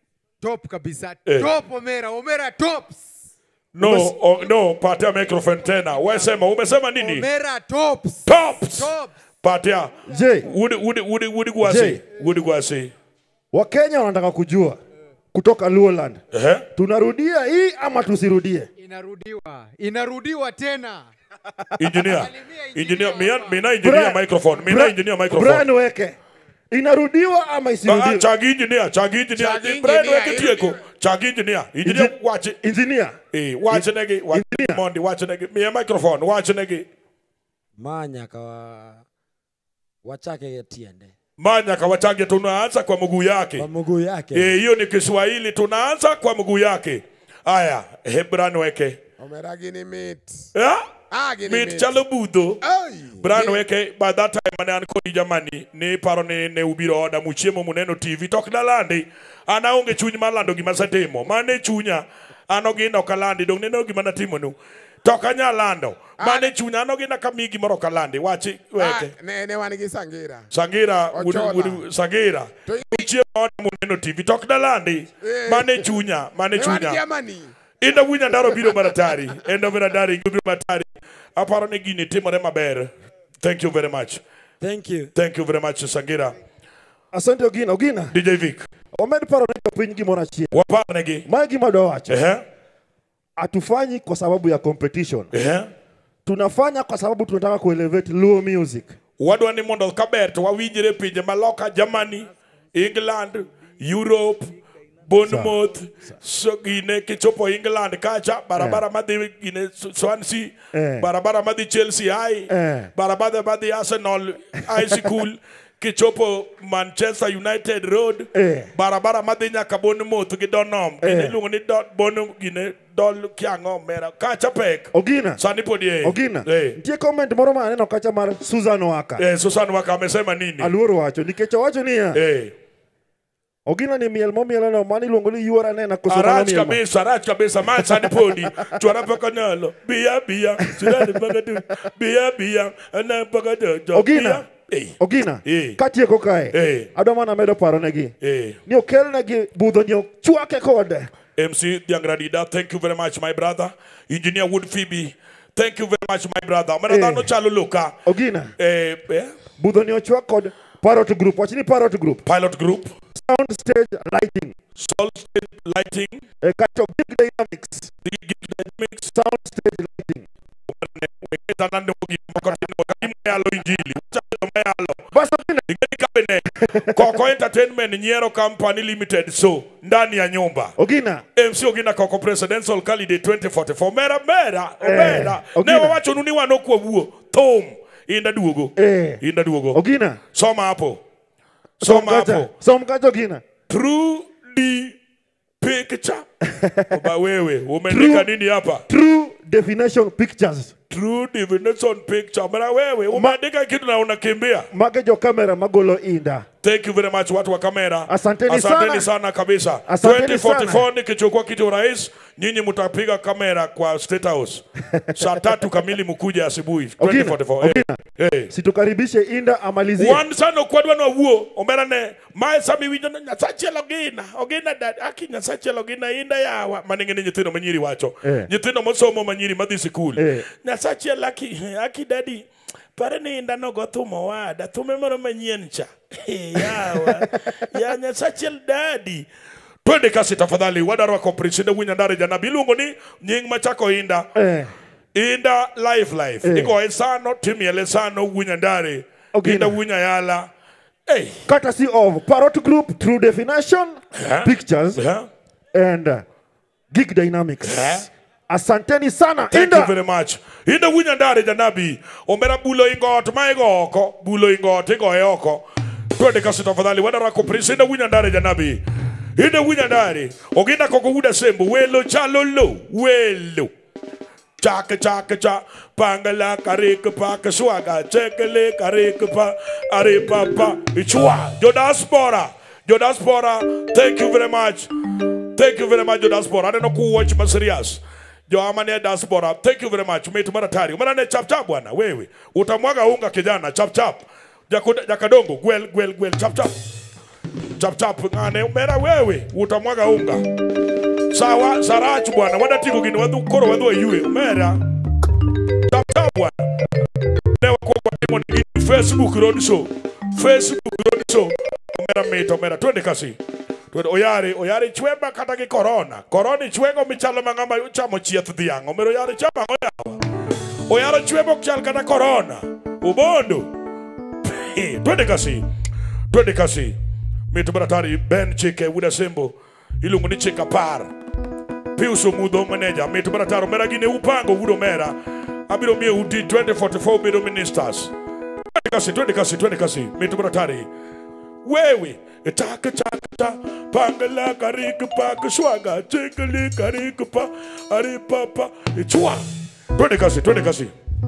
Top kabisa. Eh. Top Omera. Omera tops. No, oh, no, patia microphone tena. Wewe sema, umesema nini? Omera tops. Tops. Tops. Patia. J, Wudi wudi wudi wudi gwasi. Jay. Wudi gwasi. Wakenya wanataka kujua kutoka Luoland. Eh? Tunarudia hii ama tusirudie? Inarudiwa. Inarudiwa tena. Engineer. Salimia Engineer, engineer mina hapa. mina engineer Bra- microphone. Mina Bra- engineer Brian microphone. weke. Inarudiwa ama Ah, isirudiwe? chagi engineer, chagi engineer. Chagi Brian engineer, weke tieko. Chagi engineer. Engineer Engi- watch. Engineer. Eh, watch negi. Watch Engineer. Mondi, watch negi. Mia microphone, watch negi. Manya kawa wachake tiende Manya kawachage tunaanza kwa mguu yake. kwa mguu yake. Eh, hiyo ni Kiswahili, tunaanza kwa mguu yake. Aya, Hebran weke. Omera gini meat. Yeah? Ah, gini Meet meat. chalo budho. Ay. Bran weke, by that time mane an kodi jamani, ni paro ni ne ubiro oda muchiemo muneno T V, tok dalandi, ana onge chuny mar lando gima asetimo, mane chunya, ano gino kalandi, dong neno gima natimo nu, tok anya lando, mane chunya, ano gina kami gimoro kalandi, wachi weke. Ah, ne ne wan gi Sangira. Sangira, wudu, Ochola. wudu, Sangira, To muchiemo oda muneno T V, tok dalandi, Eh. mane chunya, mane ne wan chunya. Germany. Inda winya ndaro biro maratari. Enda vina dari biro maratari. Aparo ne gini timore maber. Thank you very much. Thank you. Thank you very much Sangira. Asante Ogina. Ogina. D J Vic. Omed paro ne piny gimoro achiel. Waparo negi. Mae gima dwa wacho. Eh? Hatufanyi kwa sababu ya competition. Eh? Tunafanya kwa sababu tunataka kuelevate Luo music. Wadwa ni mondo kaber to wawinjire pinje maloka Germany, England, Europe, Bournemouth, so gine kichopo England kacha, barabara madhi gine Swansea, Eh. barabara madhi Chelsea high, Eh. barabara madhi Arsenal high school, kichopo Manchester United road, Eh. barabara madhi nyaka Bournemouth gi Donom, gine Eh. luongo ni dot Bournemouth gine dol kiango mera kacha pek. Ogina. Sani podi eh. Ogina. Eh. Nitie comment moro ma aneno kacha mar Susan Waka. Eh, Susan Waka amesema nini? Aluoro wacho nikech owacho niya. Eh. Ogina ni miel momielo no mani luongo ni yuora nena koso mano Arach miel ma. kabisa, arach kabisa, man sani podi, chwara paka nyalo, biya biya, sidani paka tu, biya biya, ana paka tu, jo, Ogina. Eh, Ogina. Eh. Katieko kae. Eh. Adwa mana medo paro negi. eh, Ni okelnegi budho ni ochwake kode. M C Diangradida, thank you very much, my brother. Engineer Wood Phoebe, thank you very much, my brother. Mara Eh. dano chalo luka. Ogina. Eh, eh, Budho ni ochwak kod Parrot Group. Wachi ni Parrot Group. pilot group, Sound stage lighting. Sol State Lighting, Eh, kacho Geek Dynamics. the Geek Dynamics, Sound stage lighting. weketa nande mugi, mokotino, katimu yalo injili, uchalo mayalo. Bas Ogina. Ingeni kabene, Koko Entertainment Nyero Company Limited, so, ndani ya nyumba. Ogina. M C Ogina Koko Presidential Candidate twenty forty-four. Mera mera, mera. Ogina. Ne wawacho nuni wano kwa wuo. Tom. Inda duogo. Eh. Inda duogo. Ogina. Soma hapo. Som Soma kacha. hapo. Som kacha Ogina. Through the picture. Oba wewe. Umeandika nini hapa? True definition pictures. True definition picture. Mera wewe. Umeandika kitu na unakimbia. Mage jo kamera magolo inda. Thank you very much watu wa kamera. Asanteni Asanteni sana. sana kabisa. Asanteni twenty forty-four nikichukua kiti urais, nyinyi mtapiga kamera kwa State House. Saa tatu kamili mkuja asubuhi. twenty forty-four. Ogina. Eh. Eh. Situkaribishe Inda amalizie. Wan sano kwadwa no wuo omera ne mae sami winjo na nyasache logina ogina dad aki nyasache logina Inda yawa maningeni nyithindo manyiri wacho Eh. nyithindo mosomo manyiri madhi sikul Eh. nyasache laki aki dadi pare ni Inda no go thumo wada thume moro manyien cha yawa ya nyasache dadi twende kasi tafadhali wadaro ko President Winnie Ndare Janabi luongo ni nying machako Inda Eh. Inda life life Eh. iko esano timiele sano Winnie Ndare Ogina. Inda Winnie Yala. Hey. Courtesy of Parrot Group, True Definition, Yeah. Pictures, Yeah. and uh, Gig Dynamics. Yeah. Asanteni sana. Thank Inda. you very much. Inda Winnie Ndare Janabi. Omera bulo ingot maigo oko. Bulo ingot igo oko. Twende kasi tafadhali wadara ko Prince Inda Winnie Ndare Janabi. Inda Winnie Ndare. Ogina koko uda sembo. Welo chalolo. Welo. Chaka chaka cha pangala karika pa kaswaga chekele karika pa arepa pa ichwa Diaspora Diaspora thank you very much thank you very much Diaspora I don't know who watch my serious jo amane Diaspora thank you very much umetu mara tari umana ne chap chap bwana wewe utamwaga unga kijana chap chap jakadongo gwel gwel gwel chap chap chap chap ngane umera wewe utamwaga unga sawa sarach bwana wadatigo gini wadhu koro wadhu ayue umera tap bwana newa kwa kwa timo ni Facebook road show Facebook road show umera mito umera twende kasi twende oyare oyare chweba kata ki corona corona chwego michalo mangama chamo chieth dhiang umera oyare chama oyawa oyare chwebo kuchal kata corona ubondo twende kasi twende kasi mito baratari Ben Chike wuda sembo ilungu ni Chika par Piuso mudo manager metu barataro mera gine upango wudo mera abiro mie uti twenty forty-four mido ministers twende kasi twende kasi twende kasi metu baratari wewe etaka chaka pangala karika pa kuswaga chekele karika pa ari papa ichwa twende kasi twende kasi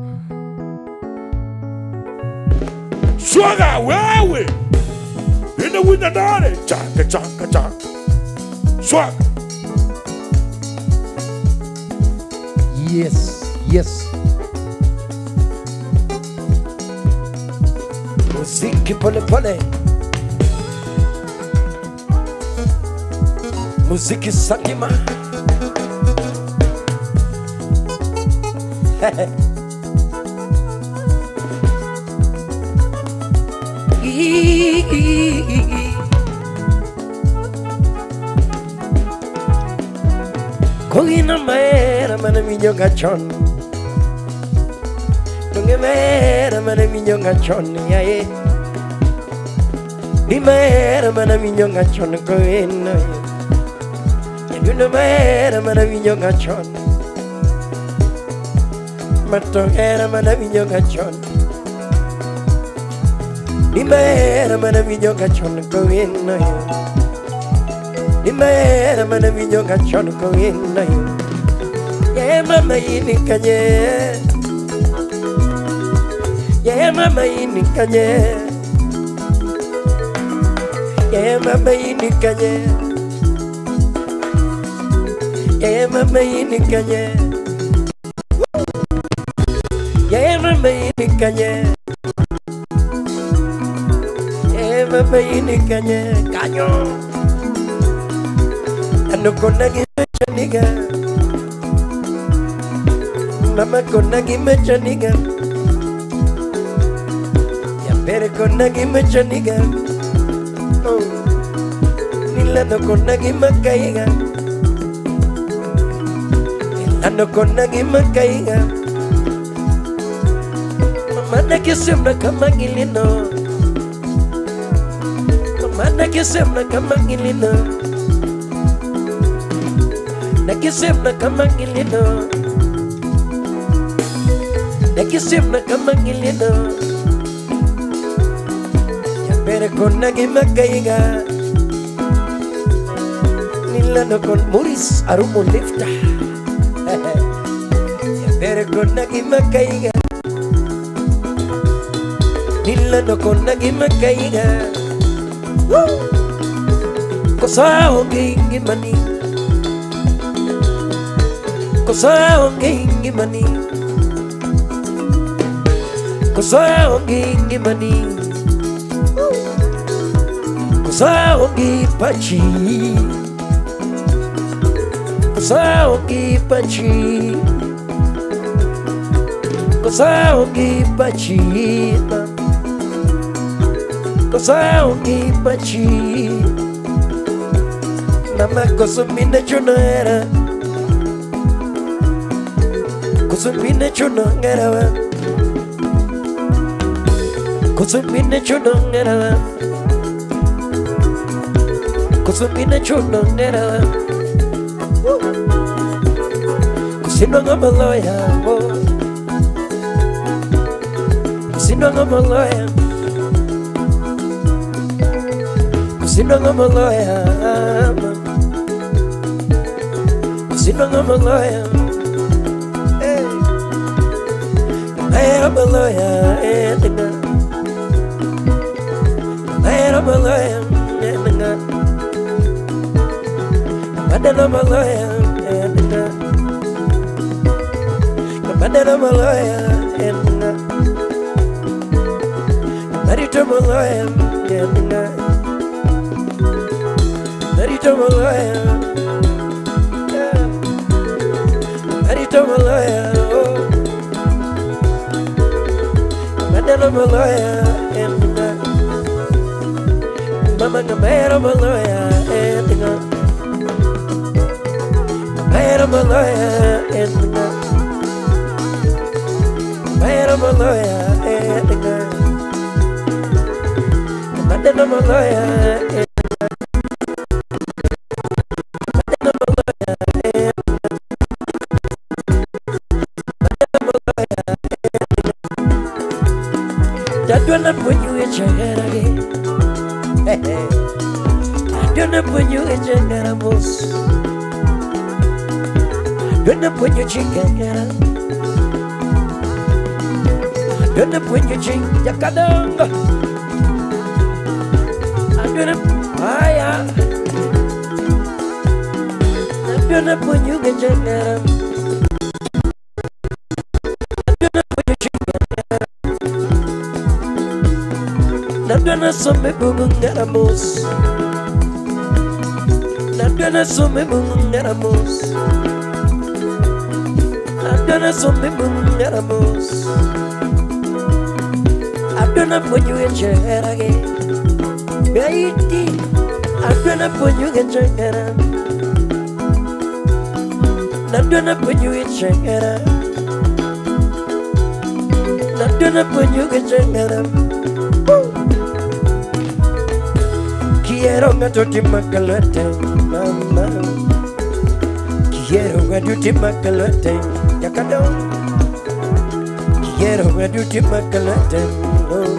swaga wewe Inda Winnie Ndare chaka chaka chaka swag. Yes, yes. Muziki pole pole. Muziki sakima. Kogina maera mana minyo gachon Dunge maera mana minyo gachon yae Di maera mana minyo gachon koina Yaduna maera mana minyo gachon Mato era mana minyo gachon Di maera mana minyo gachon koina Nimera mana minyo gachon ko inna yo Ye mama ini kanye Ye mama ini kanye Ye mama ini kanye Ye mama ini kanye Ye mama ini kanye Ye mama ini kanye Kanyo Ano kona gimecha niga Mama kona gimecha niga Ya pere kona gimecha niga Oh Nilano kona gimakaiga Nilano kona gimakaiga Mama na kisemna kama gilino Mama na kisemna kama gilino Nakisemna kama ngilino Nakisemna kama ngilino Ya pere kona gimakaiga Nilano kon Muris arumo lifta Ya pere kona gimakaiga Nilano kona gimakaiga Kosa onge ngimani, kosa onge ngimani, kosa onge ngimani, kosa onge pachi, kosa onge pachi, kosa onge pachi, kosa onge pachi. Mama kusumine chunera, kusumine chunongera, kusumine chunongera, kusumine chunongera, kusinonga maloya, kusinonga maloya, kusinonga maloya. Sinong I'm a lawyer, hey. I am a lawyer, and I am a lawyer, and I am a lawyer, and I am a lawyer, and I am a lawyer, and I am a lawyer. I'm a lawyer, oh. I'm a lawyer, and Mama, I'm a lawyer, and I'm a lawyer, and I'm a lawyer, and I'm a lawyer, and don't put you in your head again. Don't put you in your animals. Don't put your chicken. Don't put your chicken. Yakadanga. I'm gonna fire. I'm gonna put you in your animals. Nadana some bungaramos. Nadana some bungaramos. Nadana some bungaramos. I'm gonna put you in your head again. Baby, I'm gonna put you in your head. I'm gonna put you in your head. I'm gonna put you in your head. Quiero gaduti makalate, mama. Quiero gaduti makalate, yakado. Quiero gaduti makalate, oh.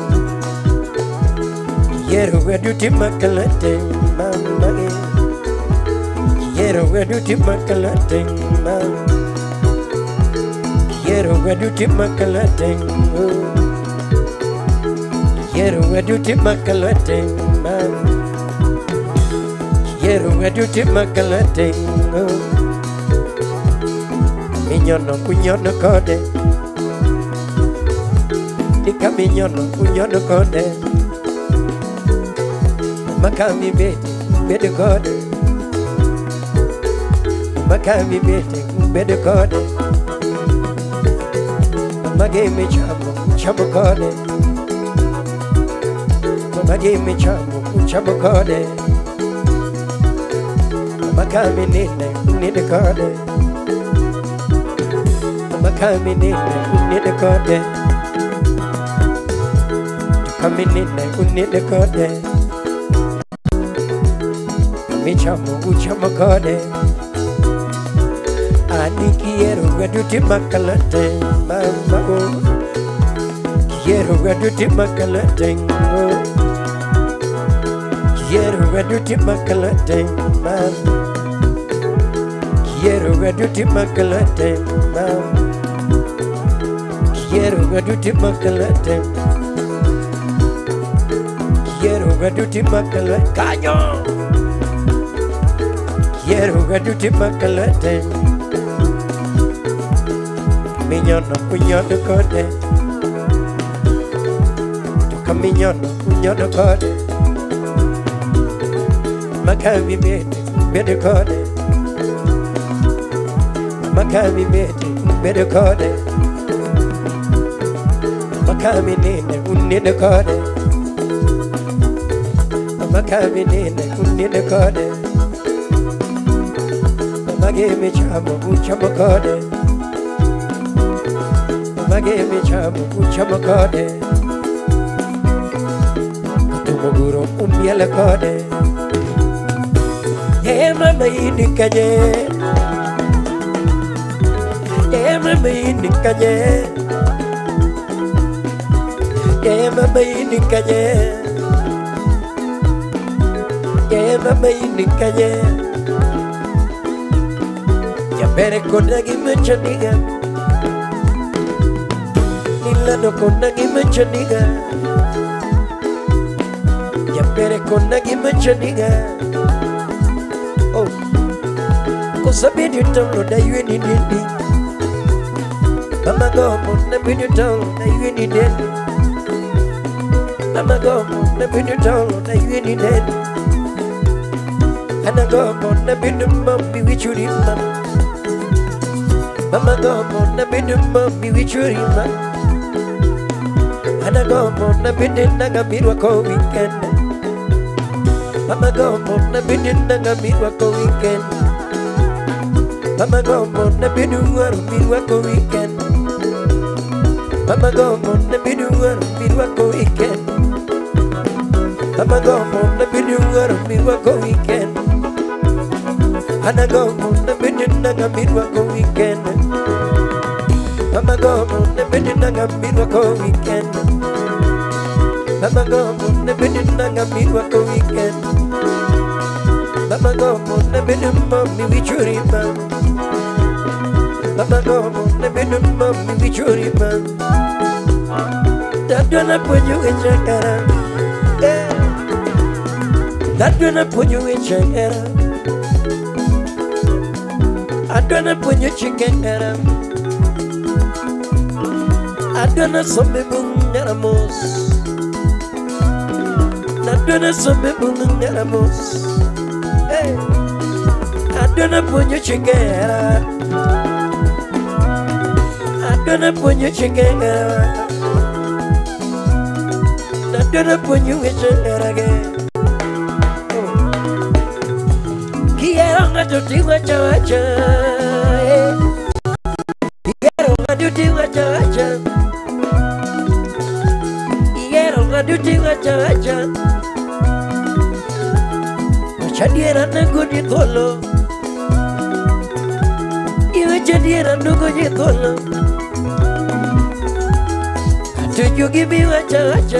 Quiero gaduti makalate, mama. Quiero gaduti makalate, mama. Quiero gaduti makalate, oh. Quiero gaduti makalate, mama. Quiero gaduti makalate, oh. Miñono cuñono code, tika miñono cuñono code. Makami bete, bete code. Makami bete, bete code. Magami chamo, chamo code. Magami chamo, chamo code. Makami nene, nene code. Makami nene, nene code. Kami nene, nene code. Mi chamo, chamo code. Ani quiero gaduti makalate, mama oh. Quiero gaduti makalate, oh. Quiero gaduti makalate, mama. Quiero gaduti makalate, mama. Quiero gaduti makalate. Quiero gaduti makala kanyo quiero gaduti makala te minyono kunyono kode toka minyono kunyono kode makami mete bede kode makami mete bede kode makami nene unine kode makami nene unine kode magemi chamo uchamo kode magemi chamo uchamo kode katumoguro umbiele kode ema maini kaje ema maini kaje ema maini kaje ema maini kaje ya bere konagi menchaniga nilano konagi menchaniga ya bere konagi menchaniga oh kosa bidi tolo da yuni nindi mama gomo na bidi tolo da yuni nindi mama gomo na bidi tolo da yuni nindi ana gomo na bidi mami wichuri mama mama gomo na bidi mami wichuri mama ana gomo na bidi naga mirwa ko weekend mama gomo na bidi naga mirwa ko weekend mama gomo na bidi waru mirwa ko weekend mama gomo na bidi waru mirwa ko weekend mama gomo na bidi waru mirwa ko weekend ana gomo na bidi naga mirwa ko weekend mama gomo na bidi naga mirwa ko weekend mama gomo na bidi naga mirwa ko weekend mama gomo na bidi mami wichuri mama mama gomo na bidi mami wichuri mama dadwana ponyo echakara dadwana ponyo echakara adwana ponyo chikengara adwana sombe bungaramos adwana sombe bungaramos adwana ponyo chikengara adwana ponyo chikengara adwana ponyo echakara ge quiero ngatuti chawacha quiero ngatuti chawacha quiero ngatuti chawacha chadiera nangudi tolo iwe chadiera nangudi tolo atujugi biwa chawacha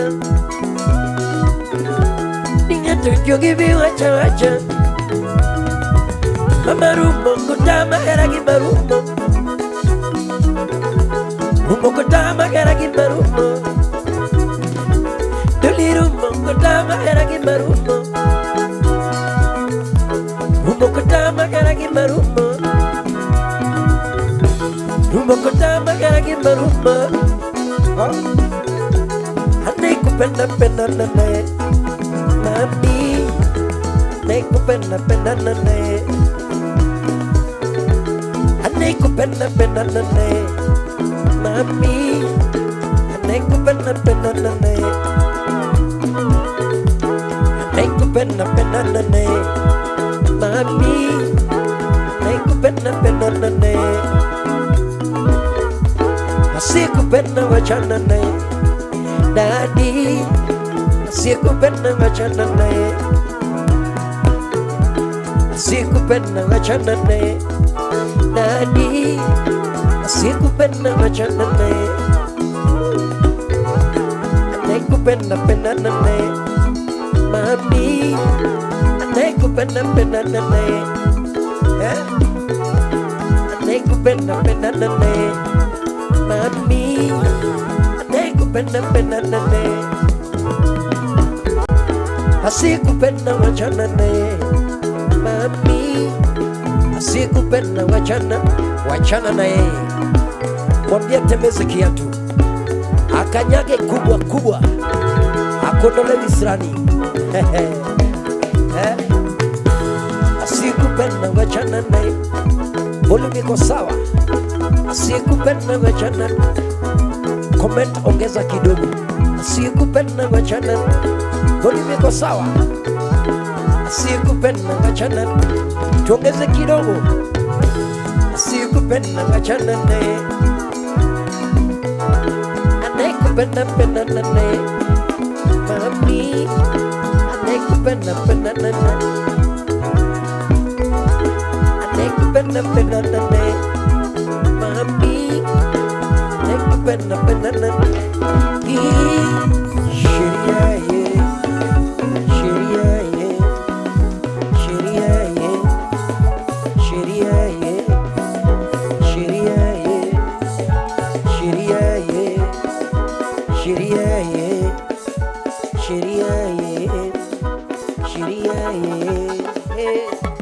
ninga tujugi biwa chawacha mama rumbo kutama eragi marumbo rumbo kutama eragi marumbo doli rumbo kutama eragi marumbo rumbo kutama eragi marumbo rumbo kutama eragi marumbo ane kupenda penda nane mami ane kupenda penda nane ane kupenda penda nane mami ane kupenda penda nane ane kupenda penda nane mami ane kupenda penda nane asik kupenda wachana nae daddy asik kupenda wachana nae asik kupenda wachana nae daddy asik kupenda wachana nae ane kupenda penda nae mami ane kupenda penda nae eh ane kupenda penda nae mami ane kupenda penda nae Asikupenda wachana naye mami, asikupenda wachana, wachana naye. Mwambie tembeze kiatu, akanyage kubwa kubwa, akondole visirani. Eh, asikupenda wachana naye, volume iko sawa. Asikupenda wachana, comment ongeza kidogo. Asikupenda wachana, volume iko sawa. Asikupenda wachana, tuongeze kidogo. Asikupenda wachana naye, anayekupenda penda naye mami, anayekupenda penda naye, anayekupenda penda naye mami, anayekupenda penda naye. Sheria ye, sheria ye, sheria ye, sheria ye, sheria ye, sheria ye, sheria ye, sheria ye, sheria ye.